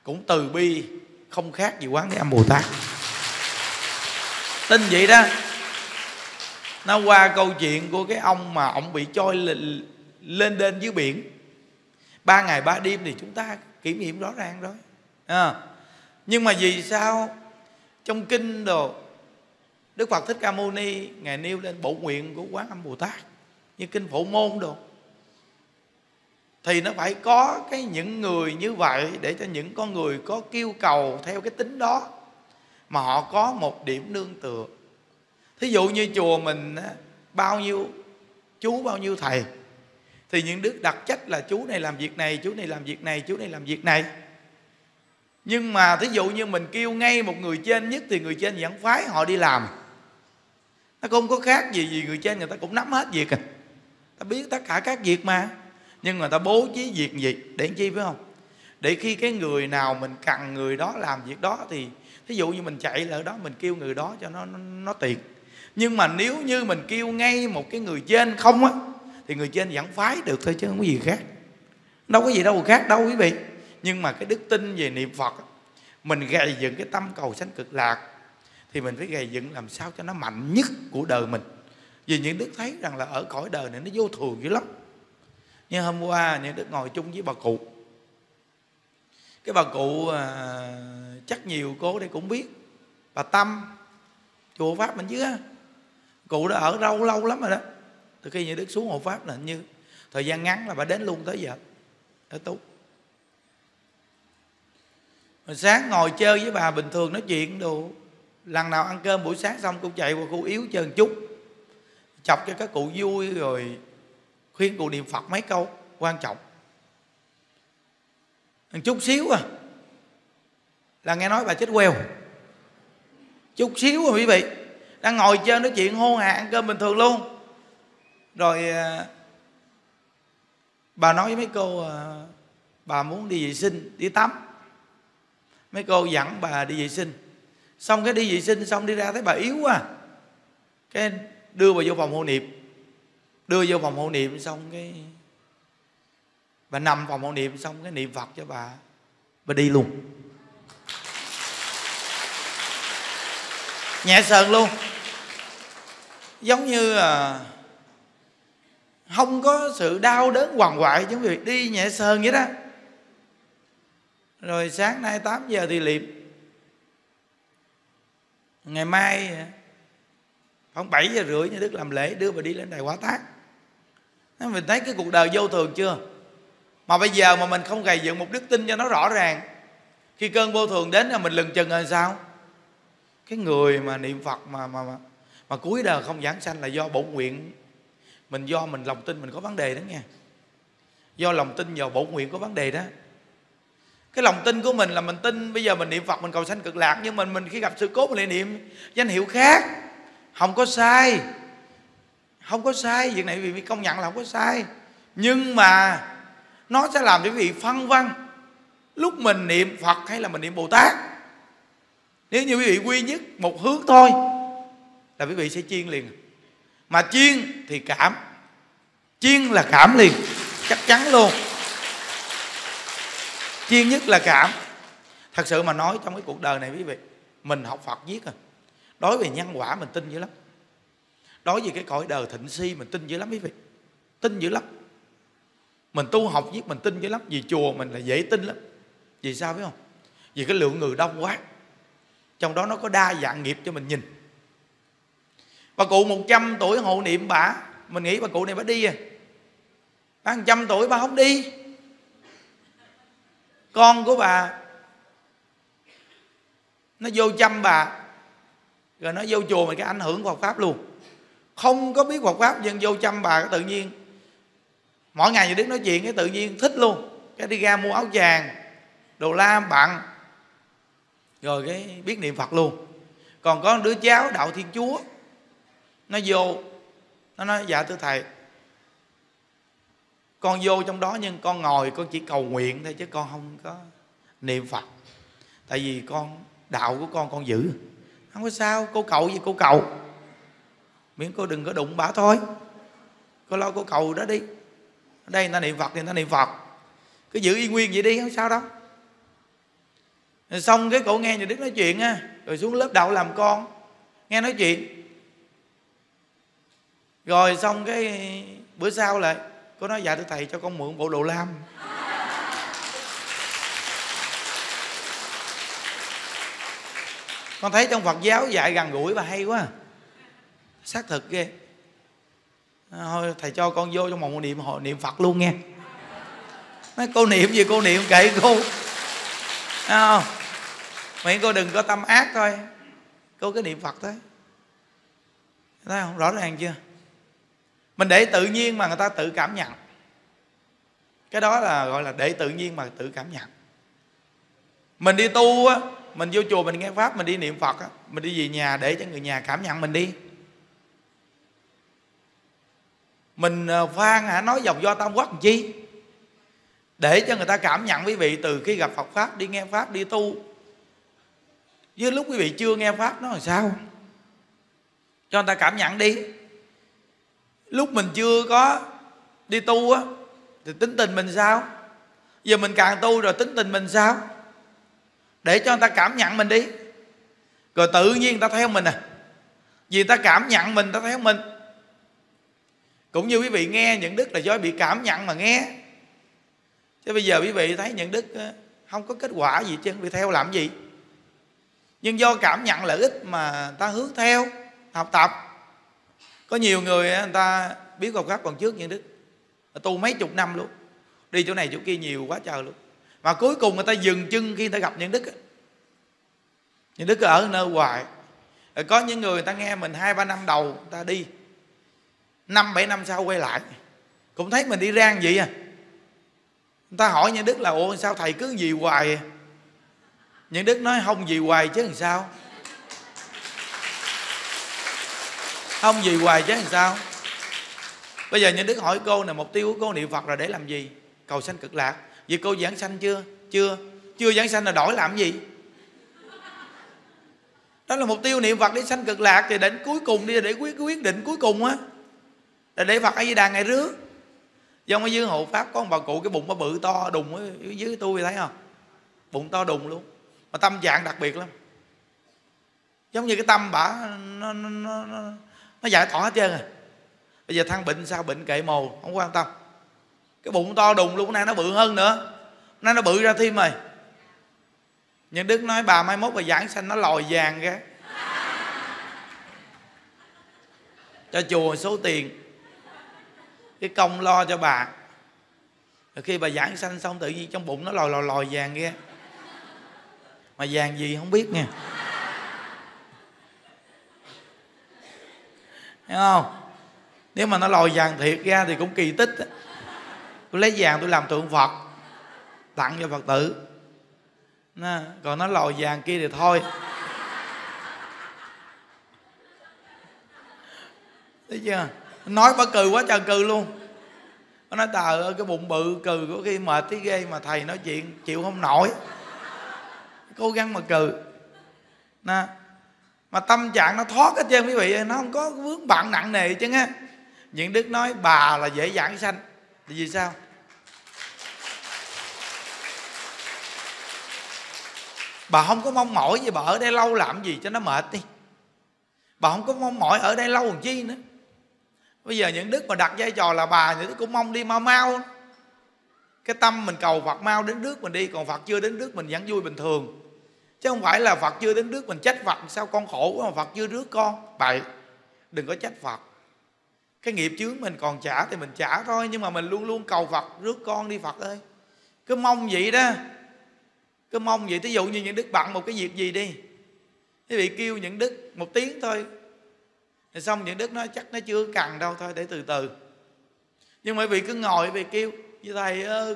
cũng từ bi, không khác gì Quán Thế Âm Bồ Tát. Tin vậy đó. Nó qua câu chuyện của cái ông mà ông bị trôi lên đên dưới biển 3 ngày 3 đêm thì chúng ta kiểm nghiệm rõ ràng rồi. Nhưng mà vì sao trong kinh đồ Đức Phật Thích Ca Mâu Ni Ngài nêu lên bổ nguyện của Quán Âm Bồ Tát, như kinh Phổ Môn đồ, thì nó phải có những người như vậy để cho những con người có kiêu cầu theo cái tính đó mà họ có một điểm nương tựa. Thí dụ như chùa mình bao nhiêu chú, bao nhiêu thầy, thì những đức đặt trách là chú này làm việc này, chú này làm việc này, chú này làm việc này. Nhưng mà thí dụ như mình kêu ngay một người trên nhất thì người trên vẫn phái họ đi làm. Nó không có khác gì, vì người trên người ta cũng nắm hết việc ta biết tất cả các việc mà. Nhưng người ta bố trí việc gì để chi, phải không? Để khi cái người nào mình cần người đó làm việc đó thì thí dụ như mình chạy lại đó mình kêu người đó cho nó tiện. Nhưng mà nếu như mình kêu ngay một cái người trên không á, thì người trên vẫn phái được thôi chứ không có gì khác. Đâu có gì đâu khác đâu quý vị. Nhưng mà cái đức tin về niệm Phật, mình gầy dựng cái tâm cầu sanh cực lạc, thì mình phải gầy dựng làm sao cho nó mạnh nhất của đời mình. Vì những đức thấy rằng là ở cõi đời này nó vô thường dữ lắm. Như hôm qua những đức ngồi chung với bà cụ. Cái bà cụ chắc nhiều cô đây cũng biết, bà Tâm, chùa Pháp mình chứ. Cụ đã ở lâu lắm rồi đó. Từ khi những đức xuống hộ Pháp là như thời gian ngắn là bà đến luôn tới giờ ở Tú. Rồi sáng ngồi chơi với bà bình thường nói chuyện đồ. Lần nào ăn cơm buổi sáng xong cũng chạy qua cụ yếu chơi một chút, chọc cho các cụ vui, rồi khuyên cụ niệm Phật mấy câu quan trọng. Một chút xíu là nghe nói bà chết queo. Chút xíu quý vị, đang ngồi chơi nói chuyện hôn hà ăn cơm bình thường luôn. Rồi bà nói với mấy cô bà muốn đi vệ sinh, đi tắm. Mấy cô dẫn bà đi vệ sinh. Xong cái đi vệ sinh xong đi ra thấy bà yếu quá, cái đưa bà vô phòng hộ niệm. Đưa vô phòng hộ niệm xong cái bà nằm phòng hộ niệm, xong cái niệm Phật cho bà đi luôn. Nhẹ sờn luôn. Giống như không có sự đau đớn hoàng hoại, giống như đi nhẹ sờn vậy đó. Rồi sáng nay 8 giờ thì liệm. Ngày mai khoảng 7 giờ rưỡi nhà Đức làm lễ đưa bà đi lên Đài Quả Tát. Mình thấy cái cuộc đời vô thường chưa? Mà bây giờ mà mình không gầy dựng một đức tin cho nó rõ ràng, khi cơn vô thường đến là mình lừng chừng là sao? Cái người mà niệm Phật mà cuối đời không giảng sanh là do bổn nguyện mình, do mình lòng tin mình có vấn đề đó nha. Do lòng tin vào bổn nguyện có vấn đề đó. Cái lòng tin của mình là mình tin bây giờ mình niệm Phật mình cầu sanh cực lạc, nhưng mình khi gặp sự cố mình lại niệm danh hiệu khác. Không có sai, không có sai, việc này vì công nhận là không có sai. Nhưng mà nó sẽ làm cho quý vị phân vân lúc mình niệm Phật hay là mình niệm Bồ Tát. Nếu như quý vị quy nhất một hướng thôi là quý vị sẽ chiên liền. Mà chiên thì cảm, chiên là cảm liền, chắc chắn luôn. Chiên nhất là cảm. Thật sự mà nói trong cái cuộc đời này quý vị, mình học Phật viết đối về nhân quả mình tin dữ lắm. Đối với cái cõi đời thịnh si mình tin dữ lắm quý vị, tin dữ lắm. Mình tu học viết mình tin dữ lắm. Vì chùa mình là dễ tin lắm. Vì sao biết không? Vì cái lượng người đông quá, trong đó nó có đa dạng nghiệp cho mình nhìn. Bà cụ 100 tuổi hộ niệm bà, mình nghĩ bà cụ này bà đi bà 100 tuổi bà không đi. Con của bà nó vô chăm bà, rồi nó vô chùa mình cái ảnh hưởng Phật Pháp luôn. Không có biết Phật Pháp nhưng vô chăm bà, cái tự nhiên mỗi ngày Đức nói chuyện cái tự nhiên thích luôn. Cái đi ra mua áo chàng, đồ lam bặn, rồi cái biết niệm Phật luôn. Còn có đứa cháu đạo Thiên Chúa, nó vô, nó nói dạ thưa thầy, con vô trong đó nhưng con ngồi con chỉ cầu nguyện thôi chứ con không có niệm Phật. Tại vì con đạo của con giữ. Không có sao, cô cầu gì cô cầu, miễn cô đừng có đụng bả thôi. Cô lo cô cầu đó đi. Ở đây người ta niệm Phật thì người ta niệm Phật, cứ giữ y nguyên vậy đi, không sao đâu. Xong cái cổ nghe nhà Đức nói chuyện á, rồi xuống lớp đậu làm con, nghe nói chuyện. Rồi xong cái bữa sau lại cô nói dạ thưa thầy cho con mượn bộ đồ lam. Con thấy trong Phật giáo dạy gần gũi và hay quá, xác thực ghê. Thôi thầy cho con vô trong một niệm Phật luôn nghe. Nói cô niệm gì cô niệm kệ cô, không? Miễn cô đừng có tâm ác thôi, cô cứ niệm Phật thôi. Thấy không? Rõ ràng chưa? Mình để tự nhiên mà người ta tự cảm nhận. Cái đó là gọi là để tự nhiên mà tự cảm nhận. Mình đi tu á, mình vô chùa mình nghe pháp, mình đi niệm Phật á, mình đi về nhà để cho người nhà cảm nhận mình đi. Mình phan nói dòng do tam quốc làm chi? Để cho người ta cảm nhận quý vị từ khi gặp Phật pháp, đi nghe pháp, đi tu. Với lúc quý vị chưa nghe pháp nó làm sao? Cho người ta cảm nhận đi. Lúc mình chưa có đi tu á thì tính tình mình sao? Giờ mình càng tu rồi tính tình mình sao? Để cho người ta cảm nhận mình đi. Rồi tự nhiên người ta theo mình à. Vì người ta cảm nhận mình, người ta theo mình. Cũng như quý vị nghe những đức là do bị cảm nhận mà nghe. Chứ bây giờ quý vị thấy những đức không có kết quả gì chứ bị theo làm gì. Nhưng do cảm nhận lợi ích mà ta hướng theo, học tập. Có nhiều người người ta biết Phật pháp còn trước những đức, tu mấy chục năm luôn, đi chỗ này chỗ kia nhiều quá trời luôn. Mà cuối cùng người ta dừng chân khi người ta gặp những đức. Những đức cứ ở nơi hoài. Rồi có những người ta nghe mình 2-3 năm đầu người ta đi, 5-7 năm sau quay lại cũng thấy mình đi rang vậy à. Người ta hỏi những đức là ủa sao thầy cứ gì hoài à? Những đức nói không gì hoài chứ làm sao. Không gì hoài chứ làm sao. Bây giờ những đức hỏi cô này, mục tiêu của cô niệm Phật là để làm gì? Cầu sanh cực lạc. Vì cô giảng sanh chưa? Chưa giảng sanh là đổi làm gì? Đó là mục tiêu niệm Phật để sanh cực lạc. Thì đến cuối cùng đi để quyết định cuối cùng á là để Phật A Di Đà ngày rước. Giống ở dưới hộ pháp có một bà cụ cái bụng nó bự to đùng ở dưới tôi thấy không? Bụng to đùng luôn. Mà tâm trạng đặc biệt lắm. Giống như cái tâm bả nó giải tỏa hết trơn à. Bây giờ thằng bệnh sao bệnh kệ mồ, không quan tâm. Cái bụng to đùng luôn, nay nó bự hơn nữa, nay nó bự ra thêm rồi. Nhưng đức nói bà mai mốt bà giảng sanh nó lòi vàng ra cho chùa số tiền, cái công lo cho bà. Rồi khi bà giảng sanh xong tự nhiên trong bụng nó lòi vàng ra. Mà vàng gì không biết nha. Thấy không? Nếu mà nó lòi vàng thiệt ra thì cũng kỳ tích. Tôi lấy vàng tôi làm tượng Phật tặng cho Phật tử. Còn nó lòi vàng kia thì thôi. Thấy chưa? Nói bà cừ quá trời cừ luôn. Nó nói trời ơi cái bụng bự cừ có khi mệt tí ghê mà thầy nói chuyện chịu không nổi. Cố gắng mà cừ. Mà tâm trạng nó thoát hết trơn quý vị, nó không có vướng bận nặng nề chứ á. Những đức nói bà là dễ giảng sanh. Thì vì sao? Bà không có mong mỏi gì, bà ở đây lâu làm gì cho nó mệt đi. Bà không có mong mỏi ở đây lâu làm chi nữa. Bây giờ những đức mà đặt vai trò là bà, những đức cũng mong đi mau mau. Cái tâm mình cầu Phật mau đến rước mình đi. Còn Phật chưa đến rước mình vẫn vui bình thường. Chứ không phải là Phật chưa đến rước mình trách Phật sao con khổ quá mà Phật chưa rước con. Bậy, đừng có trách Phật. Cái nghiệp chướng mình còn trả thì mình trả thôi. Nhưng mà mình luôn luôn cầu Phật rước con đi Phật ơi. Cứ mong vậy đó. Cứ mong vậy. Thí dụ như những đức bận một cái việc gì đi, quý vị kêu những đức một tiếng thôi, rồi xong những đức nói chắc nó chưa cần đâu, thôi để từ từ. Nhưng mà quý vị cứ ngồi quý vị kêu với thầy ơi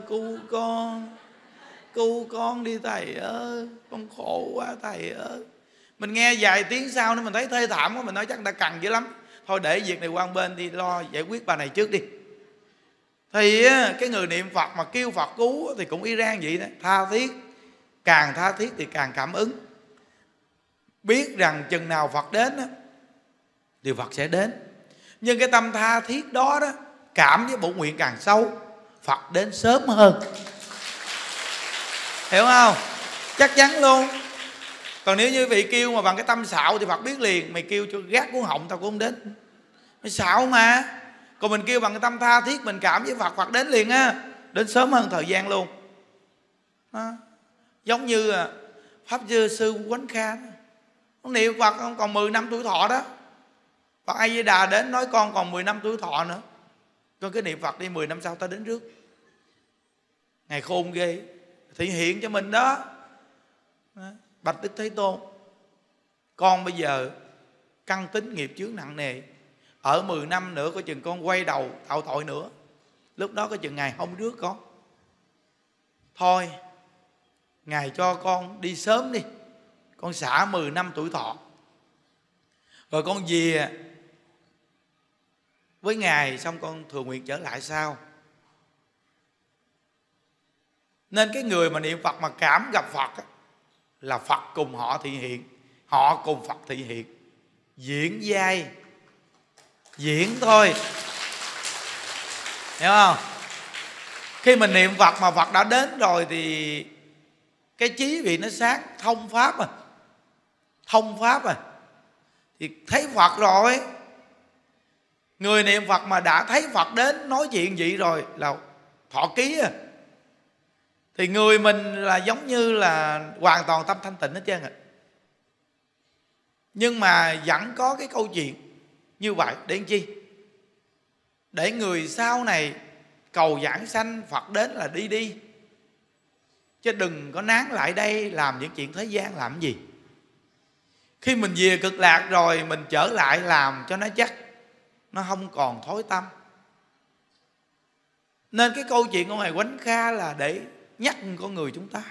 cứu con đi thầy ơi, con khổ quá thầy ơi. Mình nghe vài tiếng sau nữa mình thấy thê thảm quá, mình nói chắc người ta cần dữ lắm, thôi để việc này qua bên đi, lo giải quyết bà này trước đi. Thì cái người niệm Phật mà kêu Phật cứu thì cũng y rang vậy đó, tha thiết. Càng tha thiết thì càng cảm ứng. Biết rằng chừng nào Phật đến thì Phật sẽ đến. Nhưng cái tâm tha thiết đó cảm với bổn nguyện càng sâu, Phật đến sớm hơn. Hiểu không? chắc chắn luôn. Còn nếu như vị kêu mà bằng cái tâm xạo thì Phật biết liền. Mày kêu cho gác cuốn họng tao cũng không đến, mày xạo mà. Còn mình kêu bằng cái tâm tha thiết, mình cảm với Phật, Phật đến liền á, đến sớm hơn thời gian luôn đó. Giống như Pháp Sư Quánh Kha, ông niệm Phật ông còn 10 năm tuổi thọ đó. Phật A Di Đà đến nói con còn 10 năm tuổi thọ nữa, con cứ niệm Phật đi, 10 năm sau ta đến trước. Ngài khôn ghê, thị hiện cho mình đó. Bạch Đức Thế Tôn, con bây giờ căn tính nghiệp chướng nặng nề, ở 10 năm nữa có chừng con quay đầu tạo tội nữa, lúc đó có chừng Ngài không rước con. Thôi Ngài cho con đi sớm đi, con xả 10 năm tuổi thọ, rồi con về với Ngài, xong con thừa nguyện trở lại sau. Nên cái người mà niệm Phật mà cảm gặp Phật là Phật cùng họ thị hiện, họ cùng Phật thị hiện, diễn vai, diễn thôi, hiểu không? Khi mình niệm Phật mà Phật đã đến rồi thì cái trí vị nó sáng, thông pháp à, thông pháp à, thì thấy Phật rồi. Người niệm Phật mà đã thấy Phật đến nói chuyện vậy rồi là thọ ký à, thì người mình là giống như là hoàn toàn tâm thanh tịnh hết trơn ạ. Nhưng mà vẫn có cái câu chuyện như vậy để làm chi? Để người sau này cầu giảng sanh, Phật đến là đi đi, chứ đừng có nán lại đây làm những chuyện thế gian làm gì. Khi mình về cực lạc rồi mình trở lại làm cho nó chắc, nó không còn thối tâm. Nên cái câu chuyện của Ngài Quánh Kha là để nhắc con người chúng ta.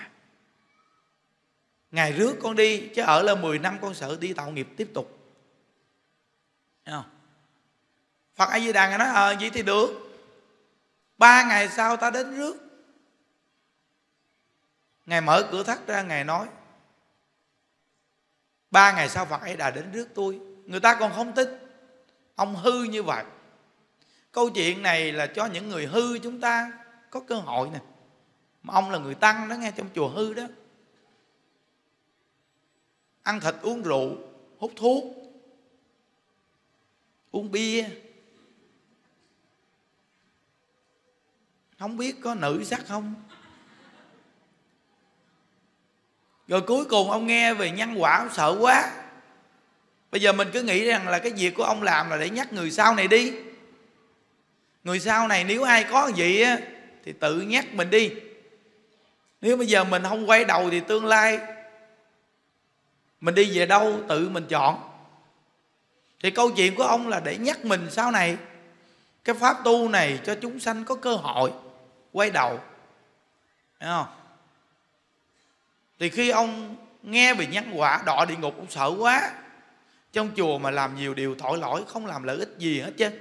Ngài rước con đi, chứ ở là 10 năm con sợ đi tạo nghiệp tiếp tục. Thấy không? Phật A Di Đà Ngài nói vậy thì được, 3 ngày sau ta đến rước. Ngài mở cửa thắt ra, Ngài nói 3 ngày sau Phật A Di Đà đến rước tôi. Người ta còn không tin, ông hư như vậy. Câu chuyện này là cho những người hư chúng ta có cơ hội nè. Mà ông là người tăng đó nghe, trong chùa hư đó, ăn thịt uống rượu, hút thuốc, uống bia, không biết có nữ sắc không. Rồi cuối cùng ông nghe về nhân quả, ông sợ quá. Bây giờ mình cứ nghĩ rằng là cái việc của ông làm là để nhắc người sau này đi. Người sau này nếu ai có gì á thì tự nhắc mình đi. Nếu bây giờ mình không quay đầu thì tương lai mình đi về đâu tự mình chọn. Thì câu chuyện của ông là để nhắc mình sau này cái pháp tu này cho chúng sanh có cơ hội quay đầu, thấy không? Thì khi ông nghe về nhân quả đọa địa ngục, ông sợ quá. Trong chùa mà làm nhiều điều tội lỗi, không làm lợi ích gì hết chứ,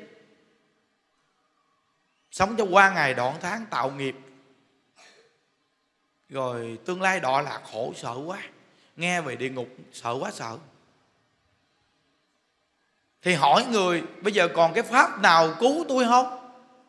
sống cho qua ngày đoạn tháng tạo nghiệp, rồi tương lai đọa lạc khổ, sợ quá. Nghe về địa ngục sợ quá sợ. Thì hỏi người bây giờ còn cái pháp nào cứu tôi không?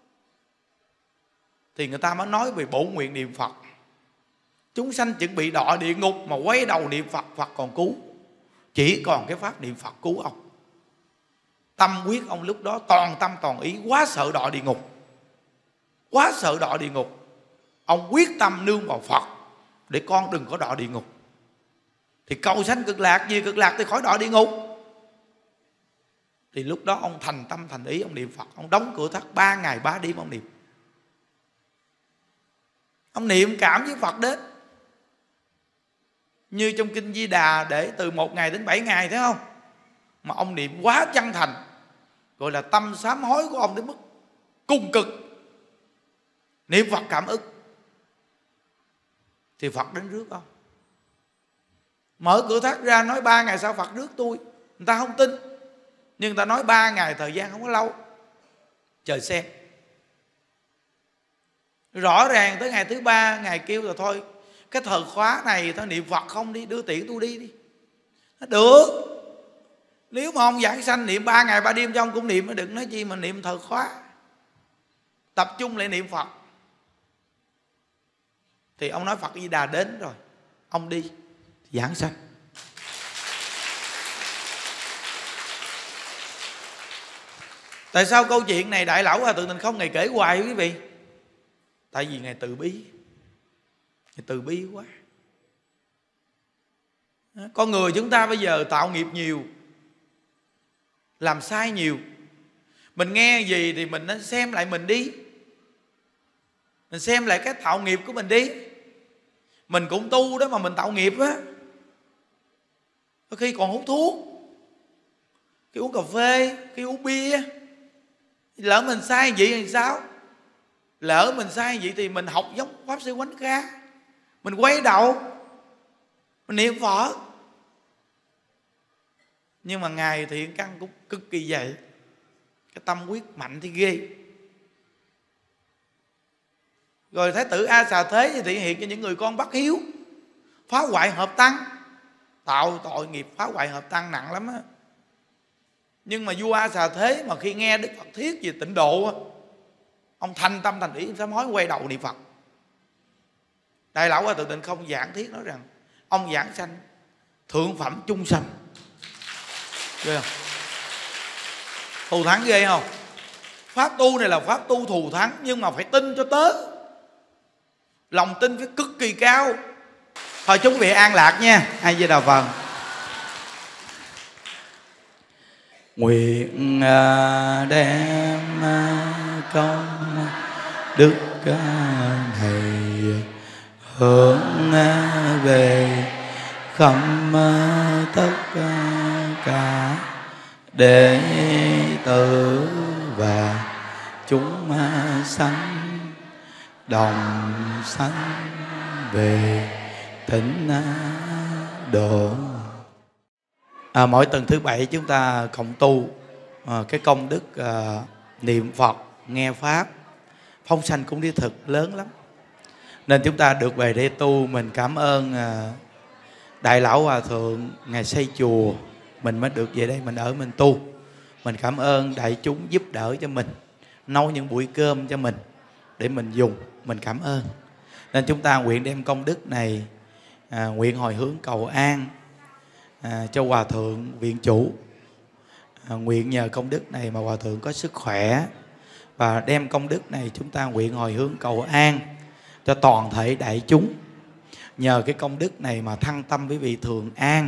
Thì người ta mới nói về bổn nguyện niệm Phật. Chúng sanh chuẩn bị đọa địa ngục mà quay đầu niệm Phật, Phật còn cứu. Chỉ còn cái pháp niệm Phật cứu ông. Tâm quyết ông lúc đó toàn tâm toàn ý, quá sợ đọa địa ngục, quá sợ đọa địa ngục. Ông quyết tâm nương vào Phật để con đừng có đọa địa ngục. Thì cầu sanh cực lạc, vì cực lạc thì khỏi đọa địa ngục. Thì lúc đó ông thành tâm thành ý, ông niệm Phật. Ông đóng cửa thắt 3 ngày 3 đêm ông niệm. Ông niệm cảm với Phật đến. Như trong Kinh Di Đà để từ 1 ngày đến 7 ngày, thấy không? Mà ông niệm quá chân thành, gọi là tâm sám hối của ông đến mức cùng cực. Niệm Phật cảm ức thì Phật đến rước ông. Mở cửa thắt ra nói 3 ngày sau Phật rước tôi. Người ta không tin, nhưng người ta nói 3 ngày thời gian không có lâu, chờ xem. Rõ ràng tới ngày thứ 3 Ngài kêu rồi thôi, cái thời khóa này tao niệm Phật không đi, đưa tiễn tôi đi. Nó được. Nếu mà ông giảng sanh niệm 3 ngày 3 đêm cho ông cũng niệm, đừng nói chi mà niệm thời khóa. Tập trung lại niệm Phật. Thì ông nói Phật Di Đà đến rồi, ông đi giảng sanh. Tại sao câu chuyện này Đại Lão Hòa Thượng Tịnh Không Ngài kể hoài quý vị? Tại vì Ngài từ bi. Ngài từ bi quá. Con người chúng ta bây giờ tạo nghiệp nhiều, làm sai nhiều. Mình nghe gì thì mình nên xem lại mình đi. Mình xem lại cái tạo nghiệp của mình đi. Mình cũng tu đó mà mình tạo nghiệp á. Có khi còn hút thuốc, khi uống cà phê, khi uống bia. Lỡ mình sai vậy thì sao? Lỡ mình sai vậy thì mình học giống Pháp Sư Quánh Kha, mình quay đầu, mình niệm Phật. Nhưng mà Ngài thiện căn cũng cực kỳ vậy. Cái tâm quyết mạnh thì ghê. Rồi Thái tử A Xà Thế thì thể hiện cho những người con bất hiếu, phá hoại hợp tăng, tạo tội nghiệp phá hoại hợp tăng nặng lắm á. Nhưng mà vua A Xà Thế mà khi nghe Đức Phật thuyết về tịnh độ á, ông thành tâm thành ý sám hối quay đầu niệm Phật. Đại Lão Hòa Thượng Tịnh Không giảng thuyết nói rằng ông giảng sanh thượng phẩm chung sanh. Ghê không? Thù thắng ghê không? Pháp tu này là pháp tu thù thắng, nhưng mà phải tin cho tớ. Lòng tin phải cực kỳ cao. Thôi chúc quý vị an lạc nha. A Di Đà Phật. Nguyện đem công đức này hướng về khắp tất cả đệ tử và chúng sanh đồng sanh về thịnh độ. Mỗi tuần thứ bảy chúng ta cộng tu cái công đức niệm Phật, nghe Pháp, phóng sanh cũng đi thực lớn lắm. Nên chúng ta được về đây tu. Mình cảm ơn Đại Lão Hòa Thượng Ngài xây chùa, mình mới được về đây mình ở mình tu. Mình cảm ơn đại chúng giúp đỡ cho mình, nấu những buổi cơm cho mình để mình dùng. Mình cảm ơn. Nên chúng ta nguyện đem công đức này nguyện hồi hướng cầu an cho Hòa Thượng Viện Chủ. Nguyện nhờ công đức này mà Hòa Thượng có sức khỏe. Và đem công đức này chúng ta nguyện hồi hướng cầu an cho toàn thể đại chúng. Nhờ cái công đức này mà thăng tâm với vị thường an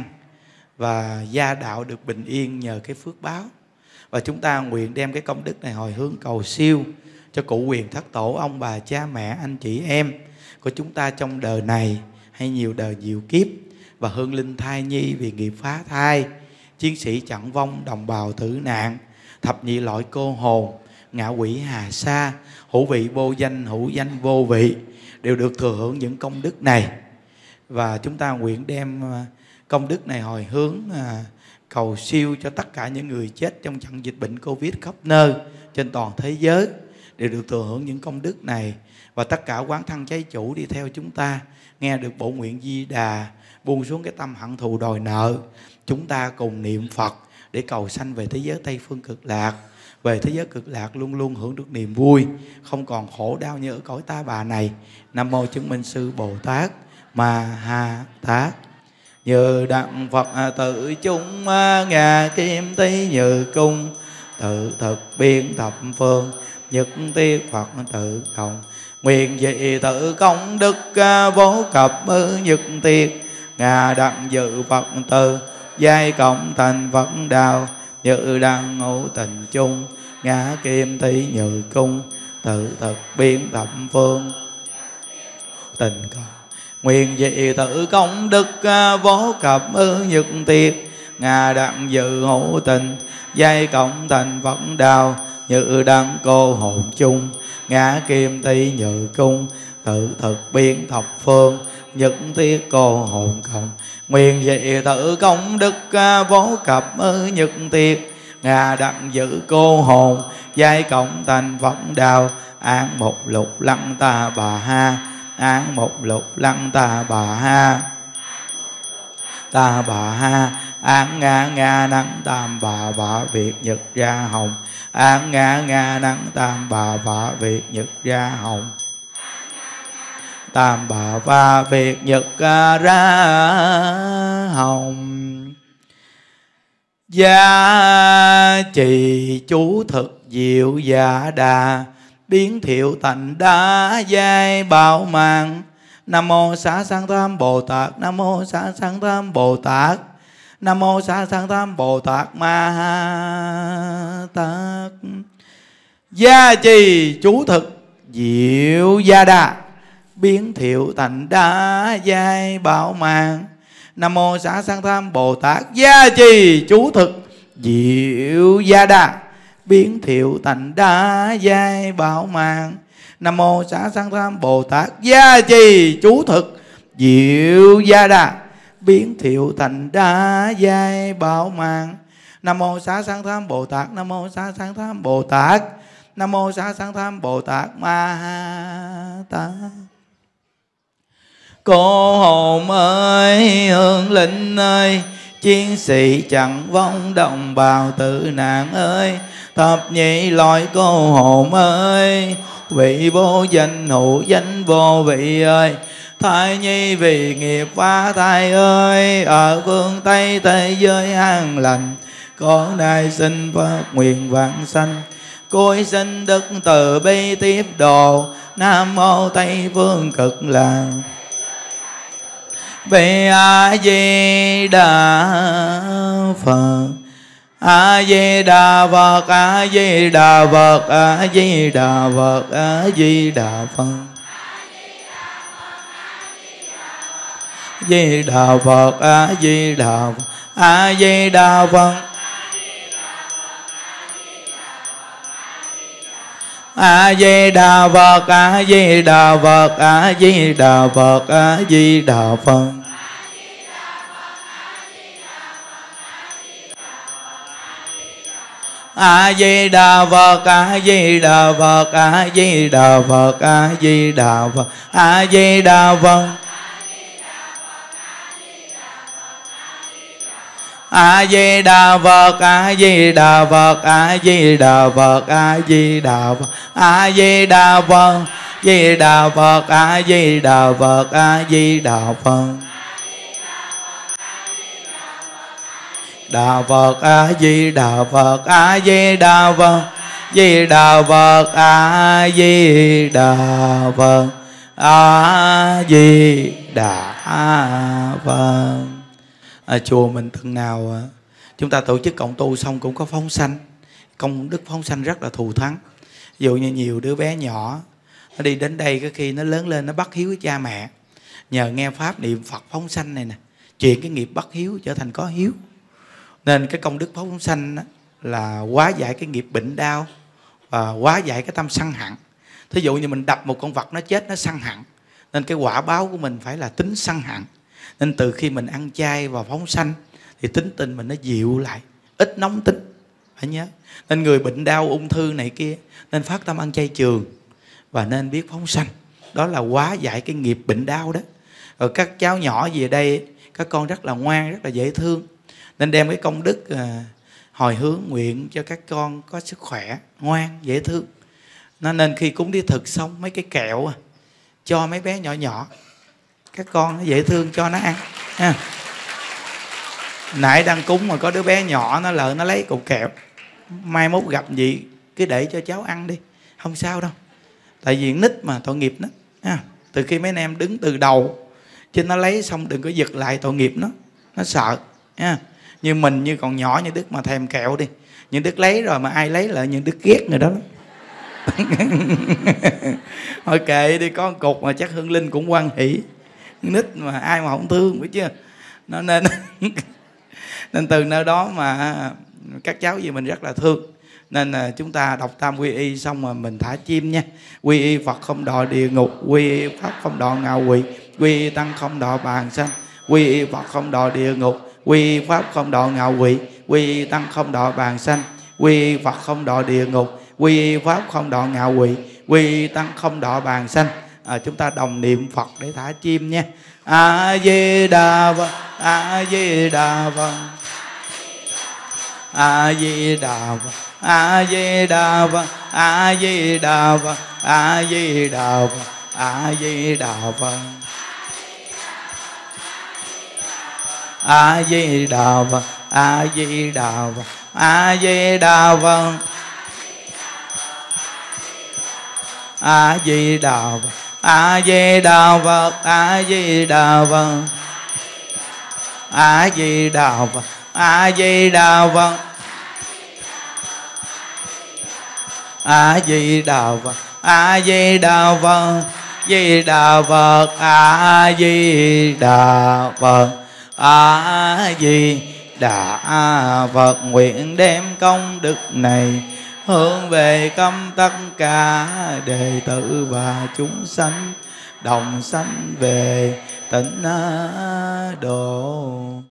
và gia đạo được bình yên nhờ cái phước báo. Và chúng ta nguyện đem cái công đức này hồi hướng cầu siêu cho cụ quyền thất tổ, ông bà cha mẹ anh chị em của chúng ta trong đời này hay nhiều đời nhiều kiếp. Và hương linh thai nhi vì nghiệp phá thai, chiến sĩ chặn vong, đồng bào tử nạn, thập nhị loại cô hồn, ngạ quỷ hà sa, hữu vị vô danh, hữu danh vô vị, đều được thừa hưởng những công đức này. Và chúng ta nguyện đem công đức này hồi hướng cầu siêu cho tất cả những người chết trong trận dịch bệnh Covid khắp nơi trên toàn thế giới, đều được thừa hưởng những công đức này. Và tất cả quán thân cháy chủ đi theo chúng ta nghe được bổ nguyện Di Đà, buông xuống cái tâm hận thù đòi nợ. Chúng ta cùng niệm Phật để cầu sanh về thế giới Tây Phương Cực Lạc. Về thế giới Cực Lạc luôn luôn hưởng được niềm vui, không còn khổ đau như ở cõi ta bà này. Nam mô Chứng Minh Sư Bồ Tát Ma Ha Tát. Như đặng Phật tự chung ngà kim tý như cung, tự thực biên thập phương nhất tiết Phật tự không. Nguyện dị tự công đức vô cập nhất tiết, ngà đặng dự Phật tử giai cộng thành Phật đạo. Như đăng ngũ tình chung ngã kim tý như cung, tự thực biên thập phương tình cầu. Nguyện dị tự công đức vô cập nhất tiết, ngà đặng dự hữu tình giai cộng thành Phật đạo. Như đăng cô hồn chung ngã kim tý như cung, tự thực biên thập phương nhất tiết cô hồn cộng. Nguyện dị tự công đức vô cập nhất tiết, ngà đặng giữ cô hồn giai cộng thành Phật đạo. Án một lục lăng ta bà ha, án một lục lăng ta bà ha, ta bà ha. Án ngã ngà năng tam bà Việt nhật ra hồng, án ngã ngà năng tam bà Việt nhật ra hồng, tam bà và việt nhật ra hồng. Gia trì chú thực diệu dạ đà, biến thiệu thành đa giai bảo mạng. Nam mô Xá Sanh Tham Bồ Tát, Nam mô Xá Sanh Tham Bồ Tát, Nam mô Xá Sanh Tham Bồ Tát Ma Tát. Gia trì chú thực diệu gia đà, biến thiệu thành đa giai bảo mạng. Nam mô Xá Sanh Tham Bồ Tát. Gia trì chú thực diệu gia đà, biến thiệu thành đa giai bảo mạng. Nam mô Xá Sanh Tham Bồ Tát. Gia trì chú thực diệu gia đà, biến thiệu thành đa giai bảo mạng. Nam mô Xá Sanh Tham Bồ Tát, Nam mô Xá Sanh Tham Bồ Tát, Nam mô Xá Sanh Tham Bồ Tát Ma Tát. Cô hồn ơi, hương linh ơi, chiến sĩ chẳng vong đồng bào tử nạn ơi, thập nhị loại cô hồn ơi, vị vô danh hữu danh vô vị ơi, thai nhi vì nghiệp phá thai ơi, ở phương Tây thế giới an lành, con nay xin phát nguyện vãng sanh, côi sinh đức từ bi tiếp độ. Nam mô Tây phương Cực Lạc Bi A Di Đà Phật. A Di Đà Phật, A Di Đà Phật, A Di Đà Phật, A Di Đà Phật. Di Đà Phật, A Di Đà Phật, A Di Đà Phật. A Di Đà Phật, A Di Đà Phật, A Di Đà Phật, A Di Đà Phật. A Di Đà Phật, A Di Đà Phật, A Di Đà Phật, A Di Đà Phật, A Di Đà Phật. A Di Đà Phật, A Di Đà Phật, A Di Đà Phật, A Di Đà Phật, A Di Đà Phật. Di Đà Phật, A Di Đà Phật, A Di Đà Phật. Đà Phật, A Di Đà Phật, A Di Đà Phật. Di Đà Phật, A Di Đà Phật, A Di Đà Phật. Chùa mình tuần nào chúng ta tổ chức cộng tu xong cũng có phóng sanh. Công đức phóng sanh rất là thù thắng. Ví dụ như nhiều đứa bé nhỏ nó đi đến đây, cái khi nó lớn lên nó bắt hiếu với cha mẹ, nhờ nghe pháp niệm Phật phóng sanh này nè, chuyển cái nghiệp bắt hiếu trở thành có hiếu. Nên cái công đức phóng sanh là hóa giải cái nghiệp bệnh đau và hóa giải cái tâm sân hận. Thí dụ như mình đập một con vật nó chết, nó sân hận, nên cái quả báo của mình phải là tính sân hận. Nên từ khi mình ăn chay và phóng sanh thì tính tình mình nó dịu lại, ít nóng tính, phải nhớ. Nên người bệnh đau ung thư này kia nên phát tâm ăn chay trường và nên biết phóng sanh. Đó là hóa giải cái nghiệp bệnh đau đó. Rồi các cháu nhỏ về đây, các con rất là ngoan, rất là dễ thương, nên đem cái công đức hồi hướng nguyện cho các con có sức khỏe, ngoan, dễ thương. Nên khi cúng đi thực xong mấy cái kẹo cho mấy bé nhỏ nhỏ, các con nó dễ thương, cho nó ăn ha. Nãy đang cúng mà có đứa bé nhỏ nó lỡ nó lấy cục kẹo, mai mốt gặp gì cứ để cho cháu ăn đi, không sao đâu. Tại vì nít mà tội nghiệp nó ha. Từ khi mấy anh em đứng từ đầu chứ nó lấy xong đừng có giật lại, tội nghiệp nó sợ ha. Như mình như còn nhỏ như Đức mà thèm kẹo đi, những Đức lấy rồi mà ai lấy lại những Đức ghét người đó. Thôi kệ đi, có một cục mà chắc Hương Linh cũng hoan hỷ. Nít mà ai mà không thương, biết chưa. Nó nên từ nơi đó mà các cháu gì mình rất là thương. Nên chúng ta đọc tam quy y xong mà mình thả chim nha. Quy y Phật không đọa địa ngục, quy y Pháp không đọa ngạ quỷ, quy y Tăng không đọa bàn sanh, quy y Phật không đọa địa ngục, quy y Pháp không đọa ngạ quỷ, quy y Tăng không đọa bàn sanh, quy y Phật không đọa địa ngục, quy y Pháp không đọa ngạ quỷ, quy y Tăng không đọa bàn sanh. Chúng ta đồng niệm Phật để thả chim nha. A Di Đà Phật, A Di Đà Phật, A Di Đà Phật, A Di Đà Phật, A Di Đà Phật, A Di Đà Phật, A Di Đà Phật. A Di Đà Phật. A Di Đà Phật. A Di Đà Phật. A Di Đà Phật. A Di Đà Phật. A Di Đà Phật. A Di Đà Phật. A Di Đà Phật. A Di Đà Phật. A Di Đà Phật. Di Đà Phật. A Di Đà Phật. A Di Đà Phật. Nguyện đem công đức này hướng về khắp tất cả đệ tử và chúng sanh đồng sanh về tịnh độ.